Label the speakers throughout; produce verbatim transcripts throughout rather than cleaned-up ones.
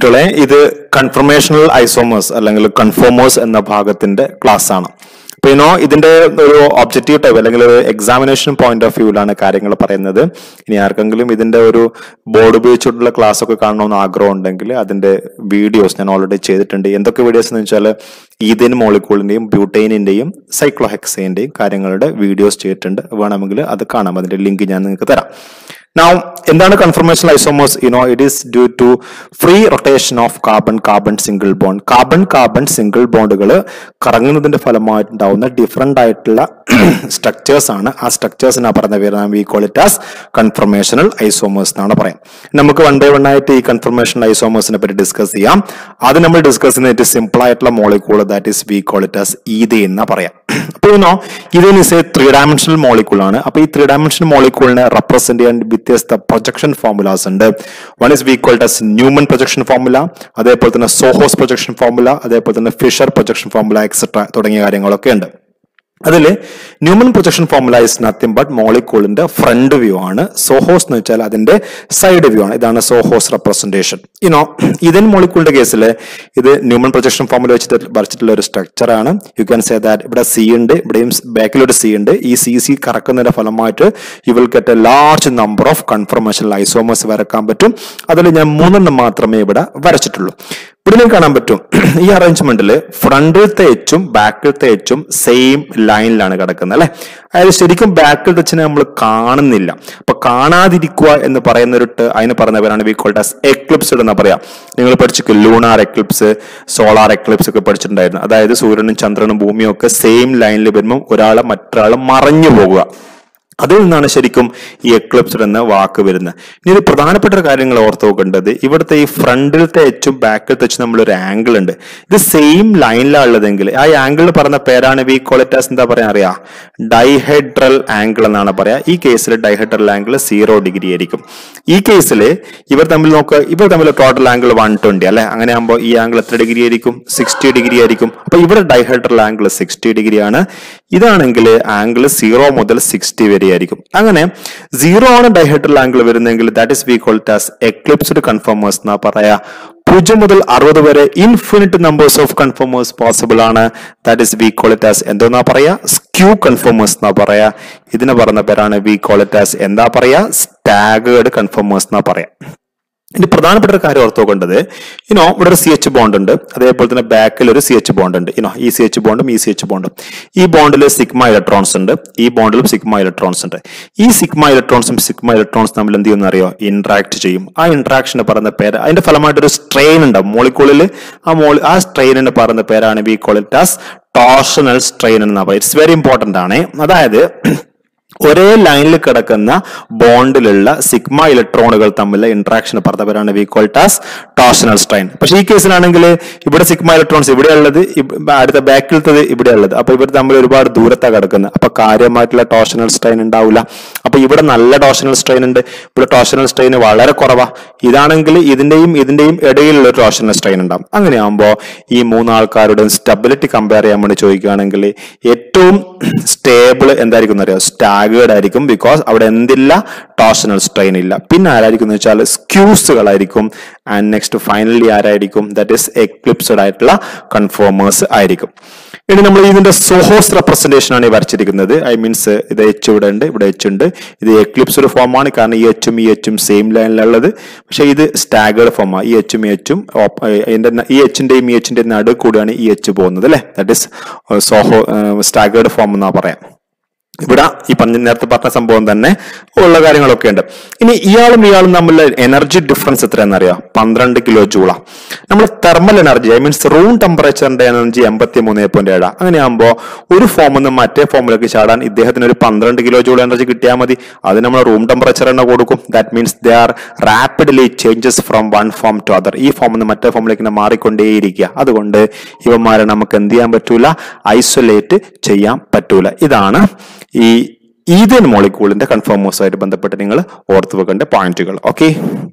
Speaker 1: കുട്ടികളെ ഇത് conformational isomers അല്ലെങ്കിൽ കൺഫോമേഴ്സ് എന്ന ഭാഗത്തിന്റെ ക്ലാസ് ആണ്. അപ്പൊ ഇനോ ഇതിന്റെ ഒരു ഒബ്ജക്റ്റീവ് ടൈപ്പ് അല്ലെങ്കിൽ ഒരു എക്സാമിനേഷൻ പോയിന്റ് ഓഫ് വ്യൂവിലാണ് കാര്യങ്ങൾ പറയുന്നത്. ഇനി ആർക്കെങ്കിലും ഇതിന്റെ ഒരു ബോർഡ് ഉപയോഗിച്ചിട്ടുള്ള ക്ലാസ് ഒക്കെ കാണണമെന്ന് ആഗ്രഹം ഉണ്ടെങ്കിൽ അതിന്റെ വീഡിയോസ് ഞാൻ ഓൾറെഡി ചെയ്തിട്ടുണ്ട്. എന്തൊക്കെ വീഡിയോസ് എന്ന് വെച്ചാൽ ഈഥേൻ മോളിക്യൂളിന്റെയും ബ്യൂട്ടൈനിന്റെയും സൈക്ലോഹെക്സൈന്റെയും കാര്യങ്ങളുടെ വീഡിയോസ് ചെയ്തിട്ടുണ്ട്. വേണമെങ്കിൽ അത് കാണാം. അതിന്റെ ലിങ്ക് ഞാൻ നിങ്ങൾക്ക് തരാം. Now, എന്താണ് conformational isomers? You know, it is due to free rotation of carbon carbon single bond. Carbon carbon single ബോണ്ടുകൾ കറങ്ങുന്നതിന്റെ ഫലമായിട്ടുണ്ടാവുന്ന ഡിഫറെന്റ് ആയിട്ടുള്ള സ്ട്രക്ചേഴ്സ് ആണ്. ആ സ്ട്രക്ചേഴ്സിനാ പറയുന്ന പേര് we call it as conformational isomers എന്നാണ് പറയാം. നമുക്ക് വൺ ബൈ വൺ ആയിട്ട് ഈ കൺഫർമേഷണൽ ഐസോമേഴ്സിനെ പറ്റി ഡിസ്കസ് ചെയ്യാം. അത് നമ്മൾ ഡിസ്കസ് ചെയ്യുന്നത് സിമ്പിൾ ആയിട്ടുള്ള molecule that is we call it as ethane എന്നാ പറയാം. അപ്പോൾ you know ethane is a three dimensional molecule ആണ്. അപ്പൊ ഈ ത്രീ ഡയമെൻഷണൽ മോളിക്യൂളിനെ റെപ്രസെന്റ് ചെയ്യാൻ വ്യത്യസ്ത പ്രൊജക്ഷൻ ഫോർമുലാസ് ഉണ്ട്. One is we called as Newman projection formula, അതേപോലെ തന്നെ സോഹോസ് പ്രൊജക്ഷൻ ഫോർമുല, അതേപോലെ തന്നെ ഫിഷർ പ്രൊജക്ഷൻ ഫോർമുല എക്സെട്ര തുടങ്ങിയ കാര്യങ്ങളൊക്കെ ഉണ്ട്. അതില് Newman projection formula is nothing but മോളിക്യൂളിന്റെ ഫ്രണ്ട് വ്യൂ ആണ്. സോഹോസ് എന്ന് വെച്ചാൽ അതിന്റെ സൈഡ് വ്യൂ ആണ്. ഇതാണ് സോഹോസ് റെപ്രസെന്റേഷൻ. ഇനോ ഈഥേൻ മോളിക്യൂളിന്റെ കേസിൽ ഇത് ന്യൂമൻ പ്രൊജക്ഷൻ ഫോർമുല വെച്ചിട്ട് വരച്ചിട്ടുള്ള ഒരു സ്ട്രക്ചർ ആണ്. യു ക്യാൻ സേ ദാറ്റ് ഇവിടെ സി ഉണ്ട്, ഇവിടെയും ബാക്കിലൊരു സി ഉണ്ട്. ഈ സി സി കറക്കുന്നതിന്റെ ഫലമായിട്ട് you will get a large number of conformational isomers വരക്കാൻ പറ്റും. അതിൽ ഞാൻ മൂന്നെണ്ണം മാത്രമേ ഇവിടെ വരച്ചിട്ടുള്ളൂ. ഇവിടെ നിങ്ങൾക്ക് കാണാൻ പറ്റും ഈ അറേഞ്ച്മെന്റിൽ ഫ്രണ്ടിലത്തെ എച്ചും ബാക്കിലത്തെ എച്ചും സെയിം ലൈനിലാണ് കിടക്കുന്നത് അല്ലെ. അതായത് ശരിക്കും ബാക്കിലത്തെ എച്ചിനെ നമ്മൾ കാണുന്നില്ല. അപ്പൊ കാണാതിരിക്കുക എന്ന് പറയുന്ന ഒരു അതിന് പറഞ്ഞ പേരാണ് വി കോൾഡ് ആസ് എക്ലിപ്സ്ഡ് എന്ന് പറയാം. നിങ്ങൾ പഠിച്ചിരിക്കും ലൂണാർ എക്ലിപ്സ്, സോളാർ എക്ലിപ്സ് ഒക്കെ പഠിച്ചിട്ടുണ്ടായിരുന്നു. അതായത് സൂര്യനും ചന്ദ്രനും ഭൂമിയും ഒക്കെ സെയിം ലൈനിൽ വരുമ്പോൾ ഒരാളെ മറ്റൊരാളെ മറഞ്ഞു പോകുക. അതിൽ നിന്നാണ് ശരിക്കും ഈ എക്ലിപ്സ്ഡ് എന്ന വാക്ക് വരുന്നത്. ഇനി ഒരു പ്രധാനപ്പെട്ട കാര്യങ്ങൾ ഓർത്ത് നോക്കേണ്ടത് ഇവിടുത്തെ ഈ ഫ്രണ്ടിലത്തെ എച്ചും ബാക്കിലത്തെ എച്ചും നമ്മളൊരു ആംഗിൾ ഉണ്ട്. ഇത് സെയിം ലൈനിലാണ് ഉള്ളതെങ്കിൽ ആ ആംഗിൾ പറഞ്ഞ പേരാണ് വി കോൾ ഇറ്റ് ആസ് എന്താ പറയാ അറിയാ ഡൈഹെഡ്രൽ ആംഗിൾ എന്നാണ് പറയാ. ഈ കേസിൽ ഡൈഹെഡ്രൽ ആംഗിൾ സീറോ ഡിഗ്രി ആയിരിക്കും. ഈ കേസിൽ ഇവർ തമ്മിൽ നോക്കുക, ഇവർ തമ്മിൽ ടോട്ടൽ ആംഗിൾ വൺ ട്വന്റി അല്ലെ. അങ്ങനെ ആകുമ്പോൾ ഈ ആംഗിൾ എത്ര ഡിഗ്രി ആയിരിക്കും? സിക്സ്റ്റി ഡിഗ്രി ആയിരിക്കും. അപ്പൊ ഇവിടെ ഡൈഹെഡ്രൽ ആംഗിൾ സിക്സ്റ്റി ഡിഗ്രി ആണ്. ഇതാണെങ്കിൽ ആംഗിൾ സീറോ മുതൽ സിക്സ്റ്റി വരെ ആയിരിക്കും. അങ്ങനെ സീറോ ആണ് ഡൈഹെഡ്രൽ ആംഗിൾ വരുന്നെങ്കിൽ that is we called as eclipsed conformers എന്നാ പറയാ. പൂജ്യം മുതൽ അറുപത് വരെ infinite numbers of conformers possible ആണ്. That is we call it as എന്തോന്നാ പറയാ സ്ക്യൂ കൺഫർമേഴ്സ് എന്നാ പറയാ. ഇതിന് പറഞ്ഞ പേരാണ് വി കോൾ ഇറ്റ് ആസ് എന്താ പറയാ സ്റ്റാഗേർഡ് കൺഫർമേഴ്സ് എന്നാ പറയാ. ഇനി പ്രധാനപ്പെട്ട ഒരു കാര്യം ഓർത്ത് നോക്കേണ്ടത് ഇനോ ഇവിടെ ഒരു സി എച്ച് ബോണ്ട് ഉണ്ട്, അതേപോലെ തന്നെ ബാക്കിൽ ഒരു സി എച്ച് ബോണ്ട് ഉണ്ട്. ഇനോ ഈ സി എച്ച് ബോണ്ടും ഈ സി എച്ച് ബോണ്ടും ഈ ബോണ്ടിൽ സിഗ്മ ഇലക്ട്രോൺസ് ഉണ്ട്, ഈ ബോണ്ടിലും സിഗ്മ ഇലക്ട്രോൺസ് ഉണ്ട്. ഈ സിഗ്മ ഇലക്ട്രോൺസും സിഗ്മ ഇലക്ട്രോൺസ് തമ്മിൽ എന്ത് ചെയ്യുന്ന അറിയോ ഇന്ററാക്ട് ചെയ്യും. ആ ഇന്ററാക്ഷന് പറയുന്ന പേര് അതിന്റെ ഫലമായിട്ട് ഒരു സ്ട്രെയിൻ ഉണ്ടാവും മോളിക്യൂളിൽ. ആ മോളി ആ സ്ട്രെയിനിന് പറയുന്ന പേരാണ് we call it as torsional strain എന്ന് പറയുന്നത്. ഇറ്റ്സ് വെരി ഇമ്പോർട്ടന്റ് ആണ്. അതായത് ഒരേ ലൈനിൽ കിടക്കുന്ന ബോണ്ടിലുള്ള സിഗ്മ ഇലക്ട്രോണുകൾ തമ്മിലുള്ള ഇന്ററാക്ഷൻ പറഞ്ഞവരാണ് we call it as torsional strain. പക്ഷെ ഈ കേസിലാണെങ്കിൽ ഇവിടെ സിഗ്മ ഇലക്ട്രോൺസ് ഇവിടെ ഉള്ളത്, അടുത്ത ബാക്കിലത്തത് ഇവിടെ ഉള്ളത്. അപ്പൊ ഇവർ തമ്മിൽ ഒരുപാട് ദൂരത്താണ് കിടക്കുന്നത്. അപ്പൊ കാര്യമായിട്ടുള്ള ടോർഷണൽ സ്ട്രെയിൻ ഉണ്ടാവില്ല. അപ്പൊ ഇവിടെ നല്ല ടോർഷണൽ സ്ട്രെയിൻ ഉണ്ട്, ഇവിടെ ടോർഷണൽ സ്ട്രെയിൻ വളരെ കുറവാ. ഇതാണെങ്കിൽ ഇതിന്റെയും ഇതിന്റെയും ഇടയിലുള്ള ഒരു ടോർഷണൽ സ്ട്രെയിൻ ഉണ്ടാവും. അങ്ങനെയാകുമ്പോൾ ഈ മൂന്നാൾക്കാരുടെ സ്റ്റെബിലിറ്റി കമ്പയർ ചെയ്യാൻ വേണ്ടി ചോദിക്കുകയാണെങ്കിൽ ഏറ്റവും സ്റ്റേബിൾ എന്തായിരിക്കും അറിയാം സ്റ്റാഗേർഡ് ആയിരിക്കും. ബിക്കോസ് അവിടെ എന്തില്ല ടോർഷണൽ സ്ട്രെയിൻ ഇല്ല. പിന്നെ ആരായിരിക്കും എന്ന് വെച്ചാൽ സ്ക്യൂസുകളായിരിക്കും. ആൻഡ് നെക്സ്റ്റ് ഫൈനലി ആരായിരിക്കും ദാറ്റ് ഇസ് എക്ലിപ്സ്ഡ് ആയിട്ടുള്ള കൺഫോമേഴ്സ് ആയിരിക്കും. ഇനി നമ്മൾ ഇതിന്റെ സോഹോസ് റെപ്രസെന്റേഷൻ ആണ് ഈ വരച്ചിരിക്കുന്നത്. ഐ മീൻസ് ഇത് എച്ച് ഇവിടെ ഉണ്ട്, ഇവിടെ എച്ച് ഉണ്ട്. ഇത് എക്ലിപ്സ്ഡ് ഫോം ആണ്, കാരണം ഈ എച്ചും ഈ എച്ചും സെയിം ലൈനിലുള്ളത്. പക്ഷെ ഇത് സ്റ്റാഗേർഡ് ഫോം ആണ്. ഈ എച്ചും ഈ എച്ചും ഈ എച്ചിന്റെയും ഈ എച്ചിന്റെയും നടുവ് കൂടിയാണ് ഈ എച്ച് പോകുന്നത് അല്ലെ. ദാറ്റ് ഇസ് സോഹോ സ്റ്റാഗേർഡ് ഫോം എന്നാ പറയാം. ഇവിടെ ഈ പറഞ്ഞ നേരത്തെ പറഞ്ഞ സംഭവം തന്നെ ഉള്ള കാര്യങ്ങളൊക്കെ ഉണ്ട്. ഇനി ഇയാളും ഇയാളും തമ്മിലുള്ള എനർജി ഡിഫറൻസ് എത്രയാണെന്ന് അറിയാം? പന്ത്രണ്ട് കിലോ ജൂളാ. നമ്മൾ thermal energy I means room ടെമ്പറേച്ചറിന്റെ എനർജി എൺപത്തി മൂന്ന് പോയിന്റ് ഏഴാ. അങ്ങനെയാകുമ്പോൾ ഒരു ഫോമിൽ നിന്ന് മറ്റേ ഫോമിലേക്ക് ചാടാൻ ഇദ്ദേഹത്തിന് ഒരു പന്ത്രണ്ട് കിലോ ജൂൾ എനർജി കിട്ടിയാൽ മതി. അത് നമ്മൾ റൂം ടെമ്പറേച്ചർ തന്നെ കൊടുക്കും. That means they are rapidly changes from one form to other. ഈ ഫോമിൽ നിന്ന് മറ്റേ ഫോമിലേക്ക് മാറിക്കൊണ്ടേയിരിക്കുക. അതുകൊണ്ട് ഇവന്മാരെ നമുക്ക് എന്ത് ചെയ്യാൻ പറ്റൂല? ഐസൊലേറ്റ് ചെയ്യാൻ പറ്റൂല. ഇതാണ് ഈ ഈഥേൻ മോളിക്യൂളിന്റെ കൺഫോമേഴ്സുമായിട്ട് ബന്ധപ്പെട്ട് നിങ്ങൾ ഓർത്തു വെക്കേണ്ട പോയിന്റുകൾ. ഓക്കെ,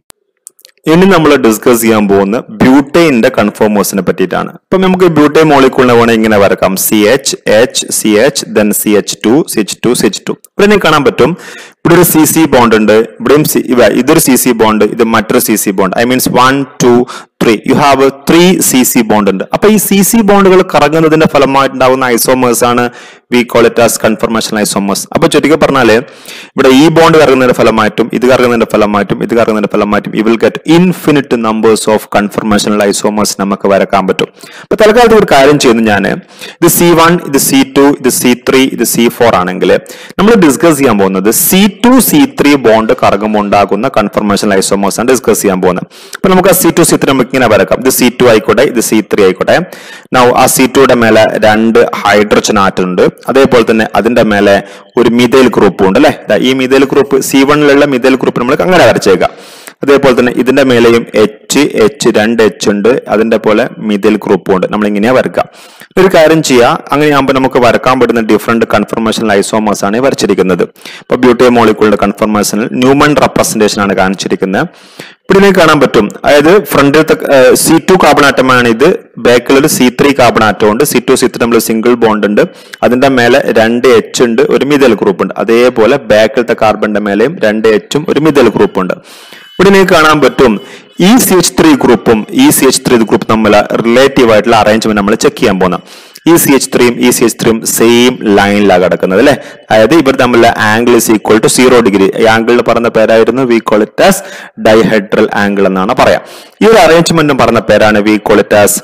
Speaker 1: ഇനി നമ്മൾ ഡിസ്കസ് ചെയ്യാൻ പോകുന്ന ബ്യൂട്ടൈനിന്റെ കൺഫോമേഴ്സിനെ പറ്റിയിട്ടാണ്. അപ്പൊ നമുക്ക് ബ്യൂട്ടൈൻ മോളിക്യൂളിനെ വേണമെങ്കിൽ ഇങ്ങനെ വരക്കാം. C H H C H then C H two C H two C H two. ഇവിടെ നിങ്ങൾക്ക് കാണാൻ പറ്റും ഇവിടെ ഒരു സി സി ബോണ്ട് ഉണ്ട്, ഇവിടെയും ഇതൊരു സി സി ബോണ്ട്, ഇത് മറ്റൊരു C C bond. I means one two three you have three C C bond ഉണ്ട്. അപ്പൊ ഈ സി സി ബോണ്ടുകൾ കറങ്ങുന്നതിന്റെ ഫലമായിട്ടുണ്ടാകുന്ന ഐസോമേഴ്സ് ആണ് we call it as conformation isomers. അപ്പൊ ചുരുക്കി പറഞ്ഞാല് ഇവിടെ ഈ ബോണ്ട് കറങ്ങുന്നതിന്റെ ഫലമായിട്ടും ഇത് കറങ്ങുന്നതിന്റെ ഫലമായിട്ടും ഇത് കറങ്ങുന്നതിന്റെ ഫലമായിട്ടും you will get infinite numbers of conformational isomers നമുക്ക് വരക്കാൻ പറ്റും. അപ്പൊ തൽക്കാലത്ത് ഒരു കാര്യം ചെയ്യുന്നു ഞാൻ, ഇത് സി വൺ ഇത് സി ടു ഇത് സി ത്രീ ഇത് സി ഫോർ ആണെങ്കിൽ നമ്മൾ ഡിസ്കസ് ചെയ്യാൻ പോകുന്നത് C two C three bond കറങ്ങുമ്പോൾ ഉണ്ടാകുന്ന കൺഫർമേഷൻ ഐസോമേഴ്സ് ആണ് ഡിസ്കസ് ചെയ്യാൻ പോകുന്നത്. അപ്പൊ നമുക്ക് ആ സി ടു സി ത്രീ നമുക്ക് ഇങ്ങനെ വരക്കാം. ഇത് സി ടു ആയിക്കോട്ടെ, ഇത് സി ത്രീ ആയിക്കോട്ടെ. നൗ ആ സി ടുയുടെ മേലെ രണ്ട് ഹൈഡ്രജൻ ആറ്റം ഉണ്ട്, അതേപോലെ തന്നെ അതിന്റെ മേലെ ഒരു മിഥൈൽ ഗ്രൂപ്പും ഉണ്ട് അല്ലെ. ഈ മിഥൈൽ ഗ്രൂപ്പ് സി വണ്ണിലുള്ള മിഥൈൽ ഗ്രൂപ്പ് നമ്മൾ അങ്ങനെ വരച്ചേക്കാം. അതേപോലെ തന്നെ ഇതിന്റെ മേലെയും എച്ച് എച്ച് രണ്ട് എച്ച് ഉണ്ട്, അതിന്റെ പോലെ മിഥൈൽ ഗ്രൂപ്പും ഉണ്ട്. നമ്മൾ ഇങ്ങനെയാ വരക്കാം. ഒരു കാര്യം ചെയ്യാം, അങ്ങനെയാകുമ്പോൾ നമുക്ക് വരക്കാൻ പറ്റുന്ന ഡിഫറെന്റ് കൺഫർമേഷൻ ഐസോമേഴ്സ് ആണ് വരച്ചിരിക്കുന്നത്. ഇപ്പൊ ബ്യൂട്ടേ മോളിക്യൂളിന്റെ കൺഫർമേഷനിൽ ന്യൂമൺ റെപ്രസെന്റേഷൻ ആണ് കാണിച്ചിരിക്കുന്നത്. ഇവിടെ കാണാൻ പറ്റും, അതായത് ഫ്രണ്ടിലത്തെ സി ടു കാർബൺ ആറ്റമാണ് ഇത്, ബാക്കിൽ ഒരു സി ത്രീ കാർബൺ ആറ്റം ഉണ്ട്. സി ടു സി ത്രീ നമ്മൾ സിംഗിൾ ബോണ്ട് ഉണ്ട്, അതിന്റെ മേലെ രണ്ട് എച്ച് ഉണ്ട്, ഒരു മിഥൈൽ ഗ്രൂപ്പ് ഉണ്ട്. അതേപോലെ ബാക്കിലത്തെ കാർബണിന്റെ മേലെയും രണ്ട് എച്ചും ഒരു മിഥൈൽ ഗ്രൂപ്പ് ഉണ്ട്. ഇവിടെ നിങ്ങൾക്ക് കാണാൻ പറ്റും ഈ സി എച്ച് ത്രീ ഗ്രൂപ്പും ഈ സി എച്ച് ത്രീ ഗ്രൂപ്പ് നമ്മൾ റിലേറ്റീവ് ആയിട്ടുള്ള അറേഞ്ച്മെന്റ് നമ്മൾ ചെക്ക് ചെയ്യാൻ പോകുന്ന. ഈ സി എച്ച് ത്രീയും ഈ സി എച്ച് ത്രീയും സെയിം ലൈനിലാണ് കിടക്കുന്നത് അല്ലെ. അതായത് ഇവർ തമ്മിലുള്ള angle is equal to zero degree. ഈ ആംഗിളിൽ പറഞ്ഞ പേരായിരുന്നു we call it as dihedral angle എന്നാണ് പറയാം. ഈ ഒരു അറേഞ്ച്മെന്റും പറഞ്ഞ പേരാണ് we call it as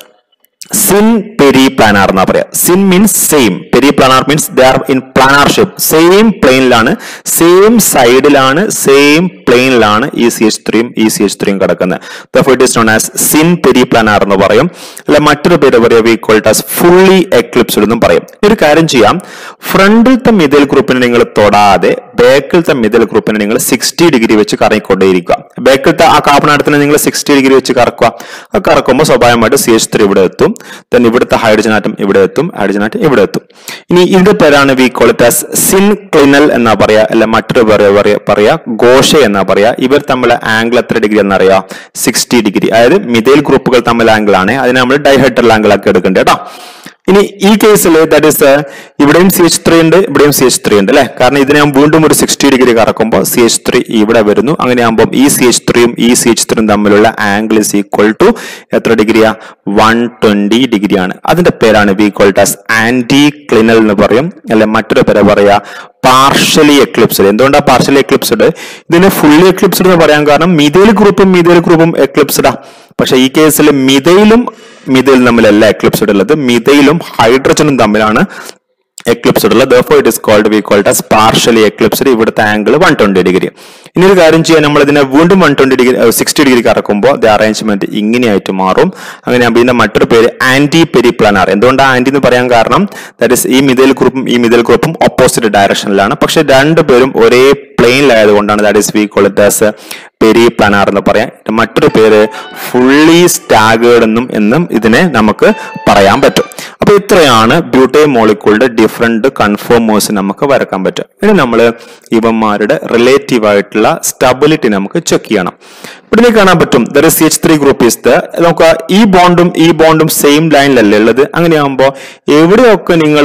Speaker 1: syn peri planar എന്നാ പറയാ. Syn means same, peri planar means they are in planar shape. Same പ്ലെയിനിലാണ്, സെയിം സൈഡിലാണ്, സെയിം പ്ലെയിനിലാണ് ഈ സി എച്ച് ത്രീയും ഈ സി എച്ച് ത്രീയും കിടക്കുന്നത്. Therefore it is known as syn peri planar എന്ന് പറയും. അല്ല മറ്റൊരു പേര് പറയുക we call it as fully eclipsed എന്നും പറയും. ഒരു കാര്യം ചെയ്യാം, ഫ്രണ്ടിലത്തെ മിഥൈൽ ഗ്രൂപ്പിനെ നിങ്ങൾ തൊടാതെ ബാക്കിലത്തെ മിഥൈൽ ഗ്രൂപ്പിനെ നിങ്ങൾ സിക്സ്റ്റി ഡിഗ്രി വെച്ച് കറങ്ങിക്കൊണ്ടേയിരിക്കുക. ബാക്കിലത്തെ ആ കാർബൺ ആറ്റത്തിനെ നിങ്ങൾ സിക്സ്റ്റി ഡിഗ്രി വെച്ച് കറക്കുക. അത് കറക്കുമ്പോൾ സ്വാഭാവികമായിട്ട് സി എച്ച് ത്രീ ഇവിടെ എത്തും, then ഇവിടുത്തെ ഹൈഡ്രജൻ ആറ്റം ഇവിടെ എത്തും, ഹൈഡ്രജൻ ആറ്റം ഇവിടെ എത്തും. ഇനി ഇതിന്റെ പേരാണ് we call it as synclinal എന്നാ പറയാ, അല്ല മറ്റൊരു പറയാ ഗോഷ എന്നാ പറയാ. ഇവർ തമ്മിൽ ആംഗിൾ എത്ര ഡിഗ്രി എന്നറിയാം? Sixty degree. അതായത് മിഥൈൽ ഗ്രൂപ്പുകൾ തമ്മിൽ ആംഗിൾ ആണ്, അതിനെ നമ്മൾ ഡൈഹെഡ്രൽ ആംഗിൾ ആക്കി എടുക്കേണ്ടത് കേട്ടോ. ഇനി ഈ കേസിൽ ദാറ്റ് ഈസ് ഇവിടെയും സി എച്ച് ത്രീ ഉണ്ട്, ഇവിടെയും സി എച്ച് ത്രീ ഉണ്ട് അല്ലെ. കാരണം ഇതിനെ വീണ്ടും ഒരു സിക്സ്റ്റി ഡിഗ്രി കറക്കുമ്പോൾ സി എച്ച് ത്രീ ഇവിടെ വരുന്നു. അങ്ങനെയാകുമ്പോൾ ഈ സി എച്ച് ത്രീയും ഈ സി എച്ച് ത്രീയും തമ്മിലുള്ള ആംഗിൾ ഇസ് ഈക്വൽ ടു എത്ര ഡിഗ്രിയാ? വൺ ട്വന്റി ഡിഗ്രിയാണ്. അതിന്റെ പേരാണ് we call it as anti clinal എന്ന് പറയും, അല്ലെ മറ്റൊരു പേര് പറയാ പാർഷ്യലി എക്ലിപ്സ്ഡ്. എന്തുകൊണ്ടാണ് പാർഷ്യലി എക്ലിപ്സ്ഡ്? ഇതിന് ഫുള്ളി എക്ലിപ്സ്ഡ് എന്ന് പറയാൻ കാരണം മിഥൈൽ ഗ്രൂപ്പും മിഥൈൽ ഗ്രൂപ്പും എക്ലിപ്സ്ഡാ. പക്ഷെ ഈ കേസിൽ മിഥൈലും മിഥൈലും തമ്മിലല്ല എക്ലിപ്സ്ഡ് ഉള്ളത്, മിഥൈലും ഹൈഡ്രജനും തമ്മിലാണ് എക്ലിപ്സ്ഡ് ഉള്ളത്. Therefore it is called we call it as partially eclipsed. ഇവിടുത്തെ ആംഗിൾ വൺ ട്വന്റി ഡിഗ്രി. ഇനി ഒരു കാര്യം ചെയ്യാൻ, നമ്മൾ ഇതിനെ വീണ്ടും one twenty degree sixty degree കറക്കുമ്പോൾ ദ അറേഞ്ച്മെന്റ് ഇങ്ങനെയായിട്ട് മാറും. അങ്ങനെയാകുമ്പോൾ ഇതിന്റെ മറ്റൊരു പേര് ആന്റി പെരി പ്ലാനാർ. എന്തുകൊണ്ടാണ് ആന്റി എന്ന് പറയാൻ കാരണം ദാറ്റ് ഇസ് ഈ മിഥൈൽ ഗ്രൂപ്പും ഈ മിഥൈൽ ഗ്രൂപ്പും ഓപ്പോസിറ്റ് ഡയറക്ഷനിലാണ്, പക്ഷെ രണ്ടുപേരും ഒരേ പ്ലെയിനിലായതുകൊണ്ടാണ് that is we call it as peri planar എന്ന് പറയാം. മറ്റൊരു പേര് ഫുള്ളി സ്റ്റാഗേർഡ് എന്നും എന്നും ഇതിനെ നമുക്ക് പറയാൻ പറ്റും. അപ്പൊ ഇത്രയാണ് ബ്യൂട്ടേ മോളിക്യൂളിന്റെ ഡിഫറെന്റ് കൺഫോമേഴ്സ് നമുക്ക് വരക്കാൻ പറ്റും. ഇനി നമ്മൾ ഇവന്മാരുടെ റിലേറ്റീവ് ആയിട്ടുള്ള സ്റ്റെബിലിറ്റി നമുക്ക് ചെക്ക് ചെയ്യണം. ഇവിടെ കാണാൻ പറ്റും there C H three group is the നോക്കുക, ഈ ബോണ്ടും ഈ ബോണ്ടും സെയിം ലൈനിലല്ലേ ഉള്ളത്. അങ്ങനെയാകുമ്പോൾ എവിടെയൊക്കെ നിങ്ങൾ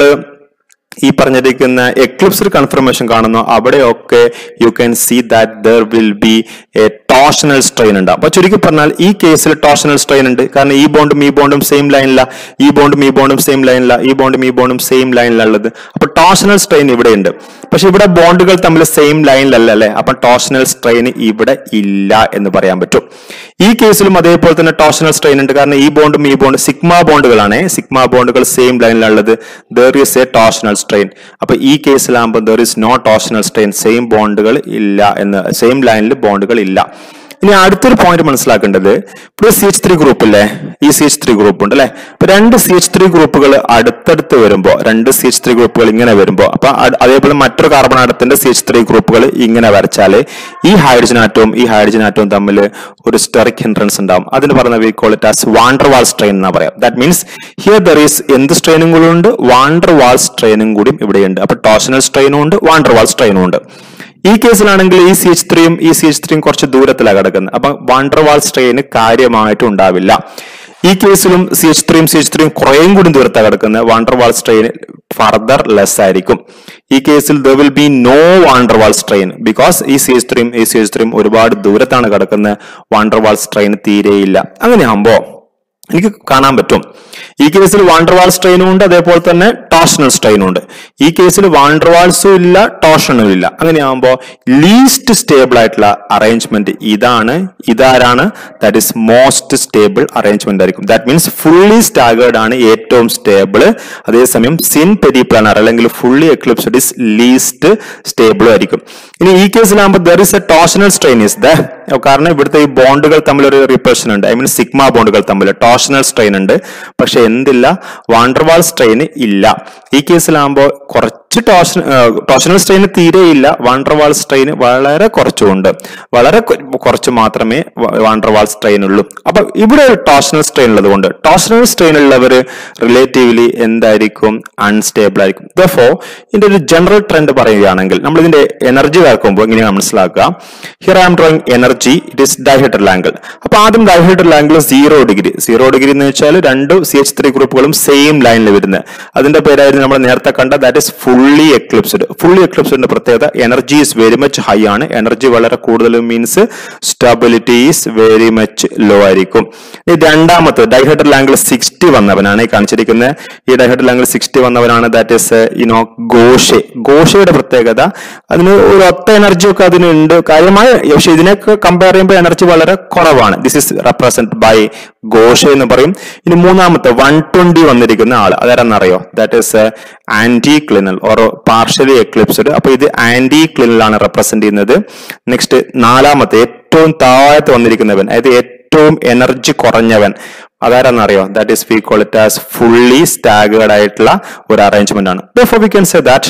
Speaker 1: ഈ പറഞ്ഞിരിക്കുന്ന എക്ലിപ്സ്ഡ് കൺഫർമേഷൻ കാണുന്നു അവിടെയൊക്കെ you can see that there will be a torsional strain ഉണ്ട്. അപ്പൊ ചുരുക്കി പറഞ്ഞാൽ ഈ കേസിൽ ടോർഷണൽ സ്ട്രെയിൻ ഉണ്ട്. കാരണം ഈ ബോണ്ടും ഈ ബോണ്ടും സെയിം ലൈനില, ഈ ബോണ്ടും ഈ ബോണ്ടും സെയിം ലൈനില, ഈ ബോണ്ടും ഈ ബോണ്ടും സെയിം ലൈനിലുള്ളത്. അപ്പൊ ടോർഷണൽ സ്ട്രെയിൻ ഇവിടെ ഉണ്ട്. പക്ഷെ ഇവിടെ ബോണ്ടുകൾ തമ്മിൽ സെയിം ലൈനിലല്ല അല്ലെ. അപ്പൊ ടോർഷണൽ സ്ട്രെയിൻ ഇവിടെ ഇല്ല എന്ന് പറയാൻ പറ്റും. ഈ കേസിലും അതേപോലെ തന്നെ ടോർഷണൽ സ്ട്രെയിൻ ഉണ്ട്. കാരണം ഈ ബോണ്ടും ഈ ബോണ്ടും സിഗ്മ ബോണ്ടുകളാണ്, സിഗ്മ ബോണ്ടുകൾ സെയിം ലൈനിലുള്ളത്. There is a torsional strain. അപ്പൊ ഈ കേസിലാകുമ്പോൾ there is no torsional strain, same ബോണ്ടുകൾ ഇല്ല എന്ന്, സെയിം ലൈനിൽ ബോണ്ടുകൾ ഇല്ല. ഇനി അടുത്തൊരു പോയിന്റ് മനസ്സിലാക്കേണ്ടത്, ഇവിടെ സി എച്ച് ത്രീ ഗ്രൂപ്പ് അല്ലേ, ഈ സി എച്ച് ത്രീ ഗ്രൂപ്പ് ഉണ്ട് അല്ലെ. അപ്പൊ രണ്ട് സി എച്ച് ത്രീ ഗ്രൂപ്പുകൾ അടുത്തടുത്ത് വരുമ്പോ, രണ്ട് സി എച്ച് ത്രീ ഗ്രൂപ്പുകൾ ഇങ്ങനെ വരുമ്പോ, അപ്പൊ അതേപോലെ മറ്റൊരു കാർബൺ ആറ്റത്തിന്റെ സി എച്ച് ത്രീ ഗ്രൂപ്പുകൾ ഇങ്ങനെ വരച്ചാല് ഈ ഹൈഡ്രജൻ ആറ്റവും ഈ ഹൈഡ്രജൻ ആറ്റവും തമ്മിൽ ഒരു സ്റ്റെറിക് ഹിൻഡ്രൻസ് ഉണ്ടാവും. അതിന് പറഞ്ഞ we call it as van der Waals strain എന്നാ പറയാം. That means here there is എന്ത് സ്ട്രെയിനും കൂടി ഉണ്ട്, വാണ്ടർ വാൾ സ്ട്രെയിനും കൂടി ഇവിടെയുണ്ട്. അപ്പൊ ടോർഷണൽ സ്ട്രെയിനും ഉണ്ട്, വാണ്ടർ വാൾ സ്ട്രെയിനും ഉണ്ട്. ഈ കേസിലാണെങ്കിൽ ഈ സി എച്ച് ത്രീയും ഈ സി എച്ച് ത്രീയും കുറച്ച് ദൂരത്തിലാണ് കിടക്കുന്നത്. അപ്പൊ വാണ്ടർ വാൾ സ്ട്രെയിൻ കാര്യമായിട്ട് ഉണ്ടാവില്ല. ഈ കേസിലും സി എച്ച് ത്രീയും സി എച്ച് ത്രീയും കുറേയും കൂടി ദൂരത്താ കിടക്കുന്നത്. വാണ്ടർവാൾ സ്ട്രെയിൻ ഫർദർ ലെസ് ആയിരിക്കും. ഈ കേസിൽ there will be no van der Waals strain because ഈ സി എച്ച് ത്രീയും ഈ സി എച്ച് ത്രീയും ഒരുപാട് ദൂരത്താണ് കിടക്കുന്നത്. Van der Waals strain തീരെയില്ല. അങ്ങനെയാകുമ്പോ എനിക്ക് കാണാൻ പറ്റും ഈ കേസിൽ വാണ്ടർവാൾ സ്ട്രെയിനും ഉണ്ട്, അതേപോലെ തന്നെ ടോർഷണൽ സ്ട്രെയിനും ഉണ്ട്. ഈ കേസിൽ വാണ്ടർവാൾസും ഇല്ല, ടോർഷനും ഇല്ല. അങ്ങനെയാകുമ്പോ ലീസ്റ്റ് സ്റ്റേബിൾ ആയിട്ടുള്ള അറേഞ്ച്മെന്റ് ഇതാണ്. ഇതാരാണ്? That is most stable arrangement ആയിരിക്കും. ദാറ്റ് മീൻസ് ഫുള്ളി സ്റ്റാഗേർഡ് ആണ് ഏറ്റവും സ്റ്റേബിൾ. അതേസമയം സിൻ പെരിപ്ലാനർ അല്ലെങ്കിൽ fully eclipsed is least stable ആയിരിക്കും. ഇനി ഈ കേസിലാകുമ്പോൾ there is a torsional strain is the, കാരണം ഇവിടുത്തെ ഈ ബോണ്ടുകൾ തമ്മിൽ ഒരു റിപ്പൽഷൻ ഉണ്ട്. ഐ മീൻ സിഗ്മ ബോണ്ടുകൾ തമ്മിൽ ടോർഷണൽ സ്ട്രെയിൻ ഉണ്ട്. പക്ഷെ എന്തില്ല? വാണ്ടർവാൾ സ്ട്രെയിൻ ഇല്ല. ഈ കേസിലാകുമ്പോൾ കുറച്ച് ടോർഷൻ ടോർഷണൽ സ്ട്രെയിൻ തീരെയില്ല, വാണ്ടർവാൾ സ്ട്രെയിൻ വളരെ കുറച്ചുണ്ട്. വളരെ കുറച്ച് മാത്രമേ വാണ്ടർവാൾ സ്ട്രെയിൻ ഉള്ളൂ. അപ്പൊ ഇവിടെ ഒരു ടോർഷണൽ സ്ട്രെയിൻ ഉള്ളത് കൊണ്ട് ടോർഷണൽ സ്ട്രെയിൻ ഉള്ളവർ റിലേറ്റീവ്ലി എന്തായിരിക്കും? അൺസ്റ്റേബിൾ ആയിരിക്കും. ദെർഫോർ ഇതിന്റെ ഒരു ജനറൽ ട്രെൻഡ് പറയുകയാണെങ്കിൽ നമ്മൾ ഇതിന്റെ എനർജി വരക്കുമ്പോൾ ഇങ്ങനെയാണ് മനസ്സിലാക്കുക. Here I am drawing energy, it is dihedral angle. അപ്പൊ ആദ്യം dihedral angle zero degree. Zero degree എന്ന് വെച്ചാൽ രണ്ട് സി എച്ച് ത്രീ ഗ്രൂപ്പുകളും സെയിം ലൈനിൽ വരുന്നത്. അതിന്റെ പേരായിരുന്നു നമ്മൾ നേരത്തെ കണ്ട that is fully eclipsed. Fully എക്ലിപ്സ്ഡിന്റെ പ്രത്യേകത energy is very much high ആണ്. എനർജി വളരെ കൂടുതൽ means stability is very much low ആയിരിക്കും. ഈ രണ്ടാമത്തെ ഡൈഹെഡ്രൽ ആംഗിൾ സിക്സ്റ്റി വന്നവനാണ് ഈ കാണിച്ചിരിക്കുന്നത്. ഈ ഡൈഹെഡ്രൽ ആംഗിൾ സിക്സ്റ്റി വന്നവനാണ് ദാറ്റ് ഇസ് യുനോ ഗോഷെ. ഗോഷയുടെ പ്രത്യേകത അതിന് ഒരു ഒത്ത എനർജി ഒക്കെ അതിനുണ്ട് കാര്യമായ, പക്ഷെ ഇതിനൊക്കെ കമ്പയർ ചെയ്യുമ്പോൾ എനർജി വളരെ കുറവാണ്. This is represent by gauche എന്ന് പറയും. ഇനി മൂന്നാമത്തെ വൺ ട്വന്റി വന്നിരിക്കുന്ന ആള് അതാരെന്നറിയോ? That is anti clinal or partially eclipsed. അപ്പൊ ഇത് ആന്റി ക്ലിനലാണ് റെപ്രസെന്റ് ചെയ്യുന്നത്. നെക്സ്റ്റ് നാലാമത്തെ ഏറ്റവും താഴത്ത് വന്നിരിക്കുന്നവൻ, അതായത് ഏറ്റവും എനർജി കുറഞ്ഞവൻ അതാരെന്നറിയോ? That is we call it as fully staggered ആയിട്ടുള്ള ഒരു അറേഞ്ച്മെന്റ് ആണ്. Therefore we can say that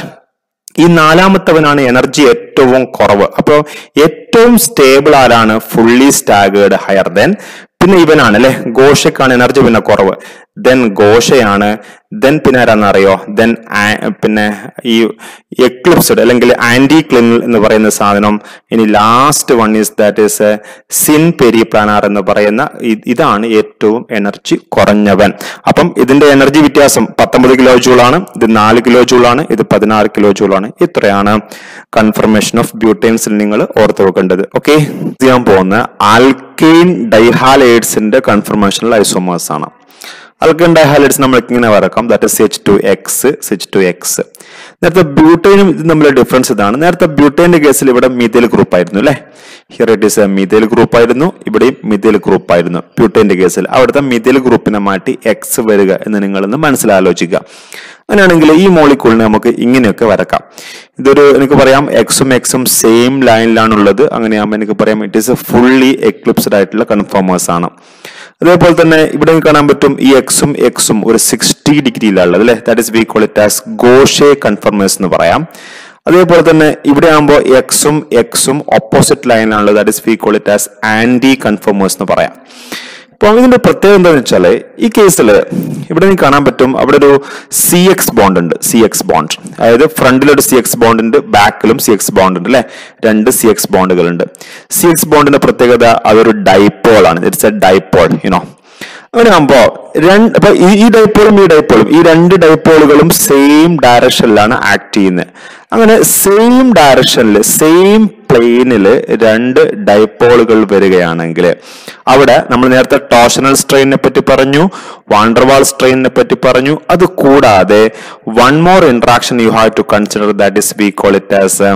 Speaker 1: ഈ നാലാമത്തവനാണ് എനർജി ഏറ്റവും കുറവ്. അപ്പോൾ ഏറ്റവും സ്റ്റേബിൾ ആരാണ്? Fully staggered higher then. പിന്നെ ഇവനാണ് അല്ലെ, ഗോഷയ്ക്കാണ് എനർജി പിന്നെ കുറവ്. ദെൻ ഗോഷയാണ്. ദെൻ പിന്നെ ആരാന്നറിയോ? ദെൻ പിന്നെ ഈ എക്ലിപ്സ്ഡ് അല്ലെങ്കിൽ ആന്റി ക്ലിനൽ എന്ന് പറയുന്ന സാധനം. ഇനി last one is that is syn periplanar എന്ന് പറയുന്ന ഇതാണ് ഏറ്റവും എനർജി കുറഞ്ഞവൻ. അപ്പം ഇതിന്റെ എനർജി വ്യത്യാസം പത്തൊമ്പത് കിലോ ജൂൾ ആണ്, ഇത് നാല് കിലോ ജൂൾ ആണ്, ഇത് പതിനാറ് കിലോ ജൂൾ ആണ്. ഇത്രയാണ് കൺഫർമേഷൻ ഓഫ് ബ്യൂട്ടേൻസിൽ നിങ്ങൾ ഓർത്ത് വെക്കേണ്ടത്. ഓക്കെ, ചെയ്യാൻ പോകുന്ന ആൽക്കെയിൻ ഡൈഹാലൈഡ്സിന്റെ കൺഫർമേഷണൽ ഐസോമേഴ്സ് ആണ്. ആൽക്കെയിൻ ഡൈഹാലൈഡ്സ് നമ്മൾക്ക് ഇങ്ങനെ വരക്കാം. That is H two X, H two X. നേരത്തെ ബ്യൂട്ടൈനും ഇത് തമ്മിലുള്ള ഡിഫറൻസ് ഇതാണ്. നേരത്തെ ബ്യൂട്ടൈന്റെ കേസിൽ ഇവിടെ മിഥൈൽ ഗ്രൂപ്പ് ആയിരുന്നു അല്ലെ. Here it is a methyl group ആയിരുന്നു, ഇവിടെയും മിഥൈൽ ഗ്രൂപ്പ് ആയിരുന്നു. ബ്യൂട്ടൈന്റെ കേസിൽ അവിടുത്തെ മിഥൈൽ ഗ്രൂപ്പിനെ മാറ്റി എക്സ് വരിക എന്ന് നിങ്ങളൊന്ന് മനസ്സിലാലോചിക്കുക. അങ്ങനെയാണെങ്കിൽ ഈ മോളിക്കൂളിനെ നമുക്ക് ഇങ്ങനെയൊക്കെ വരക്കാം. ഇതൊരു എനിക്ക് പറയാം എക്സും എക്സും സെയിം ലൈനിലാണുള്ളത്. അങ്ങനെയാകുമ്പോൾ എനിക്ക് പറയാം it is a fully eclipsed ആയിട്ടുള്ള കൺഫോമേഴ്സ് ആണ്. അതേപോലെ തന്നെ ഇവിടെ കാണാൻ പറ്റും ഈ എക്സും എക്സും ഒരു സിക്സ്റ്റി ഡിഗ്രിയിലുള്ളത് അല്ലെ. That is we call it as gauche conformers എന്ന് പറയാം. അതേപോലെ തന്നെ ഇവിടെ ആകുമ്പോൾ എക്സും എക്സും ഓപ്പോസിറ്റ് ലൈനിലാണുള്ളത്. That is we call it as anti conformers എന്ന് പറയാം. അപ്പൊ ഇതിന്റെ പ്രത്യേകത എന്താണെന്ന് വെച്ചാല് ഈ കേസിൽ ഇവിടെ നിങ്ങൾക്ക് കാണാൻ പറ്റും അവിടെ ഒരു സി എക്സ് ബോണ്ട് ഉണ്ട്. സി എക്സ് ബോണ്ട്, അതായത് ഫ്രണ്ടിലൊരു സി എക്സ് ബോണ്ട് ഉണ്ട്, ബാക്കിലും സി എക്സ് ബോണ്ട് ഉണ്ട് അല്ലെ. രണ്ട് സി എക്സ് ബോണ്ടുകൾ ഉണ്ട്. സി എക്സ് ബോണ്ടിന്റെ പ്രത്യേകത അതൊരു ഡൈപോൾ ആണ്. It's a dipole you know. അങ്ങനെ ആകുമ്പോ രണ്ട് അപ്പൊ ഈ ഡൈപോളും ഈ ഡൈപോളും ഈ രണ്ട് ഡൈപോളുകളും സെയിം ഡയറക്ഷനിലാണ് ആക്ട് ചെയ്യുന്നത്. അങ്ങനെ സെയിം ഡയറക്ഷനിൽ സെയിം പ്ലെയിനില് രണ്ട് ഡൈപോളുകൾ വരികയാണെങ്കിൽ അവിടെ നമ്മൾ നേരത്തെ ടോർഷണൽ സ്ട്രെയിനെ പറ്റി പറഞ്ഞു, വാണ്ടർവാൾ സ്ട്രെയിനെ പറ്റി പറഞ്ഞു. അത് കൂടാതെ one more interaction you have to consider, that is we call it as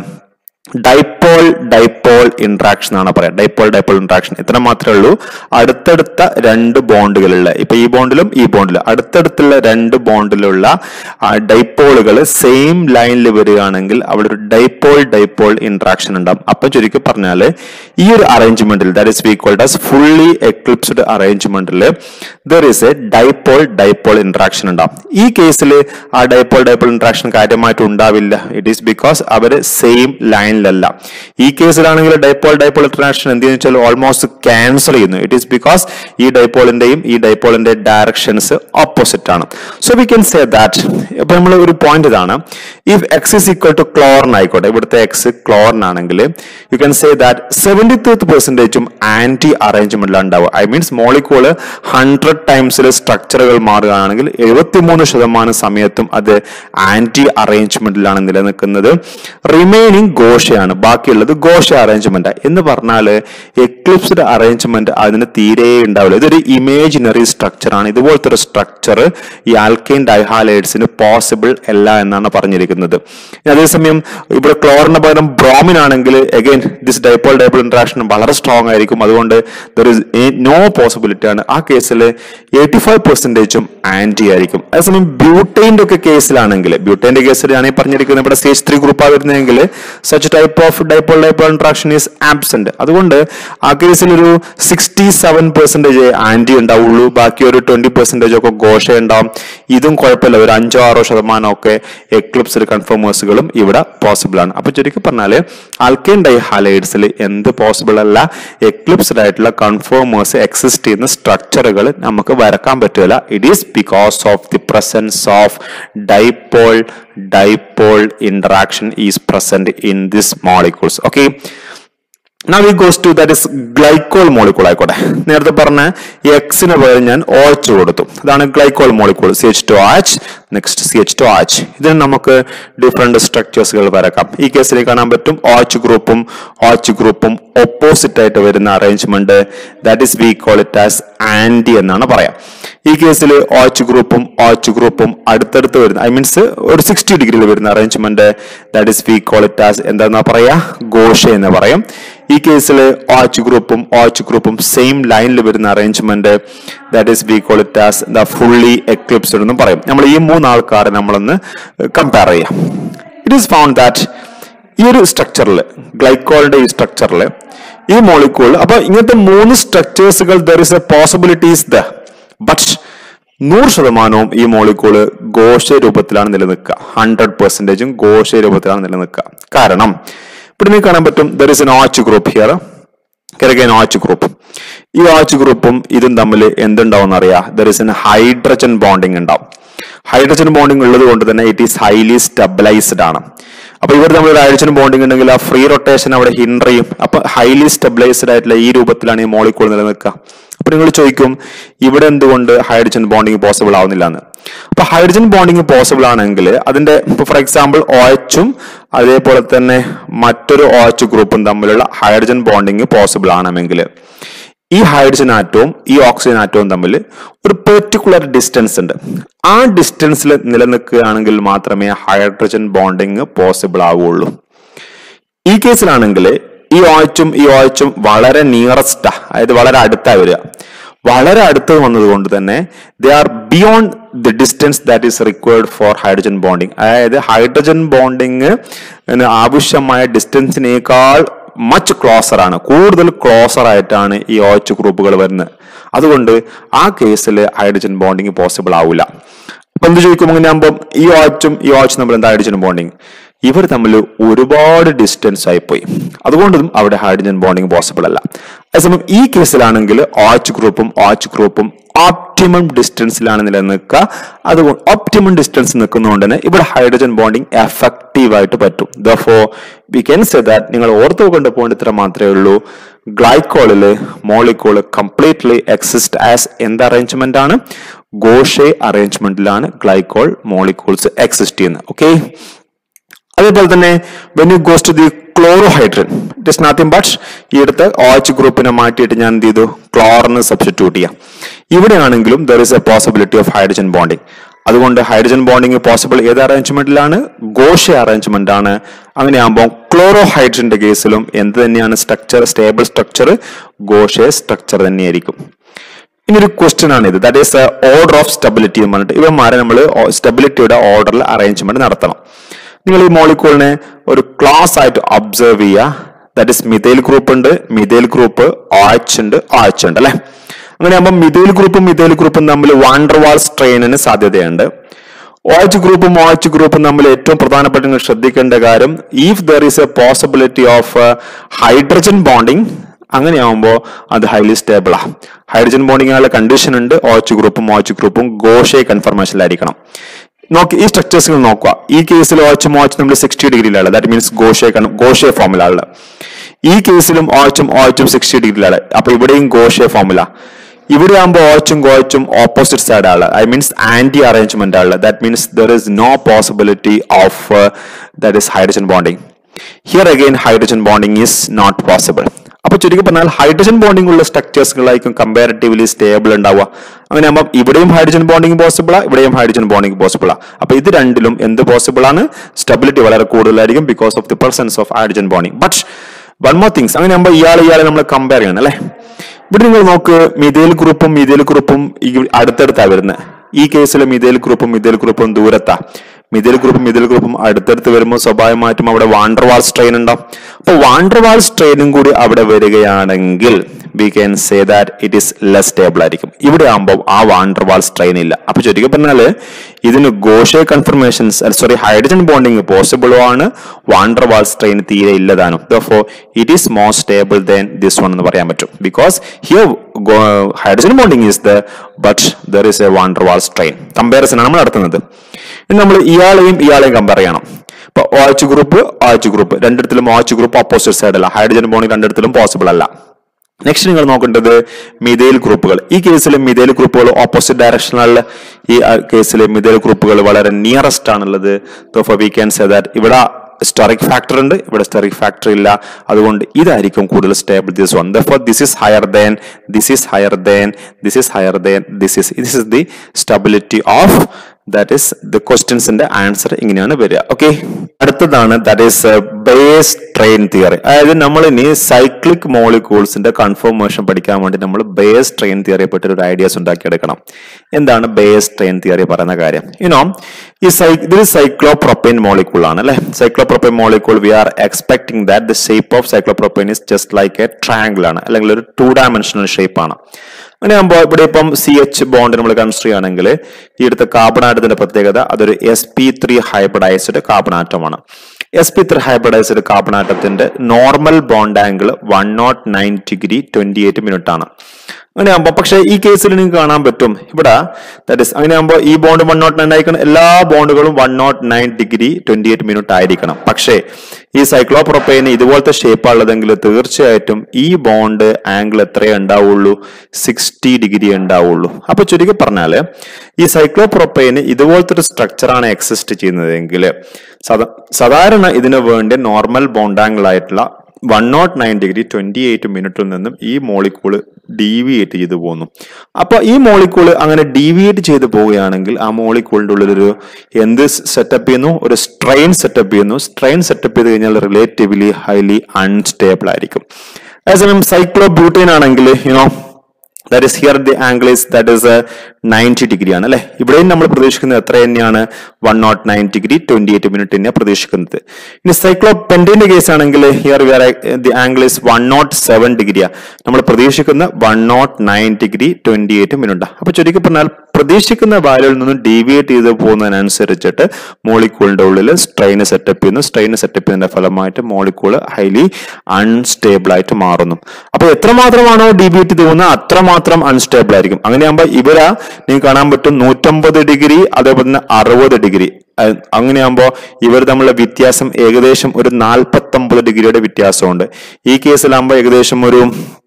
Speaker 1: dipole dipole interaction ആണ് പറയാം. ഡൈപോൾ ഡൈപോൾ ഇന്ററാക്ഷൻ ഇത്ര മാത്രമേ ഉള്ളൂ. അടുത്തടുത്ത രണ്ട് ബോണ്ടുകളുള്ള, ഇപ്പൊ ഈ ബോണ്ടിലും ഈ ബോണ്ടിലും അടുത്തടുത്തുള്ള രണ്ട് ബോണ്ടിലുള്ള ഡൈപോളുകൾ സെയിം ലൈനിൽ വരികയാണെങ്കിൽ അവിടെ ഒരു ഡൈപോൾ ഡൈപോൾ ഇന്ററാക്ഷൻ ഉണ്ടാവും. അപ്പൊ ചുരുക്കി പറഞ്ഞാല് ഈ ഒരു അറേഞ്ച്മെന്റിൽ that is we called as fully eclipsed അറേഞ്ച്മെന്റിൽ there is a dipole dipole interaction ഉണ്ടാവും. ഈ കേസിൽ ആ ഡൈപോൾ ഡൈപോൾ ഇന്ററാക്ഷൻ കാര്യമായിട്ട് ഉണ്ടാവില്ല. ഇറ്റ് ഈസ് ബിക്കോസ് അവര് സെയിം ലൈൻ ലൈനിലല്ല. ഈ കേസിലാണെങ്കിൽ ഡൈപോൾ ഡൈപോൾ ഇന്ററാക്ഷൻ എന്ത് വെച്ചാൽ ഓൾമോസ്റ്റ് ക്യാൻസൽ ചെയ്യുന്നു. ഇറ്റ് ഈസ് ബിക്കോസ് ഈ ഡൈപോളിന്റെയും ഈ ഡൈപോളിന്റെ ഡയറക്ഷൻസ് ഓപ്പോസിറ്റ് ആണ്. So we can say that ഇപ്പൊ നമ്മൾ ഒരു പോയിന്റ് ഇതാണ്, if X is equal to chlorine ആയിക്കോട്ടെ, ഇവിടുത്തെ എക്സ് ക്ലോറിൻ ആണെങ്കിൽ you can say that seventy three പെർസെന്റേജും ആന്റി അറേഞ്ച്മെന്റിലാണ് ഉണ്ടാവുക. ഐ മീൻസ് മോളിക്യൂള് ഹൺഡ്രഡ് ടൈംസിൽ സ്ട്രക്ചറുകൾ മാറുകയാണെങ്കിൽ എഴുപത്തിമൂന്ന് ശതമാനം സമയത്തും അത് ആന്റി അറേഞ്ച്മെന്റിലാണ് നിലനിൽക്കുന്നത്. റിമൈനിങ് ഗോഷയാണ്, ബാക്കിയുള്ളത് ഗോഷ അറേഞ്ച്മെന്റ് എന്ന് പറഞ്ഞാൽ എക്ലിപ്സ്ഡ് അറേഞ്ച്മെന്റ് അതിന് തീരെ ഉണ്ടാവില്ല. ഇതൊരു ഇമേജിനറി സ്ട്രക്ചർ ആണ്. ഇതുപോലത്തെ ഒരു സ്ട്രക്ചർ ഈ ആൽക്കൈൻ ഡൈഹാലൈഡ്സിന് പോസിബിൾ അല്ല എന്നാണ് പറഞ്ഞിരിക്കുന്നത്. അതേസമയം ഇവിടെ ക്ലോറിന് പകരം ബ്രോമിൻ ആണെങ്കിൽ again this dipole dipole interaction വളരെ സ്ട്രോങ് ആയിരിക്കും. അതുകൊണ്ട് ദർ ഇസ് നോ പോസിബിലിറ്റി ആണ്. ആ കേസിൽ എയ്റ്റി ഫൈവ് പെർസെന്റേജും ആന്റി ആയിരിക്കും. അതേസമയം ബ്യൂട്ടൈൻ്റെ ഒക്കെ കേസിലാണെങ്കിൽ, ബ്യൂട്ടൈൻ്റെ കേസിലാണ് ഈ പറഞ്ഞിരിക്കുന്നത് ഇവിടെ സ്റ്റേജ് ത്രീ ഗ്രൂപ്പാണ് വരുന്നതെങ്കിൽ such type of dipole dipole interaction is absent. അതുകൊണ്ട് ആ കേസിൽ ഒരു സിക്സ്റ്റി സെവൻ പെർസെന്റേജ് ആന്റി ഉണ്ടാവുള്ളൂ, ബാക്കി ഒരു ട്വന്റി പെർസെന്റേജ് ഒക്കെ ഘോഷ ഉണ്ടാവും. ഇതും കുഴപ്പമില്ല, ഒരു അഞ്ചോ ആറോ ശതമാനം ഒക്കെ എക്ലിപ്സ്ഡ് കൺഫോമേഴ്സുകളും ഇവിടെ പോസിബിൾ ആണ്. അപ്പൊ ചുരുക്കി പറഞ്ഞാല് ആൽക്കൈൻ ഡൈഹാലൈഡ്സിൽ എന്ത് പോസിബിൾ അല്ല, എക്ലിപ്സ്ഡ് ആയിട്ടുള്ള കൺഫോമേഴ്സ് എക്സിസ്റ്റ് ചെയ്യുന്ന സ്ട്രക്ചറുകൾ നമുക്ക് വരക്കാൻ പറ്റില്ല. It is because of the presence of dipole dipole interaction is present in these molecules. Okay, now we goes to that is glycol molecule ആയിക്കോട്ടെ. നേരത്തെ പറഞ്ഞ എക്സിന് പകരം ഞാൻ OH കൊടുത്തു, അതാണ് glycol molecule. C H two H, next C H two H. ഇതിന് നമുക്ക് ഡിഫറെന്റ് സ്ട്രക്ചേഴ്സുകൾ വരക്കാം. ഈ കേസിൽ കാണാൻ പറ്റും OH ഗ്രൂപ്പും OH ഗ്രൂപ്പും ഓപ്പോസിറ്റ് ആയിട്ട് വരുന്ന arrangement, that is we call it as anti എന്നാണ് പറയാം. ഈ കേസിൽ OH ഗ്രൂപ്പും OH ഗ്രൂപ്പും അടുത്തടുത്ത് വരുന്ന, ഐ മീൻസ് ഒരു സിക്സ്റ്റി ഡിഗ്രിയിൽ വരുന്ന arrangement, that is we call it as എന്താ പറയാ, ഗോഷ എന്ന് പറയും. ഈ കേസിൽ OH ഗ്രൂപ്പും OH ഗ്രൂപ്പും സെയിം ലൈനിൽ വരുന്ന arrangement, that is we call it as the fully eclipsed എന്നും പറയും. നമ്മൾ ഈ മൂന്ന് ആൾക്കാരെ നമ്മളൊന്ന് കമ്പയർ ചെയ്യാം. ഇറ്റ് ഈസ് ഫൗണ്ട് ദാറ്റ് ഈ ഒരു സ്ട്രക്ചറിൽ, ഗ്ലൈക്കോളിന്റെ ഈ സ്ട്രക്ചറിൽ ഈ മോളിക്യൂൾ, അപ്പൊ ഇങ്ങനത്തെ മൂന്ന് സ്ട്രക്ചേഴ്സുകൾ there is a possibilities the, but നൂറ് ശതമാനവും ഈ മോളിക്യൂള് ഘോഷ രൂപത്തിലാണ് നിലനിൽക്കുക. ഹൺഡ്രഡ് പെർസെന്റേജും ഘോഷ രൂപത്തിലാണ് നിലനിൽക്കുക. കാരണം ഇവിടെ നിങ്ങൾക്ക് കാണാൻ പറ്റും there is an OH group here, കിഴക്കൻ OH ഗ്രൂപ്പ്. ഈ OH ഗ്രൂപ്പും ഇതും തമ്മിൽ എന്തുണ്ടാവും അറിയാം, there is an hydrogen bonding ഉണ്ടാവും. ഹൈഡ്രജൻ ബോണ്ടിങ് ഉള്ളത് കൊണ്ട് തന്നെ ഇറ്റ് ഈസ് ഹൈലി സ്റ്റെബിലൈസ്ഡ് ആണ്. അപ്പൊ ഇവർ തമ്മിൽ ഒരു ഹൈഡ്രജൻ ബോണ്ടിങ് ഉണ്ടെങ്കിൽ ആ ഫ്രീ റൊട്ടേഷൻ അവിടെ ഹിൻഡർ ചെയ്യും. അപ്പൊ ഹൈലി സ്റ്റെബിലൈസ്ഡ് ആയിട്ടുള്ള ഈ രൂപത്തിലാണ് ഈ മോളിക്യൂൾ നിലനിൽക്കുക. അപ്പൊ നിങ്ങൾ ചോദിക്കും ഇവിടെ എന്തുകൊണ്ട് ഹൈഡ്രജൻ ബോണ്ടിങ് പോസിബിൾ ആവുന്നില്ല എന്ന്. അപ്പൊ ഹൈഡ്രജൻ ബോണ്ടിങ് പോസിബിൾ ആണെങ്കിൽ അതിന്റെ ഫോർ എക്സാമ്പിൾ OHും അതേപോലെ തന്നെ മറ്റൊരു OH ഗ്രൂപ്പും തമ്മിലുള്ള ഹൈഡ്രജൻ ബോണ്ടിങ് പോസിബിൾ ആണെങ്കിൽ ഈ ഹൈഡ്രജൻ ആറ്റവും ഈ ഓക്സിജൻ ആറ്റവും തമ്മിൽ ഒരു പെർട്ടിക്കുലർ ഡിസ്റ്റൻസ് ഉണ്ട്. ആ ഡിസ്റ്റൻസിൽ നിലനിൽക്കുകയാണെങ്കിൽ മാത്രമേ ഹൈഡ്രജൻ ബോണ്ടിങ് പോസിബിൾ ആവുകയുള്ളൂ. ഈ കേസിലാണെങ്കിൽ ഈ OHും ഈ OHും വളരെ നിയറസ്റ്റാ, അതായത് വളരെ അടുത്തായി വരിക. വളരെ അടുത്ത് വന്നതുകൊണ്ട് തന്നെ they are beyond the distance that is required for hydrogen bonding. അതായത് ഹൈഡ്രജൻ ബോണ്ടിങ് ആവശ്യമായ ഡിസ്റ്റൻസിനേക്കാൾ മച്ച് ക്ലോസർ ആണ്, കൂടുതൽ ക്ലോസർ ആയിട്ടാണ് ഈ OH ഗ്രൂപ്പുകൾ വരുന്നത്. അതുകൊണ്ട് ആ കേസിൽ ഹൈഡ്രജൻ ബോണ്ടിങ് പോസിബിൾ ആവില്ല. അപ്പൊ എന്ത് ചോദിക്കും, അങ്ങനെ ആകുമ്പോൾ ഈ OHും ഈ OH തമ്മിൽ എന്താ ഹൈഡ്രജൻ ബോണ്ടിങ്, ഇവർ തമ്മിൽ ഒരുപാട് ഡിസ്റ്റൻസ് ആയിപ്പോയി. അതുകൊണ്ടും അവിടെ ഹൈഡ്രജൻ ബോണ്ടിങ് പോസിബിൾ അല്ല. അതേസമയം ഈ കേസിലാണെങ്കിൽ OH ഗ്രൂപ്പും OH ഗ്രൂപ്പും ഓപ്റ്റിമം ഡിസ്റ്റൻസിലാണ് നിലനിൽക്കുക. അതുകൊണ്ട് ഓപ്റ്റിമം ഡിസ്റ്റൻസ് നിൽക്കുന്നതുകൊണ്ട് തന്നെ ഇവിടെ ഹൈഡ്രജൻ ബോണ്ടിങ് എഫക്റ്റീവ് ആയിട്ട് പറ്റും. Therefore we can say that നിങ്ങൾ ഓർത്തു വെക്കേണ്ട പോയിന്റ് ഇത്ര മാത്രമേ ഉള്ളൂ, ഗ്ലൈക്കോളില് മോളിക്യൂൾ കംപ്ലീറ്റ്ലി എക്സിസ്റ്റ് ആസ് എന്ത് അറേഞ്ച്മെന്റ് ആണ്, ഗോഷെ അറേഞ്ച്മെന്റിലാണ് ഗ്ലൈക്കോൾ മോളിക്യൂൾസ് എക്സിസ്റ്റ് ചെയ്യുന്നത്. ഓക്കെ, അതേപോലെ തന്നെ when you goes to the chlorohydrin, it is nothing but ഈ അടുത്ത് OH ഗ്രൂപ്പിനെ മാറ്റിയിട്ട് ഞാൻ എന്ത് ചെയ്തു, ക്ലോറിന് സബ്സ്റ്റിറ്റ്യൂട്ട് ചെയ്യാം. ഇവിടെയാണെങ്കിലും there is a possibility of hydrogen bonding. അതുകൊണ്ട് ഹൈഡ്രജൻ ബോണ്ടിങ് പോസിബിൾ ഏത് അറേഞ്ച്മെന്റിലാണ്, ഗോഷ അറേഞ്ച്മെന്റ് ആണ്. അങ്ങനെയാകുമ്പോൾ ക്ലോറോഹൈഡ്രന്റെ കേസിലും എന്ത് തന്നെയാണ് structure, stable structure, gauche structure തന്നെയായിരിക്കും. ഇനി ഒരു ക്വസ്റ്റ്യൻ ആണ് ഇത്, that is order of stability എന്ന് പറഞ്ഞിട്ട് ഇവന്മാരെ നമ്മൾ സ്റ്റെബിലിറ്റിയുടെ ഓർഡറിൽ അറേഞ്ച്മെന്റ് നടത്തണം. നിങ്ങൾ ഈ മോളിക്യൂളിനെ ഒരു ക്ലാസ് ആയിട്ട് ഒബ്സർവ് ചെയ്യുക. ദാറ്റ് ഇസ് മിഥൈൽ ഗ്രൂപ്പ് ഉണ്ട്, മിഥൈൽ ഗ്രൂപ്പ് OH ഉണ്ട്, OH ഉണ്ട് അല്ലെ. അങ്ങനെയാകുമ്പോൾ മിഥൈൽ ഗ്രൂപ്പും മിഥൈൽ ഗ്രൂപ്പും തമ്മിൽ വാണ്ടർവാൾ സ്ട്രെയിനിന് സാധ്യതയുണ്ട്. OH ഗ്രൂപ്പും OH ഗ്രൂപ്പും നമ്മൾ ഏറ്റവും പ്രധാനപ്പെട്ട നിങ്ങൾ ശ്രദ്ധിക്കേണ്ട കാര്യം, if there is a possibility of hydrogen bonding, അങ്ങനെയാവുമ്പോൾ അത് ഹൈലി സ്റ്റേബിൾ ആണ്. ഹൈഡ്രജൻ ബോണ്ടിങ്ങിനുള്ള കണ്ടീഷൻ ഉണ്ട്. OH ഗ്രൂപ്പും OH ഗ്രൂപ്പും ഗോഷെ കൺഫർമേഷനിലായിരിക്കണം. നോക്കി ഈ സ്ട്രക്ചേഴ്സുകൾ നോക്കുക. ഈ കേസിൽ OH OH നമ്മൾ സിക്സ്റ്റി ഡിഗ്രിയിലാണ്, ദാറ്റ് മീൻസ് ഗോഷെ ഗോഷെ ഫോമിലാണ്. ഈ കേസിലും OH OH സിക്സ്റ്റി ഡിഗ്രിയിലാണ്, അപ്പൊ ഇവിടെയും ഗോഷെ ഫോമില. ഇവിടെ ആകുമ്പോൾ OH OH ഓപ്പോസിറ്റ് സൈഡ് ആണ്, ഐ മീൻസ് ആന്റി അറേഞ്ച്മെന്റ് ആണ്. That means there is no possibility of that is hydrogen bonding. Here again hydrogen bonding is not possible. അപ്പൊ ചുരുക്കി പറഞ്ഞാൽ ഹൈഡ്രജൻ ബോണ്ടിങ് ഉള്ള സ്ട്രക്ചേഴ്സുകളായിരിക്കും കമ്പാരിറ്റീവ്ലി സ്റ്റേബിൾ ഉണ്ടാവുക. അങ്ങനെ ആകുമ്പോൾ ഇവിടെയും ഹൈഡ്രജൻ ബോണ്ടിങ് പോസിബിളാ, ഇവിടെയും ഹൈഡ്രജൻ ബോണ്ടിങ് പോസിബിളാ. അപ്പൊ ഇത് രണ്ടിലും എന്ത് പോസിബിൾ ആണ്? സ്റ്റെബിലിറ്റി വളരെ കൂടുതലായിരിക്കും because of the presence of hydrogen bonding. But one more things, അങ്ങനെ ആകുമ്പോൾ ഇയാളെ ഇയാളെ നമ്മൾ കമ്പയർ ചെയ്യണം അല്ലെ. ഇവിടെ നിങ്ങൾ നോക്ക്, മിഥൈൽ ഗ്രൂപ്പും മിഥൈൽ ഗ്രൂപ്പും അടുത്തടുത്താ വരുന്നത്. ഈ കേസിൽ മിഥൈൽ ഗ്രൂപ്പും മിഥൈൽ ഗ്രൂപ്പും ദൂരത്താ. മിഥൈൽ ഗ്രൂപ്പും മിഥൈൽ ഗ്രൂപ്പും അടുത്തടുത്ത് വരുമ്പോൾ സ്വാഭാവികമായിട്ടും അവിടെ വാണ്ടർവാൾ സ്ട്രെയിൻ ഉണ്ടാവും. അപ്പൊ വാണ്ടർവാൾ സ്ട്രെയിനും കൂടി അവിടെ വരികയാണെങ്കിൽ we can say that it is less stable ആയിരിക്കും. ഇവിടെ ആകുമ്പോൾ ആ വാണ്ടർവാൾ സ്ട്രെയിൻ ഇല്ല. അപ്പൊ ചുരുക്കി പറഞ്ഞാല് ഇതിന് gauche conformations sorry hydrogen bonding പോസിബിളും ആണ്, വാണ്ടർവാൾ സ്ട്രെയിൻ തീരെ ഇല്ലതാനും. therefore it is more stable than this one എന്ന് പറയാൻ പറ്റും. because here hydrogen bonding is there but there is a van der Waals strain. Comparison ആണ് നമ്മൾ നടത്തുന്നത്. ഇനി നമ്മൾ ഇയാളെയും ഇയാളെയും കമ്പയർ ചെയ്യണം. ഇപ്പൊ OH ഗ്രൂപ്പ് OH ഗ്രൂപ്പ് രണ്ടിടത്തിലും OH ഗ്രൂപ്പ് ഓപ്പോസിറ്റ് സൈഡ് അല്ല, ഹൈഡ്രജൻ ബോണ്ടിങ് രണ്ടിടത്തിലും പോസിബിൾ അല്ല. നെക്സ്റ്റ് നിങ്ങൾ നോക്കേണ്ടത് മിഥൈൽ ഗ്രൂപ്പുകൾ. ഈ കേസിൽ മിഥൈൽ ഗ്രൂപ്പുകൾ ഓപ്പോസിറ്റ് ഡയറക്ഷനിലുള്ള ഈ കേസിൽ മിഥൈൽ ഗ്രൂപ്പുകൾ വളരെ നിയറസ്റ്റ് ആണുള്ളത്. therefore we can say that ഇവിടെ സ്റ്റെറിക് ഫാക്ടർ ഉണ്ട്, ഇവിടെ സ്റ്റെറിക് ഫാക്ടർ ഇല്ല. അതുകൊണ്ട് ഇതായിരിക്കും കൂടുതൽ stable. This one therefore this is higher than this is higher than this is higher than this is this is the stability of that is the questions in the answer ഇങ്ങനെയാണ് വരിക. Okay, അടുത്തതാണ് that is Baeyer's strain theory. അതായത് നമ്മൾ ഇനി cyclic മോളിക്യൂൾസിന്റെ confirmation പഠിക്കാൻ വേണ്ടി നമ്മൾ base train തിയറിയെ പറ്റി ഒരു ഐഡിയാസ് ഉണ്ടാക്കിയെടുക്കണം. എന്താണ് ബേസ് ട്രെയിൻ തിയറി പറയുന്ന കാര്യം? യുനോ ഈ സൈ ഇത് സൈക്ലോപ്രോപ്പൈൻ മോളിക്യൂൾ ആണ് അല്ലെ. Cyclopropane molecule we are expecting that the shape of cyclopropane is just like a triangle ആണ്, അല്ലെങ്കിൽ ഒരു ടു ഡയമെൻഷണൽ ഷേപ്പ് ആണ്. അങ്ങനെ ആകുമ്പോൾ ഇവിടെ ഇപ്പം സി എച്ച് ബോണ്ട് നമ്മൾ കൺസിഡർ ചെയ്യുകയാണെങ്കിൽ ഈ അടുത്ത കാർബൺ ആറ്റത്തിന്റെ പ്രത്യേകത അതൊരു S P three hybridized carbon ആറ്റമാണ്. S P three hybridized carbon ആറ്റത്തിന്റെ normal bond angle one not nine degree twenty eight minute ആണ്. അങ്ങനെ ആകുമ്പോൾ പക്ഷേ ഈ കേസിൽ നിങ്ങൾക്ക് കാണാൻ പറ്റും ഇവിടെ ദാറ്റ് ഇസ് അങ്ങനെ ആകുമ്പോൾ ഈ ബോണ്ട് വൺ നോട്ട് നയൻ ആയിരിക്കണം, എല്ലാ ബോണ്ടുകളും one not nine degree twenty eight minute ആയിരിക്കണം. പക്ഷേ ഈ സൈക്ലോപ്രോപ്പൈന് ഇതുപോലത്തെ ഷേപ്പ് ഉള്ളതെങ്കിൽ തീർച്ചയായിട്ടും ഈ ബോണ്ട് ആംഗിൾ എത്രയേ ഉണ്ടാവുള്ളൂ? സിക്സ്റ്റി ഡിഗ്രി ഉണ്ടാവുള്ളൂ. അപ്പൊ ചുരുക്കി പറഞ്ഞാല് ഈ സൈക്ലോപ്രോപ്പൈന് ഇതുപോലത്തെ ഒരു സ്ട്രക്ചറാണ് എക്സിസ്റ്റ് ചെയ്യുന്നതെങ്കിൽ സാധാരണ ഇതിന് വേണ്ടി നോർമൽ ബോണ്ട് ആംഗിൾ ആയിട്ടുള്ള one not nine degree twenty eight മിനിറ്റിൽ നിന്നും ഈ മോളിക്യൂള് ഡീവിയേറ്റ് ചെയ്തു പോകുന്നു. അപ്പൊ ഈ മോളിക്യൂള് അങ്ങനെ ഡീവിയേറ്റ് ചെയ്ത് പോവുകയാണെങ്കിൽ ആ മോളിക്യൂളിന്റെ ഉള്ളിലൊരു എന്ത് സെറ്റപ്പ് ചെയ്യുന്നു? ഒരു സ്ട്രെയിൻ സെറ്റപ്പ് ചെയ്യുന്നു. സ്ട്രെയിൻ സെറ്റപ്പ് ചെയ്ത് കഴിഞ്ഞാൽ റിലേറ്റീവ്ലി ഹൈലി അൺസ്റ്റേബിൾ ആയിരിക്കും. അതേസമയം സൈക്ലോബ്യൂട്ടൈൻ ആണെങ്കിൽ you know that is here the angle is that is a ninety degree ആണ് അല്ലെ. ഇവിടെയും നമ്മൾ പ്രതീക്ഷിക്കുന്നത് എത്ര തന്നെയാണ്? One not nine degree twenty eight minute തന്നെയാണ് പ്രതീക്ഷിക്കുന്നത്. ഇനി സൈക്ലോപെന്റൈന്റെ കേസ് ആണെങ്കിൽ here we are the angle is one naught seven ഡിഗ്രിയാ. നമ്മൾ പ്രതീക്ഷിക്കുന്ന one not nine degree twenty eight minute. അപ്പൊ ചുരുക്കി പറഞ്ഞാൽ പ്രതീക്ഷിക്കുന്ന വാല്യൂവിൽ നിന്നും ഡീവിയേറ്റ് ചെയ്ത് പോകുന്നതിനനുസരിച്ചിട്ട് മോളിക്യൂളിന്റെ ഉള്ളിൽ സ്ട്രെയിൻ സെറ്റപ്പ് ചെയ്യുന്നു. സ്ട്രെയിൻ സെറ്റപ്പ് ചെയ്യുന്നതിന്റെ ഫലമായിട്ട് മോളിക്യൂള് ഹൈലി അൺസ്റ്റേബിൾ ആയിട്ട് മാറുന്നു. അപ്പൊ എത്രമാത്രമാണോ ഡീവിയേറ്റ് ചെയ്ത് പോകുന്നത് അത്രമാത്രം അൺസ്റ്റേബിൾ ആയിരിക്കും. അങ്ങനെയാകുമ്പോൾ ഇവരാ നിങ്ങൾക്ക് കാണാൻ പറ്റും നൂറ്റമ്പത് ഡിഗ്രി അതേപോലെ തന്നെ അറുപത് ഡിഗ്രി. അങ്ങനെയാകുമ്പോൾ ഇവർ തമ്മിലുള്ള വ്യത്യാസം ഏകദേശം ഒരു നാൽപ്പത്തി ഒമ്പത് ഡിഗ്രിയുടെ വ്യത്യാസമുണ്ട്. ഈ കേസിലാകുമ്പോൾ ഏകദേശം ഒരു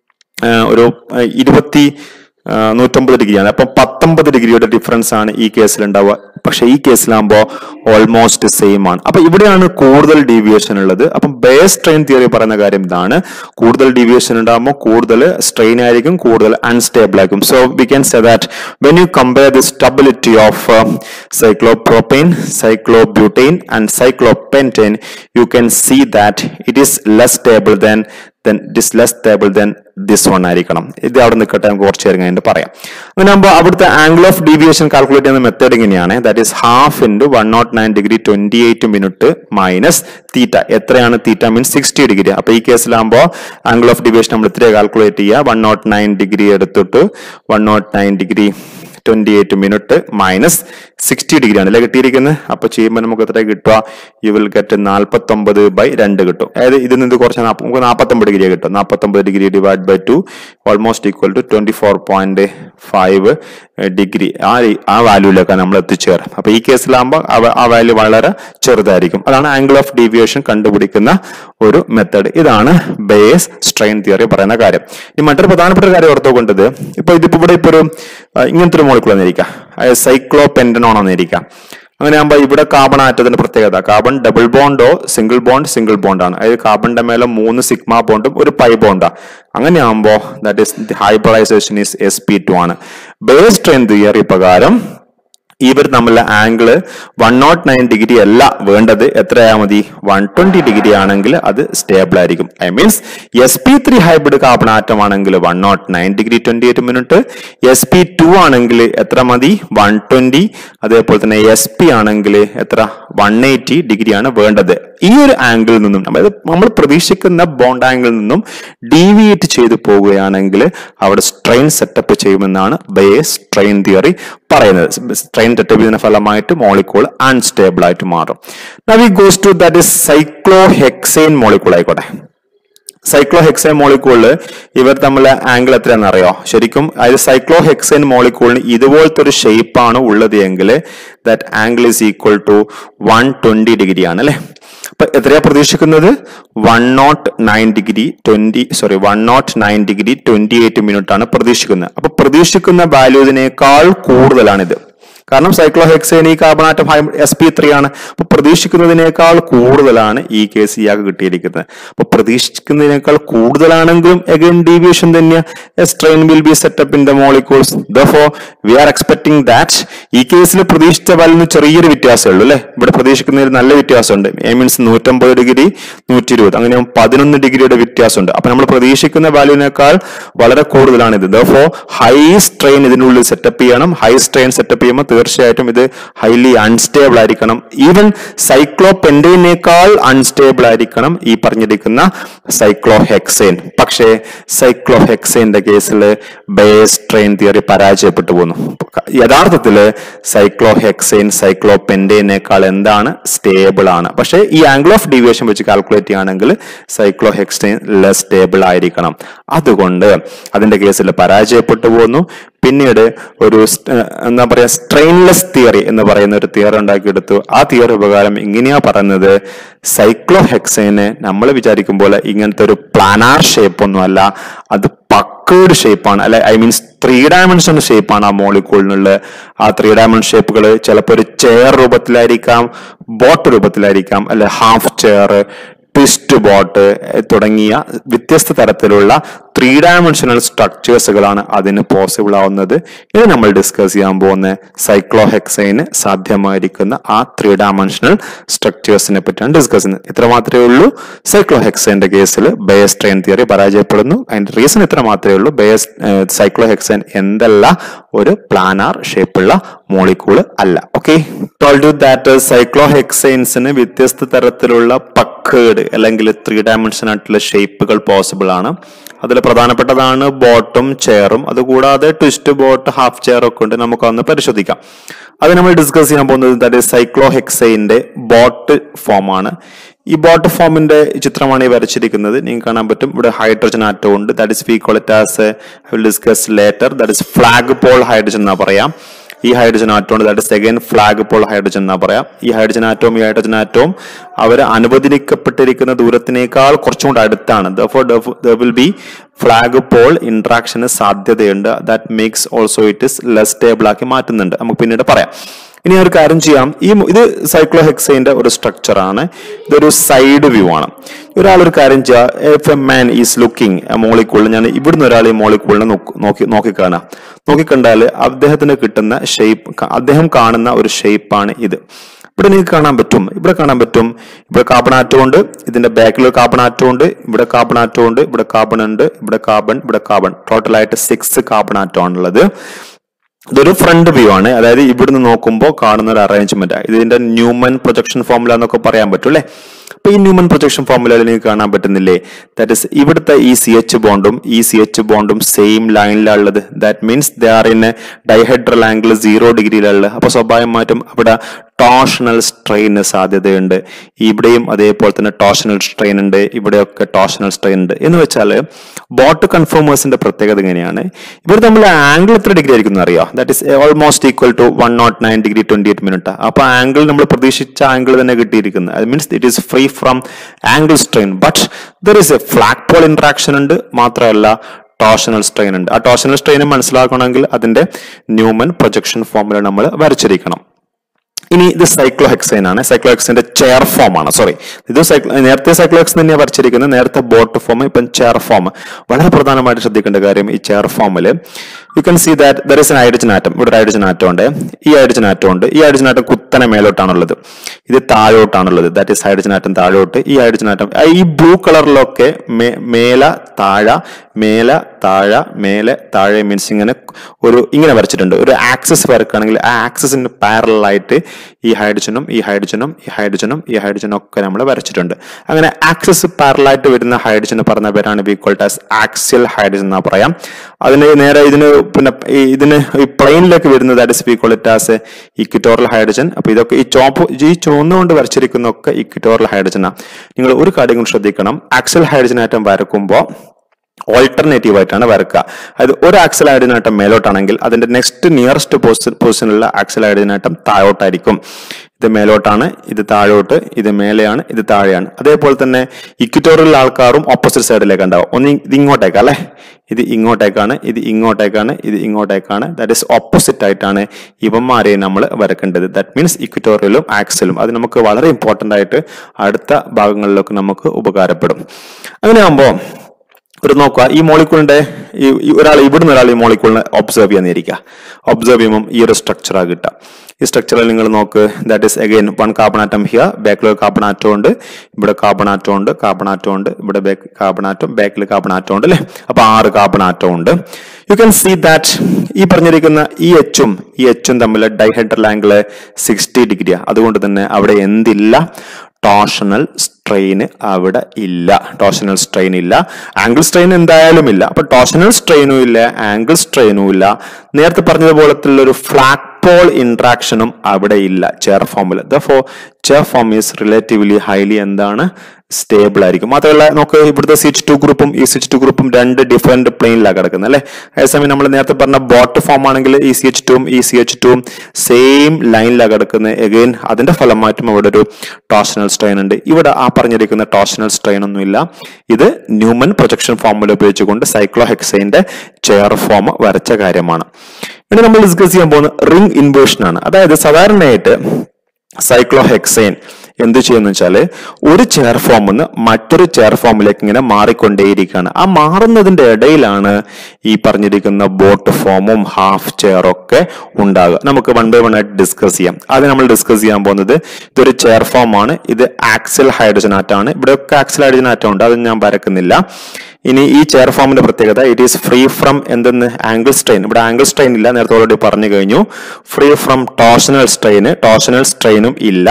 Speaker 1: ഒരു ഇരുപത്തി നൂറ്റമ്പത് ഡിഗ്രിയാണ്. അപ്പം പത്തൊമ്പത് ഡിഗ്രിയുടെ ഡിഫറൻസ് ആണ് ഈ കേസിൽ ഉണ്ടാവുക. പക്ഷെ ഈ കേസിലാകുമ്പോൾ ഓൾമോസ്റ്റ് സെയിം ആണ്. അപ്പൊ ഇവിടെയാണ് കൂടുതൽ ഡീവിയേഷൻ ഉള്ളത്. അപ്പം ബേസ് ട്രെയിൻ തിയറി പറയുന്ന കാര്യം ഇതാണ്. കൂടുതൽ ഡീവിയേഷൻ ഉണ്ടാകുമ്പോൾ കൂടുതൽ സ്ട്രെയിൻ ആയിരിക്കും, കൂടുതൽ അൺസ്റ്റേബിൾ ആയിരിക്കും. So we can say that when you compare the stability of cyclopropane, cyclobutane and cyclopentane you can see that it is less stable than then it is less stable than this one ആയിരിക്കണം. ഇത് അവിടെ നിൽക്കട്ടെ, നമുക്ക് കുറച്ച് നേരം കഴിഞ്ഞിട്ട് പറയാം. അങ്ങനെ ആകുമ്പോൾ അവിടുത്തെ ആംഗിൾ ഓഫ് ഡീവിയേഷൻ കാൽക്കുലേറ്റ് ചെയ്യുന്ന മെത്തേഡ് ഇങ്ങനെയാണ്. That is half into one not nine degree twenty eight minute minus theta. എത്രയാണ് തീറ്റ? Means sixty degree. അപ്പൊ ഈ കേസിലാകുമ്പോൾ ആംഗിൾ ഓഫ് ഡീവിയേഷൻ നമ്മൾ ഇത്രയും കാൽക്കുലേറ്റ് ചെയ്യുക. വൺ നോട്ട് നയൻ ഡിഗ്രി എടുത്തിട്ട് one not nine degree twenty eight minute minus sixty degree ആണ് അല്ലെ കിട്ടിയിരിക്കുന്നത്. അപ്പൊ ചെയ്യുമ്പോൾ നമുക്ക് എത്ര കിട്ടുക? യു വിൽ ഗെറ്റ് നാൽപ്പത്തി ഒമ്പത് ബൈ രണ്ട് കിട്ടും. അതായത് ഇതിൽ നിന്ന് കുറച്ച് നമുക്ക് നാൽപ്പത്തൊമ്പത് ഡിഗ്രി കിട്ടും. നാൽപ്പത്തൊമ്പത് degree divide by two almost equal to twenty four point five degree. ആ ആ വാല്യൂയിലേക്കാണ് നമ്മൾ എത്തിച്ചേരാം. അപ്പൊ ഈ കേസിലാകുമ്പോൾ ആ വാല്യൂ വളരെ ചെറുതായിരിക്കും. അതാണ് ആംഗിൾ ഓഫ് ഡീവിയേഷൻ കണ്ടുപിടിക്കുന്ന ഒരു മെത്തേഡ്. ഇതാണ് ബേസ് സ്ട്രെയിൻ തിയറി പറയുന്ന കാര്യം. ഈ മറ്റൊരു പ്രധാനപ്പെട്ട കാര്യം ഓർത്തുകൊണ്ടത്, ഇപ്പൊ ഇതിപ്പോ ഇവിടെ ഇപ്പൊ ഒരു ഇങ്ങനത്തെ ഒരു മോളിക്കൂൾ വന്നിരിക്കാം, സൈക്ലോ പെന്റനോൺ വന്നിരിക്കാം. അങ്ങനെ ആകുമ്പോൾ ഇവിടെ കാർബൺ ആറ്റത്തിന്റെ പ്രത്യേകത കാർബൺ ഡബിൾ ബോണ്ടോ സിംഗിൾ ബോണ്ട് സിംഗിൾ ബോണ്ട് ആണ്. അതായത് കാർബണിന്റെ മേലെ മൂന്ന് സിഗ്മ ബോണ്ടും ഒരു പൈ ബോണ്ടാ. അങ്ങനെ ആകുമ്പോൾ that is hybridization is S P two ആണ്. ബേസ് സ്ട്രെയിൻ തിയറി പ്രകാരം ഇവർ തമ്മിലുള്ള angle one not nine degree അല്ല വേണ്ടത്, എത്രയാ മതി? വൺ ട്വന്റി ഡിഗ്രി ആണെങ്കിൽ അത് സ്റ്റേബിൾ ആയിരിക്കും. I means S P three hybrid carbon atom ആണെങ്കിൽ one not nine degree twenty eight minute, S P two ആണെങ്കിൽ എത്ര മതി? One twenty. അതേപോലെ തന്നെ എസ് പി ആണെങ്കിൽ എത്ര? വൺ എയ്റ്റി ഡിഗ്രിയാണ് വേണ്ടത്. ഈ ഒരു ആംഗിളിൽ നിന്നും അതായത് നമ്മൾ പ്രതീക്ഷിക്കുന്ന ബോണ്ട് ആംഗിളിൽ നിന്നും ഡീവിയേറ്റ് ചെയ്തു പോവുകയാണെങ്കിൽ അവിടെ സ്ട്രെയിൻ സെറ്റപ്പ് ചെയ്യുമെന്നാണ് ബേസ് സ്ട്രെയിൻ തിയറി പറയുന്നത്. സ്ട്രെയിൻ സെറ്റപ്പ് ചെയ്യുന്ന ഫലമായിട്ട് മോളിക്കൂൾ അൺസ്റ്റേബിൾ ആയിട്ട് മാറും. Now we goes to that is cyclohexane molecule ആയിക്കോട്ടെ. സൈക്ലോഹെക്സൈൻ മോളിക്കൂളില് ഇവർ തമ്മിലെ ആംഗിൾ എത്രയാണെന്ന് അറിയോ? ശരിക്കും അതായത് സൈക്ലോഹെക്സൈൻ മോളിക്കൂളിന് ഇതുപോലത്തെ ഒരു ഷേപ്പാണ് ഉള്ളത് എങ്കിൽ that angle is equal to one twenty degree ആണ് അല്ലെ. അപ്പൊ എത്രയാ പ്രതീക്ഷിക്കുന്നത്? One not nine degree twenty sorry one not nine degree twenty eight minute ആണ് പ്രതീക്ഷിക്കുന്നത്. അപ്പൊ പ്രതീക്ഷിക്കുന്ന വാല്യൂവിനേക്കാൾ കൂടുതലാണിത്. കാരണം സൈക്ലോഹെക്സൈൻ ഈ carbon atom S P three ആണ്. അപ്പൊ പ്രതീക്ഷിക്കുന്നതിനേക്കാൾ കൂടുതലാണ് ഈ കേസ് ഇയാൾക്ക് കിട്ടിയിരിക്കുന്നത്. അപ്പൊ പ്രതീക്ഷിക്കുന്നതിനേക്കാൾ കൂടുതലാണെങ്കിലും അഗൈൻ ഡീവിയേഷൻ തന്നെയാ. A strain will be setup in the molecules. Therefore we are expecting that ഈ കേസിൽ പ്രതീക്ഷിച്ച വാല്യൂന് ചെറിയൊരു വ്യത്യാസമേ ഉള്ളൂ അല്ലെ. ഇവിടെ പ്രതീക്ഷിക്കുന്നതിൽ നല്ല വ്യത്യാസമുണ്ട്. ഐ മീൻസ് നൂറ്റമ്പത് ഡിഗ്രി നൂറ്റി ഇരുപത് അങ്ങനെ പതിനൊന്ന് ഡിഗ്രിയുടെ വ്യത്യാസമുണ്ട്. അപ്പൊ നമ്മൾ പ്രതീക്ഷിക്കുന്ന വാല്യൂവിനേക്കാൾ വളരെ കൂടുതലാണിത്. Therefore ഹൈ സ്ട്രെയിൻ ഇതിനുള്ളിൽ സെറ്റപ്പ് ചെയ്യണം. ഹൈ സ്ട്രെയിൻ സെറ്റപ്പ് ചെയ്യുമ്പോൾ തീർച്ചയായിട്ടും ഇത് ഹൈലി അൺസ്റ്റേബിൾ ആയിരിക്കണം. ഈവൻ സൈക്ലോപെന്റേനേക്കാൾ അൺസ്റ്റേബിൾ ആയിരിക്കണം ഈ പറഞ്ഞിരിക്കുന്ന സൈക്ലോഹെക്സൈൻ. പക്ഷേ സൈക്ലോഹെക്സൈന്റെ കേസിൽ ബേസ് സ്ട്രെയിൻ തിയറി പരാജയപ്പെട്ടു പോകുന്നു. യഥാർത്ഥത്തില് സൈക്ലോഹെക്സൈൻ സൈക്ലോപെന്റേനേക്കാൾ എന്താണ്? സ്റ്റേബിൾ ആണ്. പക്ഷേ ഈ ആംഗിൾ ഓഫ് ഡീവിയേഷൻ വെച്ച് കാൽക്കുലേറ്റ് ചെയ്യുകയാണെങ്കിൽ സൈക്ലോഹെക്സൈൻ ലെസ് സ്റ്റേബിൾ ആയിരിക്കണം. അതുകൊണ്ട് അതിന്റെ കേസിൽ പരാജയപ്പെട്ടു പോകുന്നു. പിന്നീട് ഒരു എന്താ പറയാ സ്ട്രെയിൻലെസ് തിയറി എന്ന് പറയുന്ന ഒരു തിയറി ഉണ്ടാക്കിയെടുത്തു. ആ തിയറി പ്രകാരം ഇങ്ങനെയാ പറയുന്നത്, സൈക്ലോഹെക്സൈന് നമ്മൾ വിചാരിക്കും പോലെ ഇങ്ങനത്തെ ഒരു പ്ലാനാർ ഷേപ്പ് ഒന്നും അല്ല, അത് പക്കേർഡ് ഷേപ്പാണ് അല്ലെ. ഐ മീൻസ് ത്രീ ഡയമെൻഷൻ ഷേപ്പാണ് ആ മോളിക്കൂളിനുള്ള. ആ ത്രീ ഡയമെൻഷൻ ഷേപ്പുകൾ ചിലപ്പോൾ ഒരു ചെയർ രൂപത്തിലായിരിക്കാം, ബോട്ട് രൂപത്തിലായിരിക്കാം അല്ലെ, ഹാഫ് ചെയർ, ട്വിസ്റ്റ് ബോട്ട് തുടങ്ങിയ വ്യത്യസ്ത തരത്തിലുള്ള ത്രീ ഡയമെൻഷണൽ സ്ട്രക്ചേഴ്സുകളാണ് അതിന് പോസിബിൾ ആവുന്നത്. ഇത് നമ്മൾ ഡിസ്കസ് ചെയ്യാൻ പോകുന്ന സൈക്ലോഹെക്സൈന് സാധ്യമായിരിക്കുന്ന ആ ത്രീ ഡയമെൻഷണൽ സ്ട്രക്ചേഴ്സിനെ പറ്റിയാണ് ഡിസ്കസ് ചെയ്യുന്നത്. ഇത്ര മാത്രമേ ഉള്ളൂ. സൈക്ലോഹെക്സൈന്റെ കേസിൽ ബേസ് സ്ട്രെയിൻ തിയറി പരാജയപ്പെടുന്നു. അതിന്റെ റീസൺ ഇത്ര മാത്രമേ ഉള്ളൂ. ബേസ് സൈക്ലോഹെക്സൈൻ എന്തല്ല ഒരു പ്ലാനാർ ഷേപ്പുള്ള മോളിക്യൂള് അല്ല. ഓക്കെ, ടോൾഡ് യു ദാറ്റ് സൈക്ലോഹെക്സൈൻസിന് വ്യത്യസ്ത തരത്തിലുള്ള പക്കേർഡ് അല്ലെങ്കിൽ ത്രീ ഡയമെൻഷൻ ആയിട്ടുള്ള ഷേപ്പുകൾ പോസിബിൾ ആണ്. അതിൽ പ്രധാനപ്പെട്ടതാണ് ബോട്ടും ചെയറും. അതുകൂടാതെ ട്വിസ്റ്റ് ബോട്ട്, ഹാഫ് ചെയർ ഒക്കെ ഉണ്ട്. നമുക്ക് അന്ന് പരിശോധിക്കാം. അത് നമ്മൾ ഡിസ്കസ് ചെയ്യാൻ പോകുന്നത് ദാറ്റ് സൈക്ലോഹെക്സൈന്റെ ബോട്ട് ഫോം ആണ്. ഈ ബോട്ട് ഫോമിന്റെ ചിത്രമാണ് ഈ വരച്ചിരിക്കുന്നത്. നിങ്ങൾക്ക് കാണാൻ പറ്റും ഇവിടെ ഹൈഡ്രജൻ ആറ്റം ഉണ്ട്. That is we call it as I will discuss later. That is flagpole hydrogen എന്നാ പറയാം. ഈ ഹൈഡ്രജൻ ആറ്റം ഉണ്ട്. That is again flagpole hydrogen എന്നാ പറയാം. ഈ ഹൈഡ്രജൻ ആറ്റവും ഈ ഹൈഡ്രജൻ ആറ്റവും അവർ അനുവദിക്കപ്പെട്ടിരിക്കുന്ന ദൂരത്തിനേക്കാൾ കുറച്ചും കൂടെ അടുത്താണ്. Therefore there will be flagpole interaction സാധ്യതയുണ്ട്. That makes also it is less stable ആക്കി മാറ്റുന്നുണ്ട്. നമുക്ക് പിന്നീട് പറയാം. ഇനി ഒരു കാര്യം ചെയ്യാം. ഈ ഇത് സൈക്ലോഹെക്സൈന്റെ ഒരു സ്ട്രക്ചർ ആണ്. ഇതൊരു സൈഡ് വ്യൂ ആണ്. ഒരാളൊരു കാര്യം ചെയ്യാം. If a man is looking a molecule, ഞാൻ ഇവിടുന്ന് ഒരാൾ ഈ മോളിക്കൂളിനെ നോക്കി നോക്കിക്കാണാം. നോക്കിക്കണ്ടാൽ അദ്ദേഹത്തിന് കിട്ടുന്ന ഷേപ്പ്, അദ്ദേഹം കാണുന്ന ഒരു ഷേപ്പാണ് ഇത്. ഇവിടെ നിങ്ങൾക്ക് കാണാൻ പറ്റും, ഇവിടെ കാണാൻ പറ്റും. ഇവിടെ കാർബൺ ആറ്റം ഉണ്ട്, ഇതിന്റെ ബാക്കിൽ കാർബൺ ആറ്റം ഉണ്ട്, ഇവിടെ കാർബൺ ആറ്റം ഉണ്ട്, ഇവിടെ കാർബൺ ഉണ്ട്, ഇവിടെ കാർബൺ, ഇവിടെ കാർബൺ. ടോട്ടലായിട്ട് സിക്സ് കാർബൺ ആറ്റം ആണുള്ളത്. ഇതൊരു ഫ്രണ്ട് വ്യൂ ആണ്. അതായത് ഇവിടുന്ന് നോക്കുമ്പോൾ കാണുന്ന ഒരു അറേഞ്ച്മെന്റ്. ഇതിന്റെ ന്യൂമൻ പ്രൊജക്ഷൻ ഫോർമുല എന്നൊക്കെ പറയാൻ പറ്റും അല്ലെ. ഇപ്പൊ ഈ ന്യൂമൻ പ്രൊജക്ഷൻ ഫോർമുലയിൽ നിങ്ങൾക്ക് കാണാൻ പറ്റുന്നില്ലേ? ദാറ്റ് ഇസ് ഇവിടുത്തെ ഈ സി എച്ച് ബോണ്ടും ഈ സി എച്ച് ബോണ്ടും സെയിം ലൈനിലാണ് ഉള്ളത്. That means they are in dihedral angle zero ഡിഗ്രിയിലുള്ളത്. അപ്പൊ സ്വാഭാവികമായിട്ടും അവിടെ ടോർഷണൽ സ്ട്രെയിന് സാധ്യതയുണ്ട്. ഇവിടെയും അതേപോലെ തന്നെ ടോർഷണൽ സ്ട്രെയിൻ ഉണ്ട്, ഇവിടെയൊക്കെ ടോർഷണൽ സ്ട്രെയിൻ ഉണ്ട്. എന്ന് വെച്ചാൽ ബോട്ട് കൺഫോമേഴ്സിന്റെ പ്രത്യേകത എങ്ങനെയാണ്? ഇവർ തമ്മിൽ ആംഗിൾ എത്ര ഡിഗ്രി ആയിരിക്കും എന്ന് അറിയാം. That is almost equal to one not nine degree twenty eight minute. അപ്പൊ ആംഗിൾ നമ്മൾ പ്രതീക്ഷിച്ച ആംഗിൾ തന്നെ കിട്ടിയിരിക്കുന്നത്. അത് means it is free from angle strain. But there is a flagpole interaction ഉണ്ട്, മാത്രമല്ല ടോർഷണൽ സ്ട്രെയിൻ ഉണ്ട്. ആ ടോർഷണൽ സ്ട്രെയിൻ മനസ്സിലാക്കണമെങ്കിൽ അതിന്റെ ന്യൂമൻ പ്രൊജക്ഷൻ ഫോർമുല നമ്മൾ വരച്ചിരിക്കണം. ഇനി ഇത് സൈക്ലോഹെക്സൈൻ ആണ്. സൈക്ലോഹെക്സൈന്റെ ചെയർ ഫോം ആണ്. സോറി, ഇത് നേരത്തെ സൈക്ലോഹെക്സൈൻ തന്നെയാണ് വരച്ചിരിക്കുന്നത്, നേരത്തെ ബോട്ട് ഫോം, ഇപ്പം ചെയർ ഫോം. വളരെ പ്രധാനമായിട്ട് ശ്രദ്ധിക്കേണ്ട കാര്യം, ഈ ചെയർ ഫോമില് you can see that there is an hydrogen atom. ഇവിടെ ഹൈഡ്രജൻ ആറ്റം ഉണ്ട്, ഈ ഹൈഡ്രജൻ ആറ്റം ഉണ്ട്. ഈ ഹൈഡ്രജൻ ആറ്റം കുത്തനെ മേലോട്ടാണുള്ളത്, ഇത് താഴോട്ടാണുള്ളത്. ദാറ്റ് ഇസ് ഹൈഡ്രജൻ ആറ്റം താഴോട്ട്, ഈ ഹൈഡ്രജൻ ആറ്റം ഈ ബ്ലൂ കളറിലൊക്കെ മേല താഴ മേല താഴ മേലെ താഴെ മീൻസ് ഇങ്ങനെ ഒരു ഇങ്ങനെ വരച്ചിട്ടുണ്ട്. ഒരു ആക്സിസ് വരക്കുകയാണെങ്കിൽ ആ ആക്സിസിന് പാരലായിട്ട് ഈ ഹൈഡ്രജനും ഈ ഹൈഡ്രജനും ഈ ഹൈഡ്രജനും ഈ ഹൈഡ്രജനും ഒക്കെ നമ്മൾ വരച്ചിട്ടുണ്ട്. അങ്ങനെ ആക്സിസ് പാരലായിട്ട് വരുന്ന ഹൈഡ്രജന് പറഞ്ഞ പേരാണ് we called as axial hydrogen എന്നാ പറയാം. അതിന് നേരെ ഇതിന് പിന്നെ ഇതിന് ഈ പ്ലെയിനിലേക്ക് വരുന്നത് that is we called it as equatorial hydrogen. അപ്പൊ ഇതൊക്കെ ഈ ചോപ്പ് ഈ ചുവന്നുകൊണ്ട് വരച്ചിരിക്കുന്ന ഒക്കെ ഇക്വിറ്റോറിയൽ ഹൈഡ്രജനാണ്. നിങ്ങൾ ഒരു കാര്യം കൂടി ശ്രദ്ധിക്കണം, ആക്സിയൽ ഹൈഡ്രജൻ ആറ്റം വരക്കുമ്പോൾ ഓൾട്ടർനേറ്റീവ് ആയിട്ടാണ് വരക്കുക. അതായത് ഒരു ആക്സിയൽ ഹൈഡ്രജൻ ആറ്റം മേലോട്ടാണെങ്കിൽ അതിന്റെ നെക്സ്റ്റ് നിയറസ്റ്റ് പൊസിഷനിലുള്ള ആക്സിയൽ ഹൈഡ്രജൻ ആറ്റം താഴോട്ടായിരിക്കും. ഇത് മേലോട്ടാണ്, ഇത് താഴോട്ട്, ഇത് മേലെയാണ്, ഇത് താഴെയാണ്. അതേപോലെ തന്നെ ഇക്വിറ്റോറിയൽ ആൾക്കാരും ഓപ്പോസിറ്റ് സൈഡിലേക്ക് ഉണ്ടാവും. ഒന്ന് ഇത് ഇങ്ങോട്ടേക്ക് അല്ലെ, ഇത് ഇങ്ങോട്ടേക്കാണ്, ഇത് ഇങ്ങോട്ടേക്കാണ്, ഇത് ഇങ്ങോട്ടേക്കാണ്. ദാറ്റ് ഇസ് ഓപ്പോസിറ്റ് ആയിട്ടാണ് ഇവന്മാരെ നമ്മൾ വരക്കേണ്ടത്. That means ഇക്വിറ്റോറിയലും ആക്സിലും. അത് നമുക്ക് വളരെ ഇമ്പോർട്ടന്റ് ആയിട്ട് അടുത്ത ഭാഗങ്ങളിലൊക്കെ നമുക്ക് ഉപകാരപ്പെടും. അങ്ങനെ ആകുമ്പോൾ ഒരു നോക്കുക, ഈ മോളിക്കൂളിന്റെ ഈ ഒരാൾ ഇവിടുന്ന് ഒരാൾ ഈ മോളിക്കൂളിനെ ഒബ്സർവ് ചെയ്യാന്നിരിക്കുക. ഒബ്സർവ് ചെയ്യുമ്പോൾ ഈ ഒരു സ്ട്രക്ചറാണ് കിട്ടുക. ഈ സ്ട്രക്ചറിൽ നിങ്ങൾ നോക്ക്, that is again one carbon atom here, ബാക്കിൽ കാർബൺ ആറ്റം ഉണ്ട്, ഇവിടെ കാർബൺ ആറ്റം ഉണ്ട്, കാർബൺ ആറ്റം ഉണ്ട്, ഇവിടെ ബാക്ക് കാർബൺ ആറ്റം, ബാക്കിൽ കാർബൺ ആറ്റം ഉണ്ട് അല്ലെ. അപ്പൊ ആറ് കാർബൺ ആറ്റം ഉണ്ട്. യു ക്യാൻ സീ ദാറ്റ് ഈ പറഞ്ഞിരിക്കുന്ന ഈ എച്ചും ഈ എച്ചും തമ്മിൽ ഡൈഹെഡ്രൽ ആംഗിൾ സിക്സ്റ്റി ഡിഗ്രിയാണ്. അതുകൊണ്ട് തന്നെ അവിടെ എന്തില്ല, ടോർഷണൽ സ്ട്രെയിൻ അവിടെ ഇല്ല. ടോർഷണൽ സ്ട്രെയിൻ ഇല്ല, ആംഗിൾ സ്ട്രെയിൻ എന്തായാലും ഇല്ല. അപ്പൊ ടോർഷണൽ സ്ട്രെയിനും ഇല്ല, ആംഗിൾ സ്ട്രെയിനും ഇല്ല. നേരത്തെ പറഞ്ഞതുപോലത്തുള്ള ഒരു ഫ്ലാറ്റ് പോൾ ഇന്ററാക്ഷനും അവിടെ ഇല്ല ചെയർ ഫോമിൽ. Though chair form is relatively highly എന്താണ് സ്റ്റേബിൾ ആയിരിക്കും. മാത്രമല്ല നമുക്ക് ഇവിടുത്തെ സി എച്ച് ടു ഗ്രൂപ്പും ഈ സി എച്ച് ടു ഗ്രൂപ്പും രണ്ട് ഡിഫറെന്റ് പ്ലെയിനിലാണ് കിടക്കുന്നത് അല്ലെ. അതേസമയം നമ്മൾ നേരത്തെ പറഞ്ഞ ബോട്ട് ഫോം ആണെങ്കിൽ ഈ സി എച്ച് ടുവും ഈ സി എച്ച് ടുവും സെയിം ലൈനിലാണ് കിടക്കുന്നത്. എഗെയിൻ അതിന്റെ ഫലമായിട്ടും ഇവിടെ ഒരു ടോർഷണൽ സ്ട്രെയിൻ ഉണ്ട്. ഇവിടെ ആ പറഞ്ഞിരിക്കുന്ന ടോർഷണൽ സ്ട്രെയിൻ ഒന്നും ഇല്ല. ഇത് ന്യൂമൻ പ്രൊജക്ഷൻ ഫോർമുല ഉപയോഗിച്ചുകൊണ്ട് സൈക്ലോഹെക്സൈന്റെ ചെയർ ഫോം വരച്ച കാര്യമാണ്. ഇനി നമ്മൾ ഡിസ്കസ് ചെയ്യാൻ പോകുന്ന റിംഗ് ഇൻവേർഷൻ ആണ്. അതായത് സാധാരണയായിട്ട് സൈക്ലോഹെക്സൈൻ എന്ത് ചെയ്യുന്ന വെച്ചാല് ഒരു ചെയർ ഫോമിൽ നിന്ന് മറ്റൊരു ചെയർ ഫോമിലേക്ക് ഇങ്ങനെ മാറിക്കൊണ്ടേയിരിക്കുകയാണ്. ആ മാറുന്നതിന്റെ ഇടയിലാണ് ഈ പറഞ്ഞിരിക്കുന്ന ബോട്ട് ഫോമും ഹാഫ് ചെയറും ഒക്കെ ഉണ്ടാകുക. നമുക്ക് വൺ ബൈ വൺ ആയിട്ട് ഡിസ്കസ് ചെയ്യാം. അത് നമ്മൾ ഡിസ്കസ് ചെയ്യാൻ പോകുന്നത് ഇതൊരു ചെയർ ഫോം ആണ്. ഇത് ആക്സിയൽ ഹൈഡ്രജൻ ആറ്റമാണ്. ഇവിടെയൊക്കെ ആക്സിയൽ ഹൈഡ്രജൻ ആറ്റം ഉണ്ട്, അത് ഞാൻ വരക്കുന്നില്ല. ഇനി ഈ ചെയർ ഫോമിന്റെ പ്രത്യേകത ഇറ്റ് ഈസ് ഫ്രീ ഫ്രം എന്തെന്ന് ആംഗിൾ സ്ട്രെയിൻ. ഇവിടെ ആംഗിൾ സ്ട്രെയിൻ ഇല്ല, നേരത്തെ ഓൾറെഡി പറഞ്ഞു കഴിഞ്ഞു. Free from torsional strain, torsional സ്ട്രെയിനും ഇല്ല.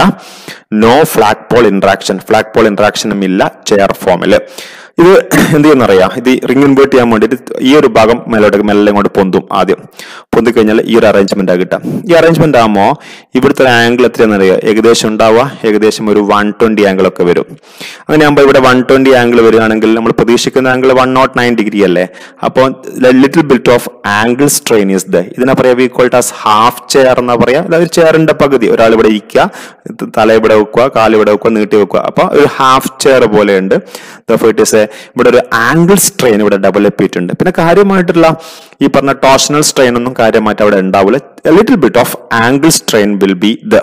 Speaker 1: No flagpole interaction, flagpole ഇന്ററാക്ഷനും ഇല്ല ചെയർ ഫോമില്. ഇത് എന്ത് ചെയ്യുന്നറിയാം, ഇത് റിംഗ് ഇൻവേർട്ട് ചെയ്യാൻ വേണ്ടിയിട്ട് ഈ ഒരു ഭാഗം മേലോട്ടേക്ക് മെല്ലെ ഇങ്ങോട്ട് പൊന്തും. ആദ്യം പൊന്തി കഴിഞ്ഞാൽ ഈ ഒരു അറേഞ്ച്മെന്റ് ആ കിട്ടാം. ഈ അറേഞ്ച്മെന്റ് ആകുമ്പോൾ ഇവിടുത്തെ ഒരു ആംഗിൾ എത്രയാണെന്നറിയാം, ഏകദേശം ഉണ്ടാവുക ഏകദേശം ഒരു വൺ ട്വന്റി ആംഗിൾ ഒക്കെ വരും. അങ്ങനെ ആകുമ്പോൾ ഇവിടെ വൺ ട്വന്റി ആംഗിൾ വരികയാണെങ്കിൽ നമ്മൾ പ്രതീക്ഷിക്കുന്ന angle one not nine degree അല്ലേ. അപ്പോൾ little bit of angle strain is there. ഇതിനെ പറയാ we called as half chair എന്നാ പറയാ. അതായത് ചെയറിന്റെ പകുതി, ഒരാൾ ഇവിടെ ഇരിക്കുക, തല ഇവിടെ വെക്കുക, കാല് ഇവിടെ വെക്കുക, നീട്ടി വെക്കുക. അപ്പൊ ഒരു ഹാഫ് ചെയർ പോലെയുണ്ട്. ഇവിടെ ഒരു ആംഗിൾ സ്ട്രെയിൻ ഇവിടെ ഡെവലപ്പ് ചെയ്തിട്ടുണ്ട്. പിന്നെ കാര്യമായിട്ടുള്ള ഈ പറഞ്ഞ ടോർഷണൽ സ്ട്രെയിൻ ഒന്നും കാര്യമായിട്ട് അവിടെ ഉണ്ടാവില്ല. Little bit of angle strain will be there.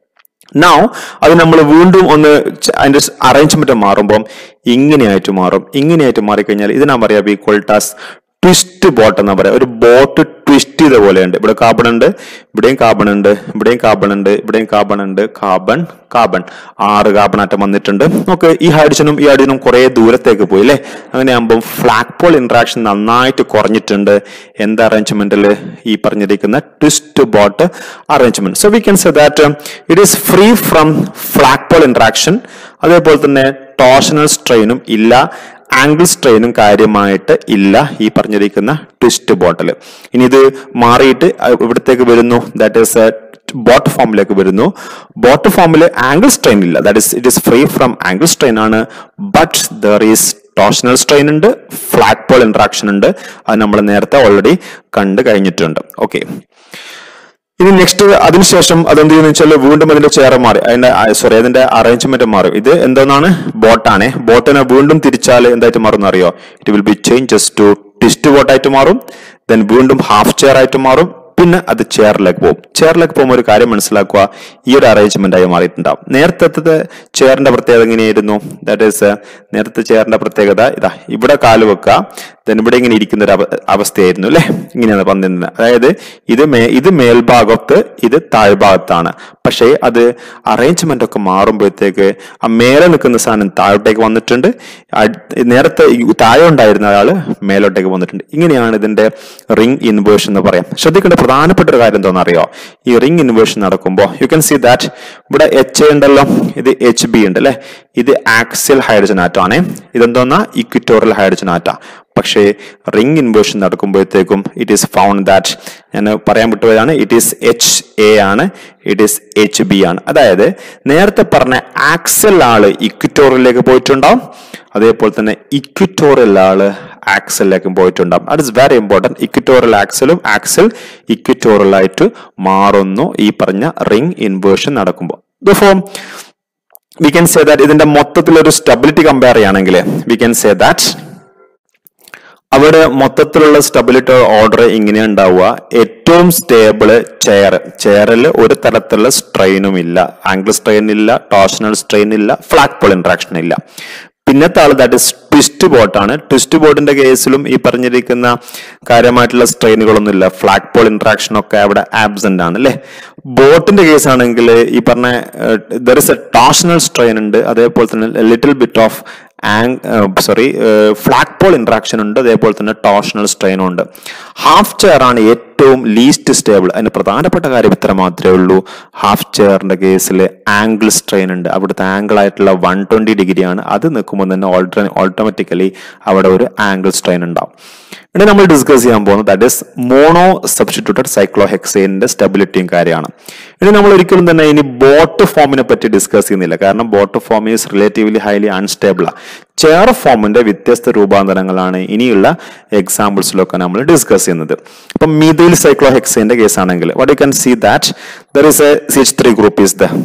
Speaker 1: Now അത് നമ്മൾ വീണ്ടും ഒന്ന് അതിന്റെ അറേഞ്ച്മെന്റ് മാറുമ്പോൾ ഇങ്ങനെയായിട്ട് മാറും. ഇങ്ങനെയായിട്ട് മാറിക്കഴിഞ്ഞാൽ ഇതിനാ പറയാ we called as twist boat എന്നാ പറയാ. ഒരു ബോട്ട് ട്വിസ്റ്റ് ചെയ്ത പോലെയുണ്ട്. ഇവിടെ കാർബൺ ഉണ്ട്, ഇവിടെയും കാർബൺ ഉണ്ട്, ഇവിടെയും കാർബൺ ഉണ്ട്, ഇവിടെയും കാർബൺ ഉണ്ട്, കാർബൺ കാർബൺ ആറ് കാർബൺ ആറ്റം വന്നിട്ടുണ്ട്. നമുക്ക് ഈ ഹൈഡ്രജനും ഈ ഹൈഡ്രജനും കുറെ ദൂരത്തേക്ക് പോയി അല്ലേ. അങ്ങനെയാകുമ്പോൾ ഫ്ലാഗ് പോൾ ഇന്ററാക്ഷൻ നന്നായിട്ട് കുറഞ്ഞിട്ടുണ്ട്. എന്ത് അറേഞ്ച്മെന്റിൽ? ഈ പറഞ്ഞിരിക്കുന്ന twist boat arrangement. So we can say that it is free from flag pole interaction. അതേപോലെ തന്നെ ടോർഷണൽ സ്ട്രെയിനും ഇല്ല, ആംഗിൾ സ്ട്രെയിനും കാര്യമായിട്ട് ഇല്ല ഈ പറഞ്ഞിരിക്കുന്ന ട്വിസ്റ്റ് ബോട്ടിൽ. ഇനി ഇത് മാറിയിട്ട് ഇവിടത്തേക്ക് വരുന്നു, ദാറ്റ് ഈസ് ബോട്ട് ഫോമിലേക്ക് വരുന്നു. ബോട്ട് ഫോമിൽ ആംഗിൾ സ്ട്രെയിൻ ഇല്ല, that is it is free from angle strain ആണ്. But there is torsional strain ഉണ്ട്, ഫ്ലാഗ് പോൾ ഇന്ററാക്ഷൻ ഉണ്ട്. അത് നമ്മൾ നേരത്തെ ഓൾറെഡി കണ്ടു കഴിഞ്ഞിട്ടുണ്ട്. ഓക്കെ, ഇനി നെക്സ്റ്റ് അതിനുശേഷം അതെന്ത് ചെയ്യുന്ന വെച്ചാൽ വീണ്ടും അതിന്റെ ചെയർ മാറി, അതിന്റെ സോറി അതിന്റെ അറേഞ്ച്മെന്റ് മാറും. ഇത് എന്താണ്? ബോട്ടാണ്. ബോട്ടിനെ വീണ്ടും തിരിച്ചാൽ എന്തായിട്ട് മാറും അറിയോ? It will be changes to twist boat ആയിട്ട് മാറും. ദെൻ വീണ്ടും ഹാഫ് ചെയർ ആയിട്ട് മാറും. പിന്നെ അത് ചെയറിലേക്ക് പോകും. ചെയറിലേക്ക് പോകുമ്പോൾ ഒരു കാര്യം മനസ്സിലാക്കുക, ഈ ഒരു അറേഞ്ച്മെന്റ് ആയി മാറിയിട്ടുണ്ടാവും. നേരത്തെ ചെയറിന്റെ പ്രത്യേകത എങ്ങനെയായിരുന്നു? ദാറ്റ് ഈസ് നേരത്തെ ചെയറിന്റെ പ്രത്യേകത ഇതാ, ഇവിടെ കാല് വെക്കുക, ദെൻ ഇവിടെ ഇങ്ങനെ ഇരിക്കുന്ന ഒരു അവസ്ഥയായിരുന്നു അല്ലെ. ഇങ്ങനെയാണ് പന്തിന്, അതായത് ഇത് മേ ഇത് മേൽഭാഗത്ത്, ഇത് താഴ്ഭാഗത്താണ്. പക്ഷേ അത് അറേഞ്ച്മെന്റ് ഒക്കെ മാറുമ്പോഴത്തേക്ക് ആ മേലെ നിൽക്കുന്ന സാധനം താഴോട്ടേക്ക് വന്നിട്ടുണ്ട്, നേരത്തെ താഴെ ഉണ്ടായിരുന്ന ആള് മേലോട്ടേക്ക് വന്നിട്ടുണ്ട്. ഇങ്ങനെയാണ് ഇതിന്റെ റിംഗ് ഇൻവേർഷൻ എന്ന് പറയാം. ശ്രദ്ധിക്കേണ്ട പ്രധാനപ്പെട്ട ഒരു കാര്യം എന്താണെന്ന് അറിയോ? ഈ റിംഗ് ഇൻവേർഷൻ നടക്കുമ്പോൾ യു ക്യാൻ സീ ദാറ്റ് ഇവിടെ എച്ച് എ ഉണ്ടല്ലോ, ഇത് എച്ച് ബി ഉണ്ട് അല്ലെ. ഇത് ആക്സിയൽ ഹൈഡ്രജൻ ആറ്റം ആണ്. ഇതെന്തോന്നാ? Equatorial hydrogen atom. പക്ഷേ റിംഗ് ഇൻവേർഷൻ നടക്കുമ്പോഴത്തേക്കും ഇറ്റ് ഈസ് ഫൗണ്ട് ദാറ്റ്, ഞാൻ പറയാൻ വിട്ടുപോയതാണ്, ഇറ്റ് ഈസ് എച്ച് എ ആണ്, ഇറ്റ് ഈസ് എച്ച് ബി ആണ്. അതായത് നേരത്തെ പറഞ്ഞ ആക്സിയൽ ആള് ഇക്വിറ്റോറിയലിലേക്ക് പോയിട്ടുണ്ടാവും, അതേപോലെ തന്നെ ഇക്വിറ്റോറിയൽ ആള് ആക്സലിലേക്കും പോയിട്ടുണ്ടാവും. That is very important. Equatorial ആക്സലും ആക്സൽ ഇക്വിറ്റോറിയൽ ആയിട്ട് മാറുന്നു ഈ പറഞ്ഞ റിംഗ് ഇൻവേർഷൻ നടക്കുമ്പോൾ. Therefore, we can say that ഇതിന്റെ മൊത്തത്തിലൊരു സ്റ്റെബിലിറ്റി കമ്പയർ ചെയ്യുകയാണെങ്കിൽ we can say that അവിടെ മൊത്തത്തിലുള്ള സ്റ്റെബിലിറ്റി ഓർഡർ ഇങ്ങനെ ഉണ്ടാവുക. ഏറ്റവും സ്റ്റേബിള് ചെയർ, ചെയറിൽ ഒരു തരത്തിലുള്ള സ്ട്രെയിനും ഇല്ല, ആംഗിൾ സ്ട്രെയിൻ ഇല്ല, ടോർഷണൽ സ്ട്രെയിൻ ഇല്ല, ഫ്ലാഗ് പോൾ ഇന്ററാക്ഷൻ ഇല്ല. പിന്നത്തെ ആൾ ദാറ്റ് ഇസ് ട്വിസ്റ്റ് ബോട്ടാണ്. ട്വിസ്റ്റ് ബോട്ടിന്റെ കേസിലും ഈ പറഞ്ഞിരിക്കുന്ന കാര്യമായിട്ടുള്ള സ്ട്രെയിനുകളൊന്നും ഇല്ല, ഫ്ലാഗ് പോൾ ഇന്ററാക്ഷൻ ഒക്കെ അവിടെ ആബ്സെന്റ് ആണ് അല്ലെ. ബോട്ടിന്റെ കേസ് ആണെങ്കിൽ ഈ പറഞ്ഞ there is a torsional strain ഉണ്ട്, അതേപോലെ തന്നെ little bit of ah sorry flag pole interaction ഉണ്ട്, അതേപോലെ തന്നെ ടോർഷണൽ സ്ട്രെയിനും ഉണ്ട്. ഹാഫ് ചെയർ ആണ് ഏറ്റവും ലീസ്റ്റ് സ്റ്റേബിൾ. അതിന് പ്രധാനപ്പെട്ട കാര്യം ഇത്ര മാത്രമേ ഉള്ളൂ, ഹാഫ് ചെയറിന്റെ കേസിൽ ആംഗിൾ സ്ട്രെയിൻ ഉണ്ട്. അവിടുത്തെ ആംഗിൾ ആയിട്ടുള്ള വൺ ട്വന്റി ഡിഗ്രി ആണ്. അത് നിൽക്കുമ്പോൾ തന്നെ ഓൾട്ട ഓട്ടോമാറ്റിക്കലി അവിടെ ഒരു ആംഗിൾ സ്ട്രെയിൻ ഉണ്ടാവും. ഇനി നമ്മൾ ഡിസ്കസ് ചെയ്യാൻ പോകുന്നത് ദാറ്റ് ഇസ് മോണോ സബ്സ്റ്റിറ്റ്യൂട്ടഡ് സൈക്ലോഹെക്സേനിന്റെ സ്റ്റെബിലിറ്റിയും കാര്യമാണ്. ഇനി നമ്മൾ ഒരിക്കലും തന്നെ ഇനി ബോട്ട് ഫോമിനെ പറ്റി ഡിസ്കസ് ചെയ്യുന്നില്ല, കാരണം boat form is relatively highly unstable. Chair ഫോമിന്റെ വ്യത്യസ്ത രൂപാന്തരങ്ങളാണ് ഇനിയുള്ള എക്സാമ്പിൾസിലൊക്കെ നമ്മൾ ഡിസ്കസ് ചെയ്യുന്നത്. അപ്പൊ മീഥൈൽ സൈക്ലോഹെക്സേന്റെ കേസ് ആണെങ്കിൽ what you can see that there is a C H three group is there.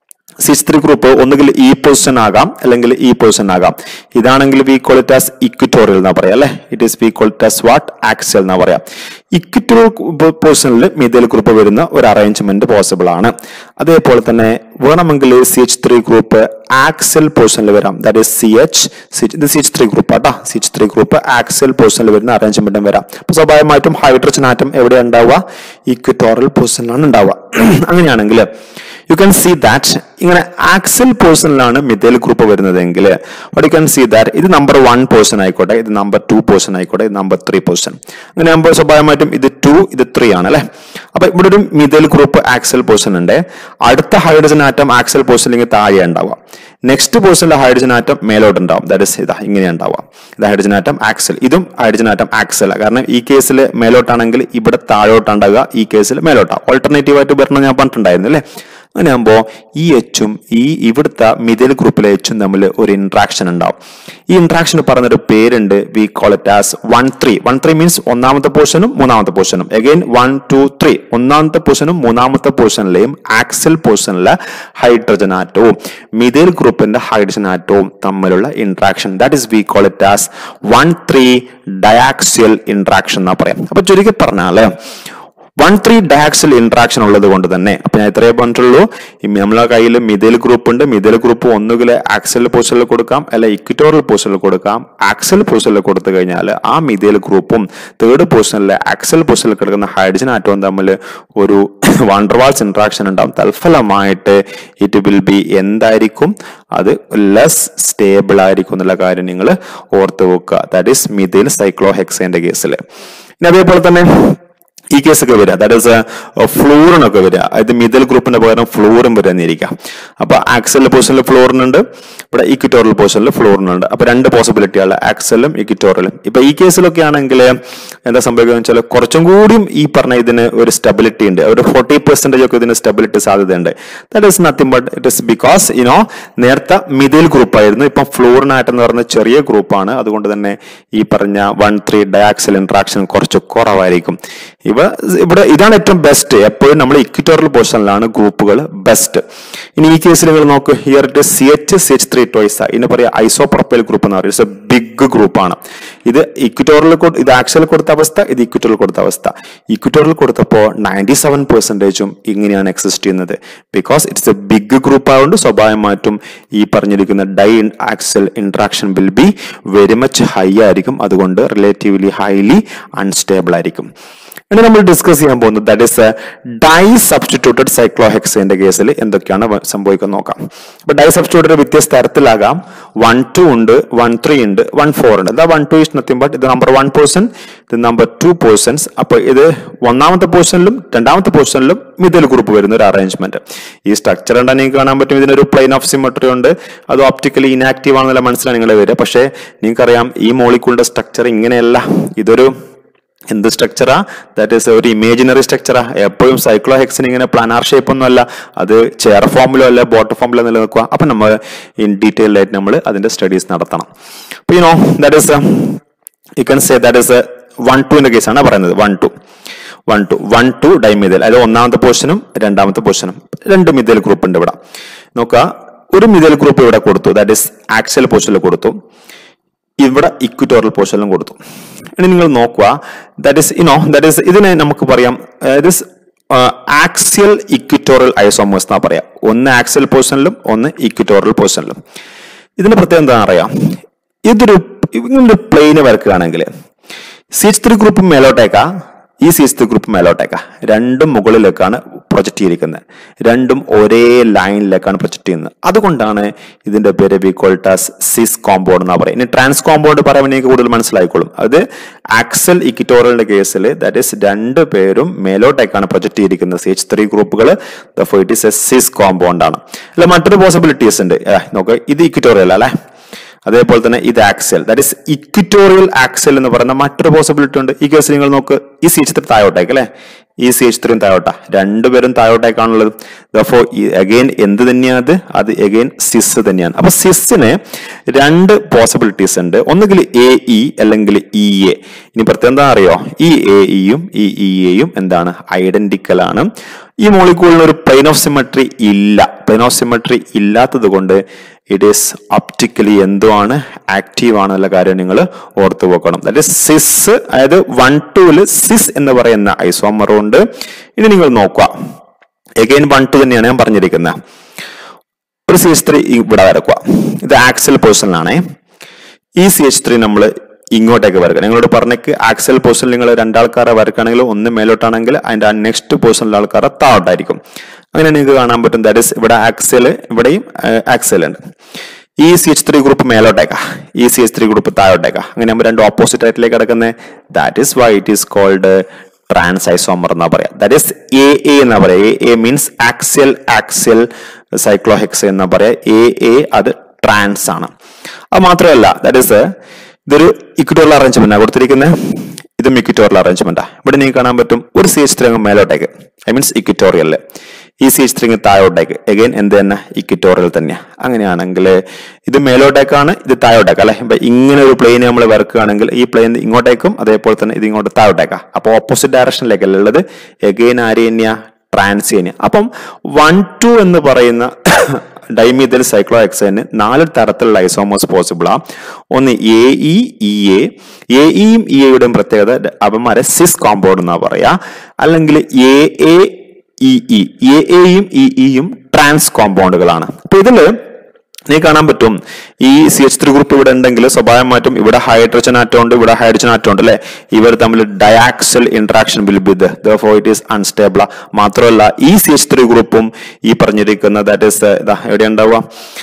Speaker 1: C H three group ഒന്നുകിൽ ഈ പൊസിഷൻ ആകാം, അല്ലെങ്കിൽ ഈ പൊസിഷൻ ആകാം. ഇതാണെങ്കിൽ we call it as equatorial എന്നാ പറയാം അല്ലെ. It is we call it as what axial എന്നാ പറയാം. ഇക്വിറ്റോറിയൽ പൊസിഷനിൽ മീഥൈൽ ഗ്രൂപ്പ് വരുന്ന ഒരു അറേഞ്ച്മെന്റ് പോസിബിൾ ആണ്. അതേപോലെ തന്നെ വേണമെങ്കിൽ C H three group axial പൊസിഷനിൽ വരാം, ദാറ്റ് ഈസ് സി എച്ച് ഇത് സി എച്ച് ത്രീ ഗ്രൂപ്പ് ആട്ടാ. C H three group axial പൊസിഷനിൽ വരുന്ന അറേഞ്ച്മെന്റും വരാം. അപ്പൊ സ്വാഭാവികമായിട്ടും ഹൈഡ്രജൻ ആറ്റം എവിടെ ഉണ്ടാവുക? ഇക്വിറ്റോറിയൽ പൊസിഷനിലാണ് ഉണ്ടാവുക. അങ്ങനെയാണെങ്കിൽ യു ക്യാൻ സീ ദാറ്റ് ഇങ്ങനെ ആക്സിയൽ പൊസിഷനിലാണ് മിഥൈൽ ഗ്രൂപ്പ് വരുന്നതെങ്കിൽ what you can see that ഇത് നമ്പർ വൺ പൊസിഷൻ ആയിക്കോട്ടെ, ഇത് നമ്പർ ടു പൊസിഷൻ ആയിക്കോട്ടെ, ഇത് നമ്പർ ത്രീ പൊസിഷൻ. അങ്ങനെ ആകുമ്പോൾ സ്വാഭാവികമായിട്ടും ഇത് ടു ഇത് ത്രീ ആണ് അല്ലെ. അപ്പൊ ഇവിടെ ഒരു മിഥൈൽ ഗ്രൂപ്പ് ആക്സിയൽ പൊസിഷൻ ഉണ്ട്. അടുത്ത ഹൈഡ്രജൻ ആറ്റം ആക്സിയൽ പൊസിഷനിലേക്ക് താഴെ ഉണ്ടാവുക. നെക്സ്റ്റ് പൊസിഷനിലെ ഹൈഡ്രജൻ ആറ്റം മേലോട്ട് ഉണ്ടാവും, ദാറ്റ് ഇസ് ഇതാ ഇങ്ങനെ ഉണ്ടാവുക. ഇത് ഹൈഡ്രജൻ ആറ്റം ആക്സിയൽ, ഇതും ഹൈഡ്രജൻ ആറ്റം ആക്സിയൽ. കാരണം ഈ കേസിൽ മേലോട്ടാണെങ്കിൽ ഇവിടെ താഴോട്ടുണ്ടാവുക, ഈ കേസിൽ മേലോട്ടാണ്. ഓൾട്ടർനേറ്റീവ് ആയിട്ട് വരണം ഞാൻ പറഞ്ഞിട്ടുണ്ടായിരുന്നു അല്ലെ. അങ്ങനെ ആകുമ്പോൾ ഈ എച്ചും ഈ ഇവിടുത്തെ മിഥൈൽ ഗ്രൂപ്പിലെ എച്ചും തമ്മിൽ ഒരു ഇന്ററാക്ഷൻ ഉണ്ടാവും. ഈ ഇന്ററാക്ഷൻ പറഞ്ഞൊരു പേരുണ്ട്, we call it as one three. One three means ഒന്നാമത്തെ പോർഷനും മൂന്നാമത്തെ പോർഷനും. അഗൈൻ വൺ ടു ത്രീ, ഒന്നാമത്തെ പോർഷനും മൂന്നാമത്തെ പോർഷനിലെയും ആക്സിയൽ പോർഷനിലെ ഹൈഡ്രജൻ ആറ്റവും മിഥൈൽ ഗ്രൂപ്പിന്റെ ഹൈഡ്രജൻ ആറ്റവും തമ്മിലുള്ള interaction, that is we call it as one three diaxial interaction എന്നാ പറയാം. അപ്പൊ ചുരുക്കി പറഞ്ഞാല് വൺ ത്രീ ഡയാക്സിൽ ഇന്ററാക്ഷൻ ഉള്ളത് കൊണ്ട് തന്നെ അപ്പൊ ഞാൻ ഇത്രയേ പറഞ്ഞിട്ടുള്ളൂ. നമ്മളെ കയ്യിൽ മിഥൈൽ ഗ്രൂപ്പ് ഉണ്ട്. മിഥൈൽ ഗ്രൂപ്പ് ഒന്നുകിൽ ആക്സിൽ പൊസിഷനിൽ കൊടുക്കാം, അല്ല ഇക്വിറ്റോറിയൽ പൊസിഷനിൽ കൊടുക്കാം. ആക്സിൽ പൊസിഷനിൽ കൊടുത്തു കഴിഞ്ഞാൽ ആ മിഥൈൽ ഗ്രൂപ്പും തേർഡ് പൊസിഷനിലെ ആക്സിൽ പൊസിഷനിൽ കിടക്കുന്ന ഹൈഡ്രജൻ ആറ്റവും തമ്മിൽ ഒരു വാണ്ടർവാൾസ് ഇന്ററാക്ഷൻ ഉണ്ടാവും. തൽഫലമായിട്ട് ഇറ്റ് വിൽ ബി എന്തായിരിക്കും, അത് ലെസ് സ്റ്റേബിൾ ആയിരിക്കും എന്നുള്ള കാര്യം നിങ്ങൾ ഓർത്ത് വെക്കുക. ദാറ്റ് ഈസ് മിഥൈൽ സൈക്ലോഹെക്സേന്റെ കേസിൽ. ഇനി അതേപോലെ തന്നെ ഈ കേസൊക്കെ വരിക, ദാറ്റ് ഈസ് ഫ്ലൂറിനൊക്കെ വരിക, അതായത് മിഥൈൽ ഗ്രൂപ്പിന്റെ പകരം ഫ്ലൂറും വരുന്നിരിക്കാം. അപ്പൊ ആക്സലിന്റെ പൊസിഷനിൽ ഫ്ലൂറിനുണ്ട്, ഇവിടെ ഇക്വിറ്റോറിയൽ പൊസിഷനിൽ ഫ്ലൂറിനുണ്ട്. അപ്പൊ രണ്ട് പോസിബിലിറ്റിയാണ്, ആക്സലും ഇക്വിറ്റോറിയലും. ഇപ്പൊ ഈ കേസിലൊക്കെ ആണെങ്കിൽ എന്താ സംഭവിക്കുക വെച്ചാൽ കുറച്ചും കൂടിയും ഈ പറഞ്ഞ ഇതിന് ഒരു സ്റ്റെബിലിറ്റി ഉണ്ട്, ഒരു ഫോർട്ടി പെർസെന്റേജ് ഒക്കെ ഇതിന് സ്റ്റെബിലിറ്റി സാധ്യതയുണ്ട്. That is nothing but it is because you know നേരത്തെ മിഥൈൽ ഗ്രൂപ്പ് ആയിരുന്നു, ഇപ്പം ഫ്ലൂറിനായിട്ട് എന്ന് പറഞ്ഞ ചെറിയ ഗ്രൂപ്പാണ്. അതുകൊണ്ട് തന്നെ ഈ പറഞ്ഞ വൺ ത്രീ ഡയാക്സൽ ഇന്ററാക്ഷൻ കുറച്ച് കുറവായിരിക്കും. ഇവ ഇവിടെ ഇതാണ് ഏറ്റവും ബെസ്റ്റ്. എപ്പോഴും നമ്മൾ ഇക്വിറ്റോറിയൽ പൊസിഷനിലാണ് ഗ്രൂപ്പുകൾ ബെസ്റ്റ്. ഇനി ഈ കേസിൽ നിങ്ങൾ നോക്ക്, here it C H C H three twice, ഇതിനെ പറയാ ഐസോപ്രോപ്പൈൽ ഗ്രൂപ്പ് എന്ന് പറയുന്നത്. ഇറ്റ്സ് എ ബിഗ് ഗ്രൂപ്പാണ്. ഇത് ഇക്വിറ്റോറിയൽ ഇത് ആക്സിൽ കൊടുത്ത അവസ്ഥ, ഇത് ഇക്വിറ്റോറിയൽ കൊടുത്ത അവസ്ഥ. ഇക്വിറ്റോറിയൽ കൊടുത്തപ്പോൾ നയൻറ്റി സെവൻ പെർസെന്റേജും ഇങ്ങനെയാണ് എക്സിസ്റ്റ് ചെയ്യുന്നത്. Because it's a big group ആയതുകൊണ്ട് സ്വാഭാവികമായിട്ടും ഈ പറഞ്ഞിരിക്കുന്ന diaxial interaction will be very much high ആയിരിക്കും. അതുകൊണ്ട് റിലേറ്റീവ്ലി ഹൈലി അൺസ്റ്റേബിൾ ആയിരിക്കും. ഇനി നമ്മൾ ഡിസ്കസ് ചെയ്യാൻ പോകുന്നത് ദാറ്റ് ഈസ് ഡൈ സബ്സ്റ്റിറ്റ്യൂട്ടഡ് സൈക്ലോഹെക്സേന്റെ കേസിൽ എന്തൊക്കെയാണ് സംഭവിക്കുന്നത് നോക്കാം. അപ്പൊ ഡൈ സബ്സ്റ്റിറ്റ്യൂട്ടഡ് വ്യത്യസ്ത തരത്തിലാകാം. വൺ ടു ഉണ്ട്, വൺ ത്രീ ഉണ്ട്, വൺ ഫോർ ഉണ്ട്. എന്താ one two is nothing but ഇത് നമ്പർ വൺ പേഴ്സൺ, ഇത് നമ്പർ ടു പേഴ്സൺസ്. അപ്പൊ ഇത് ഒന്നാമത്തെ പോർഷനിലും രണ്ടാമത്തെ പോർഷനിലും മിഥൈൽ ഗ്രൂപ്പ് വരുന്ന ഒരു അറേഞ്ച്മെന്റ്. ഈ സ്ട്രക്ചർ ഉണ്ടെങ്കിൽ നിങ്ങൾക്ക് കാണാൻ പറ്റും, ഇതിനൊരു പ്ലെയിൻ ഓഫ് സിമെട്രി ഉണ്ട്. അത് ഓപ്റ്റിക്കലി ഇനാക്റ്റീവ് ആണെന്നുള്ള മനസ്സിലാണ് നിങ്ങൾ വരിക. പക്ഷേ നിങ്ങൾക്കറിയാം ഈ മോളിക്യൂളിന്റെ സ്ട്രക്ചർ ഇങ്ങനെയല്ല, ഇതൊരു എന്ത് സ്ട്രക്ചറാ, ദാറ്റ് ഈസ് ഒരു ഇമേജിനറി സ്ട്രക്ചറാ. എപ്പോഴും സൈക്ലോഹെക്സിന് ഇങ്ങനെ പ്ലാനാർ ഷേപ്പ് ഒന്നും അല്ല, അത് ചെയർ ഫോമിലോ അല്ല ബോട്ടം ഫോമിലോ നിലനിൽക്കുക. അപ്പൊ നമ്മൾ ഇൻ ഡീറ്റെയിൽ ആയിട്ട് നമ്മൾ അതിന്റെ സ്റ്റഡീസ് നടത്തണം. അപ്പൊ you know that is you can say that is one ടുവിന്റെ കേസാണ് പറയുന്നത്. One two one two one two dimethyl, അതായത് ഒന്നാമത്തെ പോർഷനും രണ്ടാമത്തെ പോർഷനും രണ്ട് മിഥൈൽ ഗ്രൂപ്പ് ഉണ്ട് ഇവിടെ. നോക്കുക, ഒരു മിഥൈൽ ഗ്രൂപ്പ് ഇവിടെ കൊടുത്തു, ദാറ്റ് ഈസ് ആക്സിയൽ പൊസിഷനിൽ കൊടുത്തു, ഇവിടെ ഇക്വിറ്റോറിയൽ പൊസിഷനിലും കൊടുത്തു. ഇനി നിങ്ങൾ നോക്കുക, that is you know that is ഇതിനെ നമുക്ക് പറയാം ആക്സിയൽ ഇക്വിറ്റോറിയൽ ഐസോമേഴ്സ് എന്നാ പറയാം. ഒന്ന് ആക്സിയൽ പൊസിഷനിലും ഒന്ന് ഇക്വിറ്റോറിയൽ പൊസിഷനിലും. ഇതിന്റെ പ്രത്യേകത എന്താ അറിയാം, ഇതൊരു ഇങ്ങനൊരു പ്ലെയിന് വരക്കുകയാണെങ്കിൽ സി എച്ച് ത്രീ ഗ്രൂപ്പ് മേലോട്ടേക്കാ, ഈ സി എച്ച് ത്രീ ഗ്രൂപ്പ് മേലോട്ടേക്കാ, രണ്ടും മുകളിലേക്കാണ് പ്രൊജക്ട് ചെയ്തിരിക്കുന്നത്, രണ്ടും ഒരേ ലൈനിലേക്കാണ് പ്രൊജക്ട് ചെയ്യുന്നത്. അതുകൊണ്ടാണ് ഇതിന്റെ പേര് we called as cis compound എന്നാ പറയുക. ഇനി ട്രാൻസ് കോമ്പൗണ്ട് പറയാൻ എനിക്ക് കൂടുതൽ മനസ്സിലായിക്കോളും. അത് ആക്സൽ ഇക്വിറ്റോറിയലിന്റെ കേസിൽ ദാറ്റ് ഈസ് രണ്ട് പേരും മേലോട്ടേക്കാണ് പ്രൊജക്ട് ചെയ്തിരിക്കുന്നത് സി എച്ച് ത്രീ ഗ്രൂപ്പുകൾ. It is a cis compound ആണ്. അല്ല മറ്റൊരു പോസിബിലിറ്റീസ് ഉണ്ട്. നോക്ക്, ഇത് ഇക്വിറ്റോറിയൽ അല്ലെ, അതേപോലെ തന്നെ ഇത് axial, that is equatorial axial എന്ന് പറയുന്ന മറ്റൊരു പോസിബിലിറ്റി ഉണ്ട്. ഈ കേസിൽ നിങ്ങൾ നോക്ക്, ഈ സി എച്ച് ത്രീ താഴോട്ടേക്ക് അല്ലെ, ഈ സി എച്ച് ത്രീയും താഴോട്ടാ, രണ്ടുപേരും താഴോട്ടേക്കാണുള്ളത്. ദോ അഗെയിൻ എന്ത് തന്നെയാണ് അത് അഗെയിൻ സിസ് തന്നെയാണ്. അപ്പൊ സിസിന് രണ്ട് പോസിബിലിറ്റീസ് ഉണ്ട്, ഒന്നുകിൽ എ ഇ അല്ലെങ്കിൽ ഇ എ. ഇനി പ്രത്യേകം എന്താ അറിയോ, ഈ എ ഇയും ഈ ഇ എയും എന്താണ്, ഐഡന്റിക്കൽ ആണ്. ഈ മോളിക്യൂളിന് ഒരു പ്ലെയിൻ ഓഫ് സിമെട്രി ഇല്ല. പ്ലെയിൻ ഓഫ് സിമെട്രി ഇല്ലാത്തത് കൊണ്ട് ഇറ്റ് ഈസ് ഒപ്റ്റിക്കലി എന്തുവാണ്, ആക്റ്റീവ് ആണെന്നുള്ള കാര്യം നിങ്ങൾ ഓർത്തു വെക്കണം. ദാറ്റ് ഈസ് സിസ്, അതായത് വൺ ടൂല് സിസ് എന്ന് പറയുന്ന ഐസോമറും ഉണ്ട്. ഇനി നിങ്ങൾ നോക്കുക, എഗെയിൻ വൺ ടു തന്നെയാണ് ഞാൻ പറഞ്ഞിരിക്കുന്നത്. ഒരു സി എച്ച് ത്രീ ഇവിടെ വരക്കുക, ഇത് ആക്സൽ പൊസിഷനിലാണേ. ഈ സി എച്ച് ത്രീ നമ്മൾ ഇങ്ങോട്ടേക്ക് വരക്കുക. നിങ്ങളോട് പറഞ്ഞേക്ക് ആക്സൽ പൊസിഷനിൽ നിങ്ങൾ രണ്ടാൾക്കാരെ വരക്കുകയാണെങ്കിൽ ഒന്ന് മേലോട്ടാണെങ്കിൽ അതിന്റെ ആ നെക്സ്റ്റ് പൊസിഷനിലെ ആൾക്കാരെ താഴോട്ടായിരിക്കും. അങ്ങനെ നിങ്ങൾക്ക് കാണാൻ പറ്റും. ദാറ്റ് ഇസ് ഇവിടെ ആക്സൽ, ഇവിടെയും ആക്സൽ ഉണ്ട്. ഈ സി എച്ച് ത്രീ ഗ്രൂപ്പ് മേലോട്ടേക്കാ, ഈ സി എച്ച് ത്രീ ഗ്രൂപ്പ് താഴോട്ടേക്കാ. അങ്ങനെ നമ്മൾ രണ്ട് ഓപ്പോസിറ്റ് ആയിട്ടിലേക്ക് കിടക്കുന്നത്. That is why it is called trans isomer എന്നാ പറയാ. ദാറ്റ് ഇസ് എ എ എന്നാ പറയാ. A A means axial axial cyclohexane എന്നാ പറയാ. എ എ അത് ട്രാൻസ് ആണ്. അത് മാത്രമല്ല, ദാറ്റ് ഇസ് ഇതൊരു ഇക്വിറ്റോറിയൽ അറേഞ്ച്മെന്റ് ആണ് കൊടുത്തിരിക്കുന്നത്. ഇതും ഇക്വിറ്റോറിയൽ അറേഞ്ച്മെന്റ്. ഇവിടെ നിങ്ങൾക്ക് കാണാൻ പറ്റും ഒരു സി എച്ച് ത്രീ മേലോട്ടേക്ക്, ഐ മീൻസ് ഇക്വിറ്റോറിയല്. ഈ സി എച്ച് ത്രീ താഴോട്ടേക്ക്, എഗെയിൻ എന്ത് തന്നെ ഇക്വിറ്റോറിയൽ തന്നെയാണ്. അങ്ങനെയാണെങ്കിൽ ഇത് മേലോട്ടേക്കാണ്, ഇത് താഴോട്ടേക്ക് അല്ലെ. ഇപ്പൊ ഇങ്ങനെ ഒരു പ്ലെയിൻ നമ്മൾ വരക്കുകയാണെങ്കിൽ ഈ പ്ലെയിൻ ഇങ്ങോട്ടേക്കും അതേപോലെ തന്നെ ഇത് ഇങ്ങോട്ട് താഴോട്ടേക്കാ. അപ്പൊ ഓപ്പോസിറ്റ് ഡയറക്ഷനിലേക്കല്ല ഉള്ളത്. എഗെയിൻ ആര് തന്നെയാ, ട്രാൻസ് തന്നെയാ. അപ്പം വൺ ടു എന്ന് പറയുന്ന ഡൈമീഥൈൽ സൈക്ലോഹെക്സേന് നാല് തരത്തിലുള്ള ഐസോമേഴ്സ് പോസിബിൾ ആ. ഒന്ന് A E E A. A ഇയും ഇ എയുടെയും പ്രത്യേകത അവന്മാരെ സിസ് കോമ്പൗണ്ട് എന്നാ പറയാ. അല്ലെങ്കിൽ A A E E. A എയും ഇ ഇയും ട്രാൻസ് കോമ്പൗണ്ടുകളാണ്. അപ്പൊ ഇതില് നീ കാണാൻ പറ്റും ഈ സി എച്ച് ത്രീ ഗ്രൂപ്പ് ഇവിടെ ഉണ്ടെങ്കിൽ സ്വാഭാവികമായിട്ടും ഇവിടെ ഹൈഡ്രജൻ ആറ്റം ഉണ്ട്, ഇവിടെ ഹൈഡ്രജൻ ആറ്റം ഉണ്ട് അല്ലെ. ഇവർ തമ്മിൽ diaxial interaction will be therefore it is unstable. മാത്രമല്ല ഈ സി എച്ച് ത്രീ ഗ്രൂപ്പും ഈ പറഞ്ഞിരിക്കുന്ന ദാറ്റ് ഈസ് എവിടെ ഉണ്ടാവുക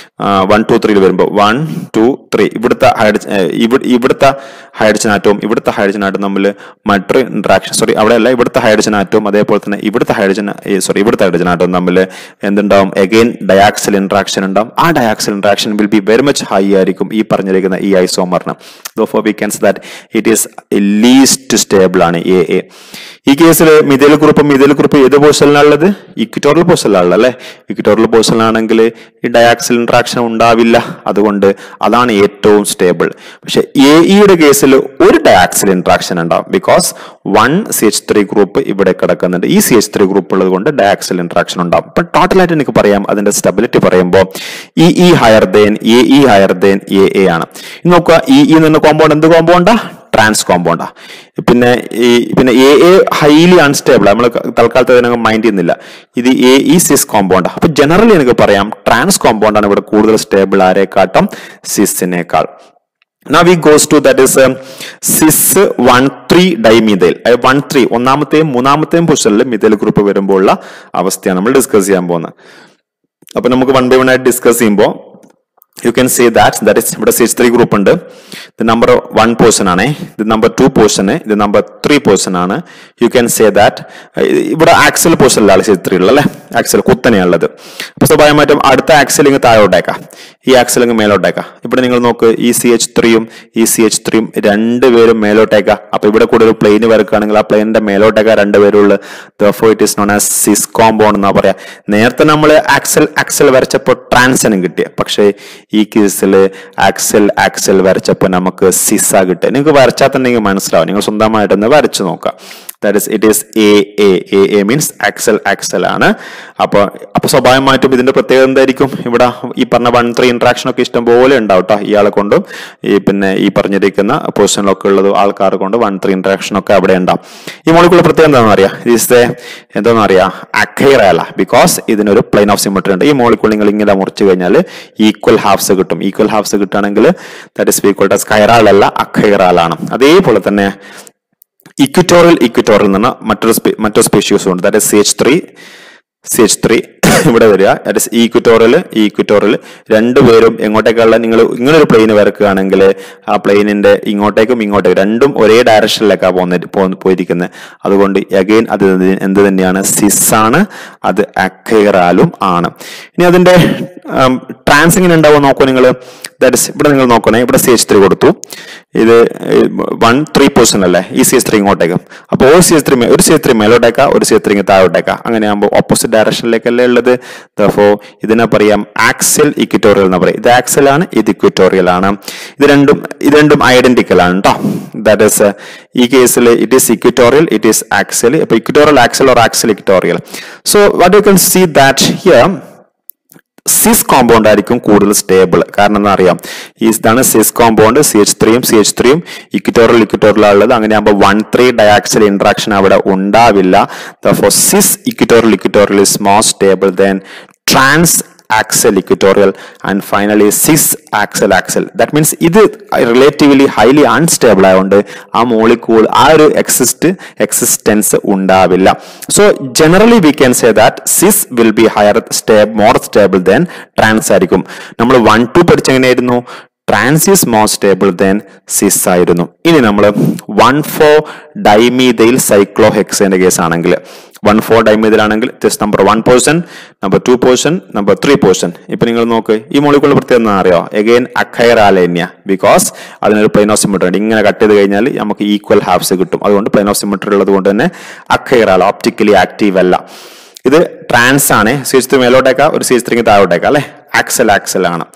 Speaker 1: വൺ ടു ത്രീയിൽ വരുമ്പോൾ വൺ ടു ത്രീ ഇവിടുത്തെ ഹൈഡ്രജൻ ഇവിടുത്തെ ഹൈഡ്രജൻ ആറ്റവും ഇവിടുത്തെ ഹൈഡ്രജൻ ആറ്റവും തമ്മിൽ മറ്റൊരു ഇന്ററാക്ഷൻ സോറി അവിടെയല്ല ഇവിടുത്തെ ഹൈഡ്രജൻ ആറ്റവും അതേപോലെ തന്നെ ഇവിടുത്തെ ഹൈഡ്രജൻ സോറി ഇവിടുത്തെ ഹൈഡ്രജൻ ആറ്റവും തമ്മിൽ എന്തുണ്ടാവും അഗെയിൻ ഡയാക്സൽ ഇന്ററാക്ഷൻ ഉണ്ടാവും. ആ diaxial interaction will be very much high ആയിരിക്കും ഈ പറഞ്ഞിരിക്കുന്ന ഈ ഐസോമറിന്. Therefore we can say that it is least stable ആണ് എ എ. ഈ കേസിൽ മിഥൈൽ ഗ്രൂപ്പ് മിഥൈൽ ഗ്രൂപ്പ് ഏത് പൊസിഷനിലാണുള്ളത്? ഇക്വിറ്റോറിയൽ പൊസിഷനിലാണുള്ളത് അല്ലെ. ഇക്വിറ്റോറിയൽ പൊസിഷനിലാണെങ്കിൽ ഈ ഡയാക്സൽ ഇന്ററാക്ഷൻ ഉണ്ടാവില്ല, അതുകൊണ്ട് അതാണ് ഏറ്റവും സ്റ്റേബിൾ. പക്ഷെ എ ഇയുടെ കേസിൽ ഒരു ഡയാക്സൽ ഇന്ററാക്ഷൻ ഉണ്ടാവും, because one C H three group ഇവിടെ കിടക്കുന്നുണ്ട്. ഈ സി എച്ച് ത്രീ ഗ്രൂപ്പ് ഉള്ളത് കൊണ്ട് ഡയാക്സൽ ഇന്ററാക്ഷൻ ഉണ്ടാവും. അപ്പൊ ടോട്ടലായിട്ട് എനിക്ക് പറയാം അതിന്റെ സ്റ്റെബിലിറ്റി പറയുമ്പോൾ E E higher than A E higher than A A ആണ്. നോക്കുക, ഇ ഇ എന്ന കോമ്പൗണ്ട് എന്ത് കോമ്പൗണ്ടാ? ട്രാൻസ് കോമ്പൗണ്ടാ. പിന്നെ ഈ പിന്നെ എ എ ഹൈലി അൺസ്റ്റേബിൾ, നമ്മൾ തൽക്കാലത്ത് അതിനെ മൈൻഡ് ചെയ്യുന്നില്ല. ഇത് എ ഇ സിസ് കോമ്പൗണ്ടാ. അപ്പൊ ജനറലി എനിക്ക് പറയാം ട്രാൻസ് കോമ്പൗണ്ടാണ് ഇവിടെ കൂടുതൽ സ്റ്റേബിൾ ആരെക്കാട്ടും സിസിനേക്കാൾ. Now we goes to that is um, cis one three dimethyl. one three ഒന്നാമത്തെയും മൂന്നാമത്തെയും പൊസിഷനിൽ മിഥൈൽ ഗ്രൂപ്പ് വരുമ്പോഴുള്ള അവസ്ഥയാണ് നമ്മൾ ഡിസ്കസ് ചെയ്യാൻ പോകുന്നത്. അപ്പൊ നമുക്ക് വൺ ബൈ വൺ ആയിട്ട് ഡിസ്കസ് ചെയ്യുമ്പോൾ you can say that that is ഇവിടെ സി എച്ച് ത്രീ ഗ്രൂപ്പ് ഉണ്ട്. ഇത് നമ്പർ വൺ പോർഷൻ ആണ്, ഇത് നമ്പർ ടു പോർഷൻ, ഇത് നമ്പർ ത്രീ പോർഷൻ ആണ്. യു ക്യാൻ സേ ദാറ്റ് ഇവിടെ ആക്സൽ പോർഷനിലാണ് സി എച്ച് ത്രീ ഉള്ളത് അല്ലെ, ആക്സൽ കുത്തനെയുള്ളത്. അപ്പൊ സ്വാഭാവികമായിട്ടും അടുത്ത ആക്സൽ ഇങ്ങ് താഴോട്ടേക്കാം, ഈ ആക്സൽ ഇങ്ങ് മേലോട്ടേക്കാം. ഇവിടെ നിങ്ങൾ നോക്ക്, ഈ സി എച്ച് ത്രീയും ഈ സി എച്ച് ത്രീയും രണ്ടുപേരും മേലോട്ടേക്കാം. അപ്പൊ ഇവിടെ കൂടെ ഒരു പ്ലെയിന് വരക്കുകയാണെങ്കിൽ ആ പ്ലെയിനിന്റെ മേലോട്ടേക്കാ രണ്ടുപേരുള്ള. therefore it is known as cis compound എന്നാ പറയാ. നേരത്തെ നമ്മൾ ആക്സൽ ആക്സൽ വരച്ചപ്പോൾ ട്രാൻസനും കിട്ടിയ, പക്ഷേ ഈ കേസിൽ ആക്സൽ ആക്സൽ വരച്ചപ്പോൾ നമുക്ക് സിസ കിട്ടുക. നിങ്ങൾക്ക് വരച്ചാൽ തന്നെ നിങ്ങൾക്ക് മനസ്സിലാവും, നിങ്ങൾ സ്വന്തമായിട്ടൊന്ന് വരച്ചു നോക്കാം. That is, it is A A. A A means axle axle ആണ്. അപ്പൊ അപ്പൊ സ്വാഭാവികമായിട്ടും ഇതിന്റെ പ്രത്യേകത എന്തായിരിക്കും? ഇവിടെ ഈ പറഞ്ഞ വൺ ത്രീ ഇന്ററാക്ഷൻ ഒക്കെ ഇഷ്ടം പോലെ ഉണ്ടാവും കേട്ടോ. ഇയാളെ കൊണ്ടും ഈ പിന്നെ ഈ പറഞ്ഞിരിക്കുന്ന പൊസിഷനിലൊക്കെ ഉള്ളത് ആൾക്കാരെ കൊണ്ട് വൺ ത്രീ ഇന്ററാക്ഷൻ ഒക്കെ അവിടെ ഉണ്ടാവും. ഈ മോളിക്കുള്ള പ്രത്യേകത എന്താണെന്ന് അറിയാം? ഇത് എന്താണെന്ന് അറിയാം? അക്കൈറല. ബിക്കോസ് ഇതിനൊരു പ്ലെയിൻ ഓഫ് സിമെട്രി ഉണ്ട്. ഈ മോളിക്കുൾ നിങ്ങൾ ഇങ്ങനെ മുറിച്ചു കഴിഞ്ഞാൽ ഈക്വൽ ഹാഫ്സ് കിട്ടും. ഈക്വൽ ഹാഫ്സ് കിട്ടുകയാണെങ്കിൽ that is equal to chiral അല്ല, അക്കൈറാലാണ്. അതേപോലെ തന്നെ ഇക്വിറ്റോറിയൽ ഇക്വിറ്റോറിയൽ എന്ന് പറഞ്ഞാൽ മറ്റൊരു മറ്റൊരു സ്പീഷീസ് ഉണ്ട്. That is C H three C H three ഇവിടെ വരിക. ദാറ്റ് ഇസ് ഈക്വിറ്റോറിയൽ ഈക്വിറ്റോറിയൽ രണ്ടുപേരും എങ്ങോട്ടേക്കുള്ള നിങ്ങൾ ഇങ്ങനെ ഒരു പ്ലെയിന് വരക്കുകയാണെങ്കിൽ ആ പ്ലെയിനിന്റെ ഇങ്ങോട്ടേക്കും ഇങ്ങോട്ടേക്കും രണ്ടും ഒരേ ഡയറക്ഷനിലേക്കാണ് പോകുന്ന പോയിരിക്കുന്നത്. അതുകൊണ്ട് അഗെയിൻ അത് എന്ത് തന്നെയാണ്? സിസ് ആണ്, അത് അക്കൈറാലും ആണ്. ഇനി അതിന്റെ ട്രാൻസ് എങ്ങനെ ഉണ്ടാവും നോക്കൂ നിങ്ങൾ. ദാറ്റ് ഇസ് ഇവിടെ നിങ്ങൾ നോക്കണേ, ഇവിടെ സി എച്ച് ത്രീ കൊടുത്തു, ഇത് വൺ ത്രീ പൊസിഷൻ അല്ലേ, ഈ സി എച്ച് ത്രീ ഇങ്ങോട്ടേക്കും. അപ്പോൾ ഒരു സി എച്ച് ത്രീ ഒരു സി എച്ച് ത്രീ മേലോട്ടേക്കാം, ഒരു സി എച്ച് ത്രീ താഴോട്ടേക്കാം. അങ്ങനെ ആകുമ്പോൾ ഓപ്പോസിറ്റ് ഡയറക്ഷനിലേക്കല്ലേ ഉള്ളത്. therefore ഇതിനെ പറയാം ആക്സൽ ഇക്വിറ്റോറിയൽ എന്ന് പറയും. ഇത് ആക്സൽ ആണ്, ഇത് ഇക്വിറ്റോറിയൽ ആണ്. ഇത് രണ്ടും ഇത് രണ്ടും ഐഡന്റിക്കൽ ആണ് കേട്ടോ. ദാറ്റ് ഇസ് ഈ കേസിൽ it is equatorial, it is axial. അപ്പൊ equatorial axial or axial equatorial. So what you can see that here cis compound ആയിരിക്കും കൂടുതൽ സ്റ്റേബിൾ. കാരണം എന്താ അറിയാം, ഇതാണ് സിസ് കോമ്പൗണ്ട്. സി എച്ച് ത്രീയും സി എച്ച് ത്രീയും ഇക്വിറ്റോറിയൽ ഇക്വിറ്റോറിയൽ ഉള്ളത്. അങ്ങനെ ആകുമ്പോൾ വൺ ത്രീ ഡയാക്സൽ ഇന്ററാക്ഷൻ അവിടെ ഉണ്ടാവില്ല. therefore cis equatorial equatorial is more stable than trans axle equatorial and finally cis axle axle. That means ഇത് റിലേറ്റീവ്ലി ഹൈലി അൺസ്റ്റേബിൾ ആയതുകൊണ്ട് ആ മോളിക്യൂൾ ആ ഒരു എക്സിസ്റ്റ് എക്സിസ്റ്റൻസ് ഉണ്ടാവില്ല. So generally we can say that cis will be higher stab more stable than trans ആയിരിക്കും. നമ്മൾ one two പഠിച്ചെങ്ങനെയായിരുന്നു? Trans is more stable than cis ആയിരുന്നു. ഇനി നമ്മൾ വൺ ഫോർ ഡൈമീഥൈൽ സൈക്ലോഹെക്സേന്റെ കേസ് ആണെങ്കിൽ വൺ ഫോർ ഡൈമീഥൈൽ ആണെങ്കിൽ just number one portion, number two portion, number three portion. ഇപ്പൊ നിങ്ങൾ നോക്ക്, ഈ മോളിക്യൂളിന്റെ പ്രത്യേകത എന്താ അറിയോ? എഗെയിൻ അക്കൈറാലേന്യ. ബിക്കോസ് അതിനൊരു പ്ലെയിൻ ഓഫ് സിമെട്രി ഉണ്ട്. ഇങ്ങനെ കട്ട് ചെയ്ത് കഴിഞ്ഞാൽ നമുക്ക് ഈക്വൽ ഹാഫ്സ് കിട്ടും. അതുകൊണ്ട് പ്ലെയിൻ ഓഫ് സിമെട്രി ഉള്ളത് കൊണ്ട് തന്നെ അക്കൈറാൽ ഓപ്റ്റിക്കലി ആക്റ്റീവ് അല്ല. ഇത് ട്രാൻസ് ആണ്. സി എച്ച് ത്രീ മേലോട്ടേക്കാം, ഒരു സി എച്ച് ത്രീ താഴോട്ടേക്കാം അല്ലെ, ആക്സൽ ആക്സൽ ആണ്.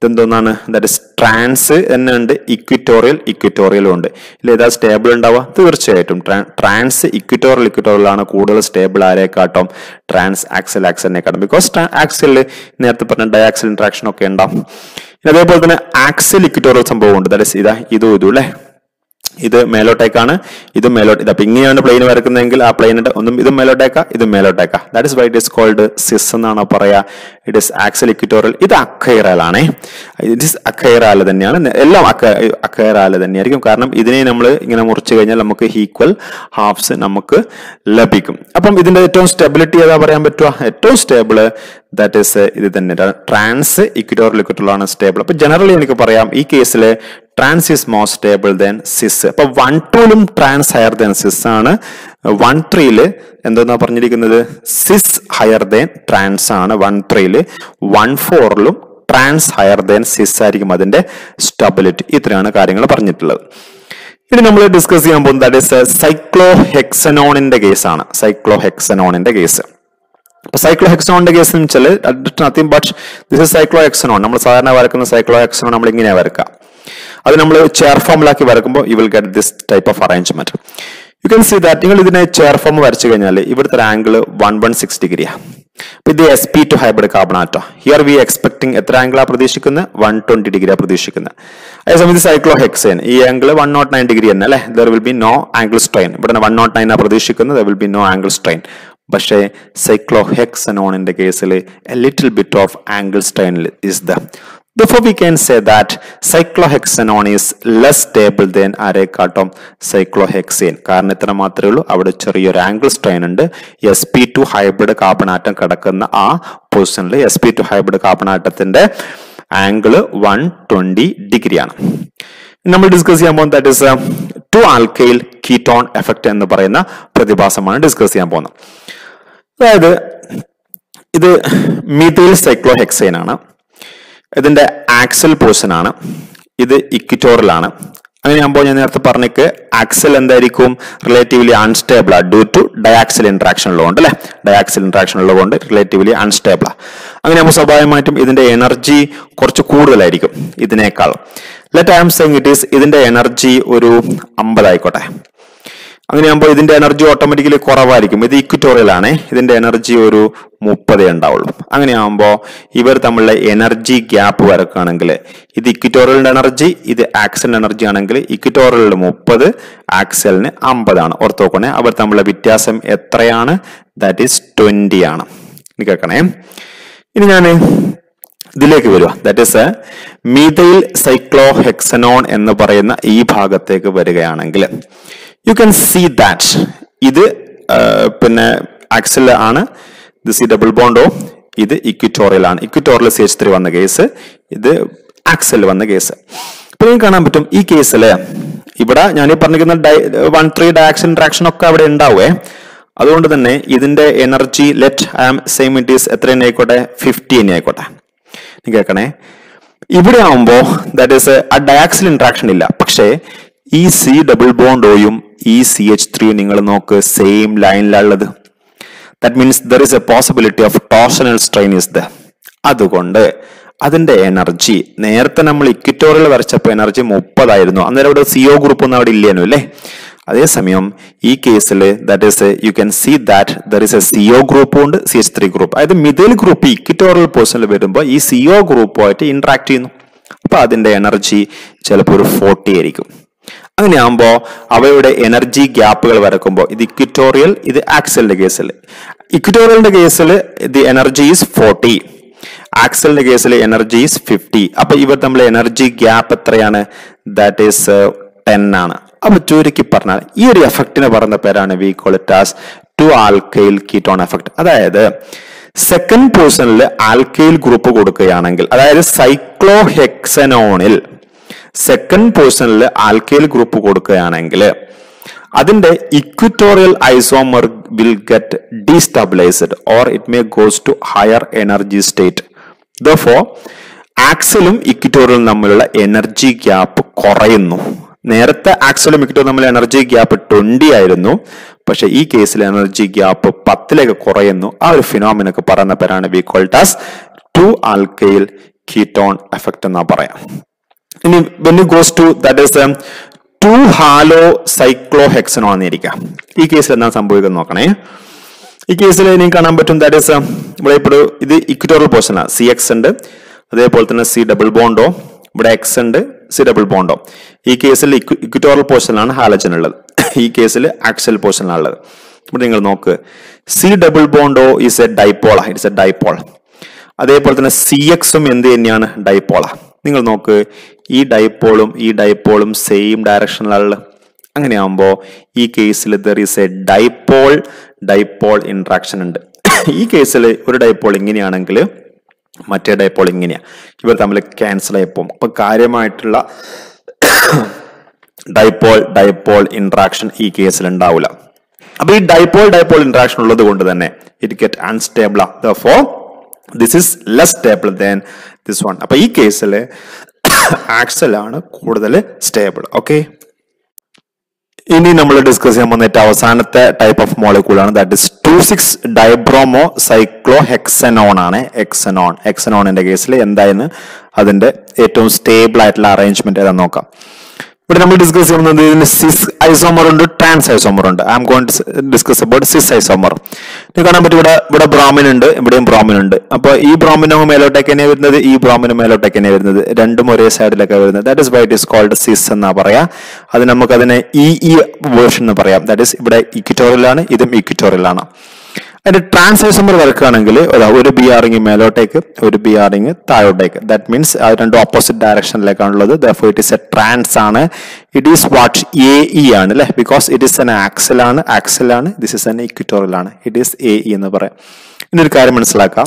Speaker 1: ഇതെന്തോന്നാണ്? ദാറ്റ് ഇസ് ട്രാൻസ് തന്നെ ഉണ്ട്, ഇക്വിറ്റോറിയൽ ഇക്വിറ്റോറിയലും ഉണ്ട്. ഇല്ല ഏതാ സ്റ്റേബിൾ ഉണ്ടാവുക? തീർച്ചയായിട്ടും ട്രാൻസ് ഇക്വിറ്റോറിയൽ ഇക്വിറ്റോറിയലാണ് കൂടുതൽ സ്റ്റേബിൾ ആരെക്കാട്ടും? ട്രാൻസ് ആക്സൽ ആക്സലിനെക്കാട്ടും. ബിക്കോസ് ആക്സലിൽ നേരത്തെ പറഞ്ഞ ഡയാക്സൽ ഇന്ററാക്ഷൻ ഒക്കെ ഉണ്ടാവും. അതേപോലെ തന്നെ ആക്സൽ ഇക്വിറ്റോറിയൽ സംഭവം ഉണ്ട്. ദാറ്റ് ഇസ് ഇതാ ഇതും ഇതും അല്ലേ, ഇത് മേലോട്ടേക്കാണ്, ഇത് മേലോട്ട്. ഇതപ്പൊ ഇങ്ങനെയാണ് പ്ലെയിൻ വരക്കുന്നതെങ്കിൽ ആ പ്ലെയിനിന്റെ ഒന്നും ഇതും മേലോട്ടേക്കാ, ഇതും മേലോട്ടേക്കാ. That is why it is called cis എന്നാണ് പറയാ. It is axial equatorial. ഇത് അക്കൈറൽ ആണേ, ഇറ്റ് ഇസ് അക്കൈറാല് തന്നെയാണ്. എല്ലാം അക്കൈറാല് തന്നെയായിരിക്കും. കാരണം ഇതിനെ നമ്മൾ ഇങ്ങനെ മുറിച്ചു കഴിഞ്ഞാൽ നമുക്ക് ഈക്വൽ ഹാഫ്സ് നമുക്ക് ലഭിക്കും. അപ്പം ഇതിന്റെ ഏറ്റവും സ്റ്റെബിലിറ്റി ഏതാ പറയാൻ പറ്റുക? ഏറ്റവും സ്റ്റേബിള് ദാറ്റ് ഇസ് ഇത് തന്നെ, ട്രാൻസ് ഇക്വിറ്റോറിയൽ ഇക്വിറ്റോറിയൽ ആണ് സ്റ്റേബിൾ. അപ്പൊ ജനറലി എനിക്ക് പറയാം ഈ കേസിൽ trans is more stable than cis. അപ്പൊ വൺ ടൂലും ട്രാൻസ് ഹയർ ദാൻ സിസ് ആണ്. വൺ ത്രീയില് എന്താ പറഞ്ഞിരിക്കുന്നത്? സിസ് ഹയർ ദാൻ ട്രാൻസ് ആണ് വൺ ത്രീയില്. വൺ ഫോറിലും ട്രാൻസ് ഹയർ ദാൻ സിസ് ആയിരിക്കും അതിന്റെ സ്റ്റെബിലിറ്റി. ഇത്രയാണ് കാര്യങ്ങൾ പറഞ്ഞിട്ടുള്ളത്. ഇനി നമ്മൾ ഡിസ്കസ് ചെയ്യാൻ പോകുന്നത് ദാറ്റ് ഇസ് സൈക്ലോഹെക്സനോണിന്റെ കേസാണ്. സൈക്ലോഹെക്സനോണിന്റെ കേസ്. അപ്പൊ സൈക്ലോഹെക്സനോണിന്റെ കേസ് എന്ന് വെച്ചാൽ nothing but this is cyclohexanone. നമ്മൾ സാധാരണ വരക്കുന്ന സൈക്ലോഹെക്സനോൺ നമ്മൾ ഇങ്ങനെയാ വരക്കുക. അത് നമ്മൾ ചെയർ ഫോമിലാക്കി വരക്കുമ്പോൾ you will get this type of arrangement. You can see that നിങ്ങൾ ഇതിനെ ചെയർ ഫോം വരച്ചു കഴിഞ്ഞാൽ ഇവിടുത്തെ ആംഗിൾ വൺ വൺ സിക്സ് ഡിഗ്രിയാണ്. അപ്പൊ ഇത് S P two hybrid carbon atom. Here we expecting എത്ര ആംഗിളാണ് പ്രതീക്ഷിക്കുന്നത്? വൺ ട്വന്റി ഡിഗ്രിയാണ് പ്രതീക്ഷിക്കുന്നത്. അതേസമയം ഇത് സൈക്ലോഹെക്സേൻ, ഈ angle one not nine degree തന്നെ അല്ലെ. There will be no angle strain. ഇവിടെ വൺ നോട്ട് നയൻ ആണ് പ്രതീക്ഷിക്കുന്നത്. There will be no angle strain. പക്ഷേ സൈക്ലോഹെക്സനോണിന്റെ കേസിൽ a little bit of angle strain is the. Therefore, we can say that cyclohexanone is less stable than ആരെക്കാട്ടും cyclohexane. കാരണം ഇത്ര മാത്രമേ ഉള്ളൂ, അവിടെ ചെറിയൊരു ആംഗിൾ സ്ട്രെയിൻ ഉണ്ട്. S P two hybrid carbon atom കിടക്കുന്ന ആ പൊസിഷനിൽ S P two hybrid carbon ആറ്റത്തിന്റെ ആംഗിൾ വൺ ട്വന്റി ഡിഗ്രിയാണ്. നമ്മൾ ഡിസ്കസ് ചെയ്യാൻ പോകുന്നത് that is two alkyl ketone effect എന്ന് പറയുന്ന പ്രതിഭാസമാണ് ഡിസ്കസ് ചെയ്യാൻ പോകുന്നത്. അതായത് ഇത് മീഥൈൽ സൈക്ലോഹെക്സൈൻ ആണ്. ഇതിന്റെ ആക്സൽ പോർഷൻ ആണ്. ഇത് ഇക്വിറ്റോറിയൽ ആണ്. അങ്ങനെയാകുമ്പോൾ ഞാൻ നേരത്തെ പറഞ്ഞേക്ക് ആക്സൽ എന്തായിരിക്കും? റിലേറ്റീവ്ലി അൺസ്റ്റേബിൾ ആ ഡ്യൂ ടു ഡയാക്സൽ ഇന്ററാക്ഷൻ ഉള്ളതുകൊണ്ട് അല്ലെ. ഡയാക്സൽ ഇന്ററാക്ഷൻ ഉള്ളതുകൊണ്ട് റിലേറ്റീവ്ലി അൺസ്റ്റേബിൾ ആ. അങ്ങനെയാകുമ്പോൾ സ്വാഭാവികമായിട്ടും ഇതിന്റെ എനർജി കുറച്ച് കൂടുതലായിരിക്കും ഇതിനേക്കാൾ. Let I am saying it is ഇതിന്റെ എനർജി ഒരു അമ്പത് ആയിക്കോട്ടെ. അങ്ങനെയാകുമ്പോൾ ഇതിന്റെ എനർജി ഓട്ടോമാറ്റിക്കലി കുറവായിരിക്കും. ഇത് ഇക്വിറ്റോറിയൽ ആണ്. ഇതിന്റെ എനർജി ഒരു മുപ്പതേ ഉണ്ടാവുള്ളൂ. അങ്ങനെയാകുമ്പോൾ ഇവർ തമ്മിലുള്ള എനർജി ഗ്യാപ്പ് വരക്കുകയാണെങ്കിൽ ഇത് ഇക്വിറ്റോറിയലിന്റെ എനർജി, ഇത് ആക്സലിന്റെ എനർജി ആണെങ്കിൽ ഇക്വിറ്റോറിയലിന് മുപ്പത്, ആക്സലിന് അമ്പതാണ്. ഓർത്ത് നോക്കണേ, അവർ തമ്മിലുള്ള വ്യത്യാസം എത്രയാണ്? ദാറ്റ് ഈസ് ട്വന്റി ആണ്. ഇനി കേൾക്കണേ. ഇനി ഞാൻ ഇതിലേക്ക് വരിക. ദാറ്റ് ഈസ് മീഥൈൽ സൈക്ലോഹെക്സനോൺ എന്ന് പറയുന്ന ഈ ഭാഗത്തേക്ക് വരികയാണെങ്കിൽ യു ക്യാൻ സീ ദാറ്റ് ഇത് പിന്നെ ആക്സൽ ആണ്. ഇത് സി ഡബിൾ ബോണ്ടോ, ഇത് ഇക്വിറ്റോറിയൽ ആണ്. ഇക്വിറ്റോറിയൽ സി എച്ച് ത്രീ വന്ന കേസ്, ഇത് ആക്സൽ വന്ന കേസ്. ഇപ്പൊ നിങ്ങൾക്ക് കാണാൻ പറ്റും ഈ കേസില് ഇവിടെ ഞാൻ ഈ പറഞ്ഞിരിക്കുന്ന വൺ ത്രീ ഡയാക്സൽ ഇന്ററാക്ഷൻ ഒക്കെ അവിടെ ഉണ്ടാവേ. അതുകൊണ്ട് തന്നെ ഇതിന്റെ energy let I am same it is എത്ര തന്നെ ആയിക്കോട്ടെ, ഫിഫ്റ്റി തന്നെ ആയിക്കോട്ടെ. കേൾക്കണേ, ഇവിടെ ആവുമ്പോ ദാറ്റ് ഈസ് ആ ഡയാക്സൽ ഇന്ററാക്ഷൻ ഇല്ല. പക്ഷേ ഈ സി ഡബിൾ ബോണ്ടോയും ഈ സി എച്ച് ത്രീ നിങ്ങൾ നോക്ക് സെയിം ലൈനിലുള്ളത്. That means there is a possibility of torsional strain is the. അതുകൊണ്ട് അതിന്റെ എനർജി നേരത്തെ നമ്മൾ ഇക്വിറ്റോറിയൽ വരച്ചപ്പോൾ എനർജി മുപ്പതായിരുന്നു. അന്നേരം ഇവിടെ സിഒ ഗ്രൂപ്പ് ഒന്നും അവിടെ ഇല്ലേനു അല്ലേ. അതേസമയം ഈ കേസിൽ that is you can see that there is a CO ഗ്രൂപ്പും ഉണ്ട്, സി എച്ച് ത്രീ ഗ്രൂപ്പ്. അതായത് മിഥൈൽ ഗ്രൂപ്പ് ഇക്വിറ്റോറിയൽ പൊസിഷനിൽ വരുമ്പോൾ ഈ സിഒ ഗ്രൂപ്പുമായിട്ട് ഇന്ററാക്ട് ചെയ്യുന്നു. അപ്പൊ അതിന്റെ എനർജി ചിലപ്പോൾ ഒരു ഫോർട്ടി ആയിരിക്കും. അങ്ങനെയാകുമ്പോ അവയുടെ എനർജി ഗ്യാപ്പുകൾ വരക്കുമ്പോൾ ഇത് ഇക്വിറ്റോറിയൽ, ഇത് ആക്സലിന്റെ കേസിൽ. ഇക്വിറ്റോറിയലിന്റെ കേസിൽ ദി എനർജി ഈസ് ഫോർട്ടി, ആക്സലിന്റെ കേസിൽ എനർജി ഈസ് ഫിഫ്റ്റി. അപ്പൊ ഇവർ തമ്മിൽ എനർജി ഗ്യാപ്പ് എത്രയാണ്? ദാറ്റ് ഈസ് ടെൻ ആണ്. അപ്പൊ ചുരുക്കി പറഞ്ഞാൽ ഈ ഒരു എഫക്റ്റിനെ പറയുന്ന പേരാണ് we call it as two alkyl ketone effect. അതായത് സെക്കൻഡ് പൊസിഷനിൽ ആൽക്കൈൽ ഗ്രൂപ്പ് കൊടുക്കുകയാണെങ്കിൽ, അതായത് സൈക്ലോഹെക്സനോണിൽ സെക്കൻഡ് പൊസിഷനിൽ ആൽക്കൈൽ ഗ്രൂപ്പ് കൊടുക്കുകയാണെങ്കിൽ അതിന്റെ equatorial isomer will get destabilized or it may goes to higher energy state. Therefore ആക്സലും ഇക്വിറ്റോറിയലും തമ്മിലുള്ള എനർജി ഗ്യാപ്പ് കുറയുന്നു. നേരത്തെ ആക്സലും ഇക്വിറ്റോറിയലും തമ്മിലുള്ള എനർജി ഗ്യാപ്പ് ട്വന്റി ആയിരുന്നു. പക്ഷെ ഈ കേസിൽ എനർജി ഗ്യാപ്പ് പത്തിലേക്ക് കുറയുന്നു. ആ ഒരു ഫിനോമിനൊക്കെ പറയുന്ന പേരാണ് we called as two alkyl ketone effect എന്നാ പറയാം. ഇനി when it goes to that is um, two halo cyclohexanone എന്നിരിക്കാം. ഈ കേസിൽ എന്താ സംഭവിക്കുന്നത് നോക്കണേ. ഈ കേസിൽ എനിക്ക് കാണാൻ പറ്റും ദാറ്റ് ഇസ് ഇവിടെ ഇപ്പോൾ ഇത് ഇക്വിറ്റോറിയൽ പോർഷനാണ്. സി എക്സ് ഉണ്ട്, അതേപോലെ തന്നെ സി ഡബിൾ ബോണ്ടോ, ഇവിടെ എക്സ് ഉണ്ട്, സി ഡബിൾ ബോണ്ടോ. ഈ കേസിൽ ഇക്വിറ്റോറിയൽ പോർഷനിലാണ് ഹാലജൻ ഉള്ളത്, ഈ കേസിൽ ആക്സിയൽ പോർഷനിലാണ് ഉള്ളത്. ഇവിടെ നിങ്ങൾ നോക്ക്, C double bond is a dipole, it's a dipole. അതേപോലെ തന്നെ സി എക്സും എന്ത് തന്നെയാണ്, ഡൈപോള. നിങ്ങൾ നോക്ക്, ഈ ഡൈപോളും ഈ ഡൈപോളും സെയിം ഡയറക്ഷനിലുള്ള. അങ്ങനെയാകുമ്പോൾ ഈ കേസിൽ there is a dipole dipole interaction ഉണ്ട്. ഈ കേസിൽ ഒരു ഡൈപോൾ ഇങ്ങനെയാണെങ്കിൽ മറ്റേ ഡൈപോൾ ഇങ്ങനെയാണ്, ഇവർ തമ്മിൽ ക്യാൻസൽ ആയിപ്പോവും. അപ്പൊ കാര്യമായിട്ടുള്ള ഡൈപോൾ ഡൈപോൾ ഇന്ററാക്ഷൻ ഈ കേസിൽ ഉണ്ടാവില്ല. അപ്പൊ ഈ ഡൈപോൾ ഡൈപോൾ ഇന്ററാക്ഷൻ ഉള്ളത് കൊണ്ട് തന്നെ it get unstable. Therefore this is less stable than this one. അപ്പൊ ഈ കേസിൽ ആക്സൽ ആണ് കൂടുതൽ സ്റ്റേബിൾ. ഓക്കെ, ഇനി നമ്മൾ ഡിസ്കസ് ചെയ്യാൻ പോകുന്ന ഏറ്റവും അവസാനത്തെ ടൈപ്പ് ഓഫ് മോളിക്യൂൾ ആണ്, that is two six dibromo cyclohexanone ആണ്. എക്സനോൺ എക്സനോണിന്റെ കേസിൽ എന്തായിരുന്നു അതിന്റെ ഏറ്റവും സ്റ്റേബിൾ ആയിട്ടുള്ള അറേഞ്ച്മെന്റ് ഏതാ നോക്കാം. ഇവിടെ നമ്മൾ ഡിസ്കസ് ചെയ്യുന്നത് ഇതിന് സിസ് ഐസോമർ ഉണ്ട്, ട്രാൻസ് ഐസോമർ ഉണ്ട്. I am going to discuss about cis isomer. ഇത് കാണാൻ പറ്റും, ഇവിടെ ഇവിടെ ബ്രോമിൻ ഉണ്ട്, ഇവിടെയും ബ്രോമിൻ ഉണ്ട്. അപ്പൊ ഈ ബ്രോമിനോ മേലോട്ടേക്ക് തന്നെ വരുന്നത്, ഈ ബ്രോമിനോ മേലോട്ടേക്ക് തന്നെ വരുന്നത്, രണ്ടും ഒരേ സൈഡിലൊക്കെ വരുന്നത്. That is why it is called cis എന്നാ പറയാ. അത് നമുക്ക് അതിനെ ഇ ഇ വേർഷൻ എന്ന് പറയാം. ദാറ്റ് ഇസ് ഇവിടെ ഇക്വിറ്റോറിയലാണ്, ഇതും ഇക്വിറ്റോറിയലാണ്. അതിന്റെ ട്രാൻസ് ഐസോമർ വരക്കുകയാണെങ്കിൽ ഒരു ബി ആറിങ് മേലോട്ടേക്ക്, ഒരു ബി ആറിങ് താഴോട്ടേക്ക്. ദാറ്റ് മീൻസ് രണ്ടും ഓപ്പോസിറ്റ് ഡയറക്ഷനിലേക്കാണുള്ളത്. Therefore it is a trans ആണ്. It is what A E ആണ് അല്ലെ, because it is an axial ആണ്, ആക്സൽ ആണ്. ദിസ് ഇസ് an ഇക്വിറ്റോറിയൽ ആണ്. ഇറ്റ് ഈസ് A E എന്ന് പറയാം. ഇനി ഒരു കാര്യം മനസ്സിലാക്കാം,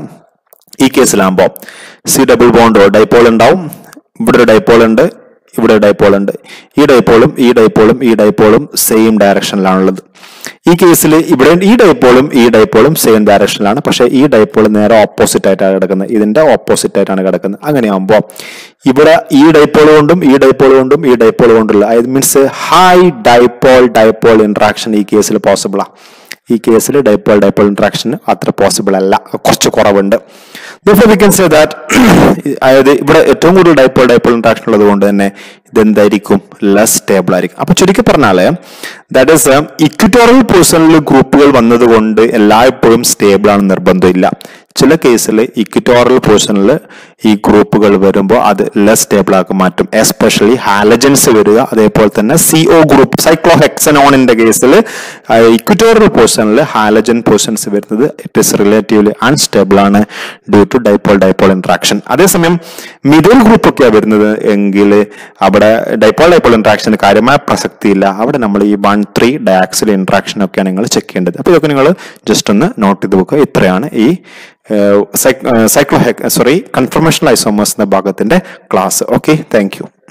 Speaker 1: ഈ കേസിലാകുമ്പോൾ സി ഡബിൾ ബോണ്ടോ ഡൈപോൾ ഉണ്ടാവും, ഇവിടെ ഒരു ഡൈപോൾ ഉണ്ട്, ഇവിടെ ഡൈപോൾ ഉണ്ട്. ഈ ഡൈപോളും ഈ ഡൈപോളും ഈ ഡൈപോളും സെയിം ഡയറക്ഷനിലാണുള്ളത്. ഈ കേസിൽ ഇവിടെ ഈ ഡൈപോളും ഈ ഡൈപോളും സെയിം ഡയറക്ഷനിലാണ്, പക്ഷേ ഈ ഡൈപോൾ നേരെ ഓപ്പോസിറ്റ് ആയിട്ടാണ് കിടക്കുന്നത്, ഇതിന്റെ ഓപ്പോസിറ്റ് ആയിട്ടാണ് കിടക്കുന്നത്. അങ്ങനെയാകുമ്പോൾ ഇവിടെ ഈ ഡൈപോൾ കൊണ്ടും ഈ ഡൈപോൾ കൊണ്ടും ഈ ഡൈപോൾ കൊണ്ടുള്ള I means high dipole dipole interaction ഈ കേസിൽ പോസിബിളാണ്. ഈ കേസിൽ ഡൈപോൾ ഡൈപോൾ ഇന്ററാക്ഷൻ അത്ര പോസിബിൾ അല്ല, കുറച്ച് കുറവുണ്ട്. Therefore we can say that അതായത് ഇവിടെ ഏറ്റവും കൂടുതൽ ഡൈപോൾ ഡൈപോൾ ഇന്ററാക്ഷൻ ഉള്ളത് കൊണ്ട് തന്നെ ഇതെന്തായിരിക്കും, ലെസ് സ്റ്റേബിൾ ആയിരിക്കും. അപ്പൊ ചുരുക്കി പറഞ്ഞാല് ദാറ്റ് ഈസ് ഇക്വിറ്റോറിയൽ പൊസിഷനിൽ ഗ്രൂപ്പുകൾ വന്നതുകൊണ്ട് എല്ലായ്പ്പോഴും സ്റ്റേബിൾ ആണ് നിർബന്ധമില്ല. ചില കേസിൽ ഇക്വിറ്റോറിയൽ പൊസിഷനിൽ ഈ ഗ്രൂപ്പുകൾ വരുമ്പോൾ അത് ലെസ് സ്റ്റേബിൾ ആക്കി മാറ്റും, എസ്പെഷ്യലി ഹാലജൻസ് വരിക. അതേപോലെ തന്നെ സി ഒ ഗ്രൂപ്പ് സൈക്ലോഹെക്സനോണിന്റെ കേസിൽ ഇക്വിറ്റോറിയൽ പൊസിഷനിൽ ഹാലജൻ പൊസിഷൻസ് വരുന്നത് ഇറ്റ് ഈസ് റിലേറ്റീവ്ലി അൺസ്റ്റേബിൾ ആണ് due to dipole dipole interaction. അതേസമയം മിഡിൽ ഗ്രൂപ്പ് ഒക്കെയാണ് വരുന്നത് എങ്കിൽ അവിടെ ഡൈപോൾ ഡൈപോൾ ഇന്ററാക്ഷന് കാര്യമായ പ്രസക്തിയില്ല. അവിടെ നമ്മൾ ഈ വൺ ത്രീ ഡയാക്സിൽ ഇന്ററാക്ഷൻ ഒക്കെയാണ് നിങ്ങൾ ചെക്ക് ചെയ്യേണ്ടത്. അപ്പോൾ ഇതൊക്കെ നിങ്ങൾ ജസ്റ്റ് ഒന്ന് നോട്ട് ചെയ്ത് വെക്കുക. ഇത്രയാണ് ഈ സൈക്ലോ സോറി കൺഫർമേഷണൽ ഐസോമേഴ്സ് എന്ന ഭാഗത്തിന്റെ ക്ലാസ്. Okay, thank you.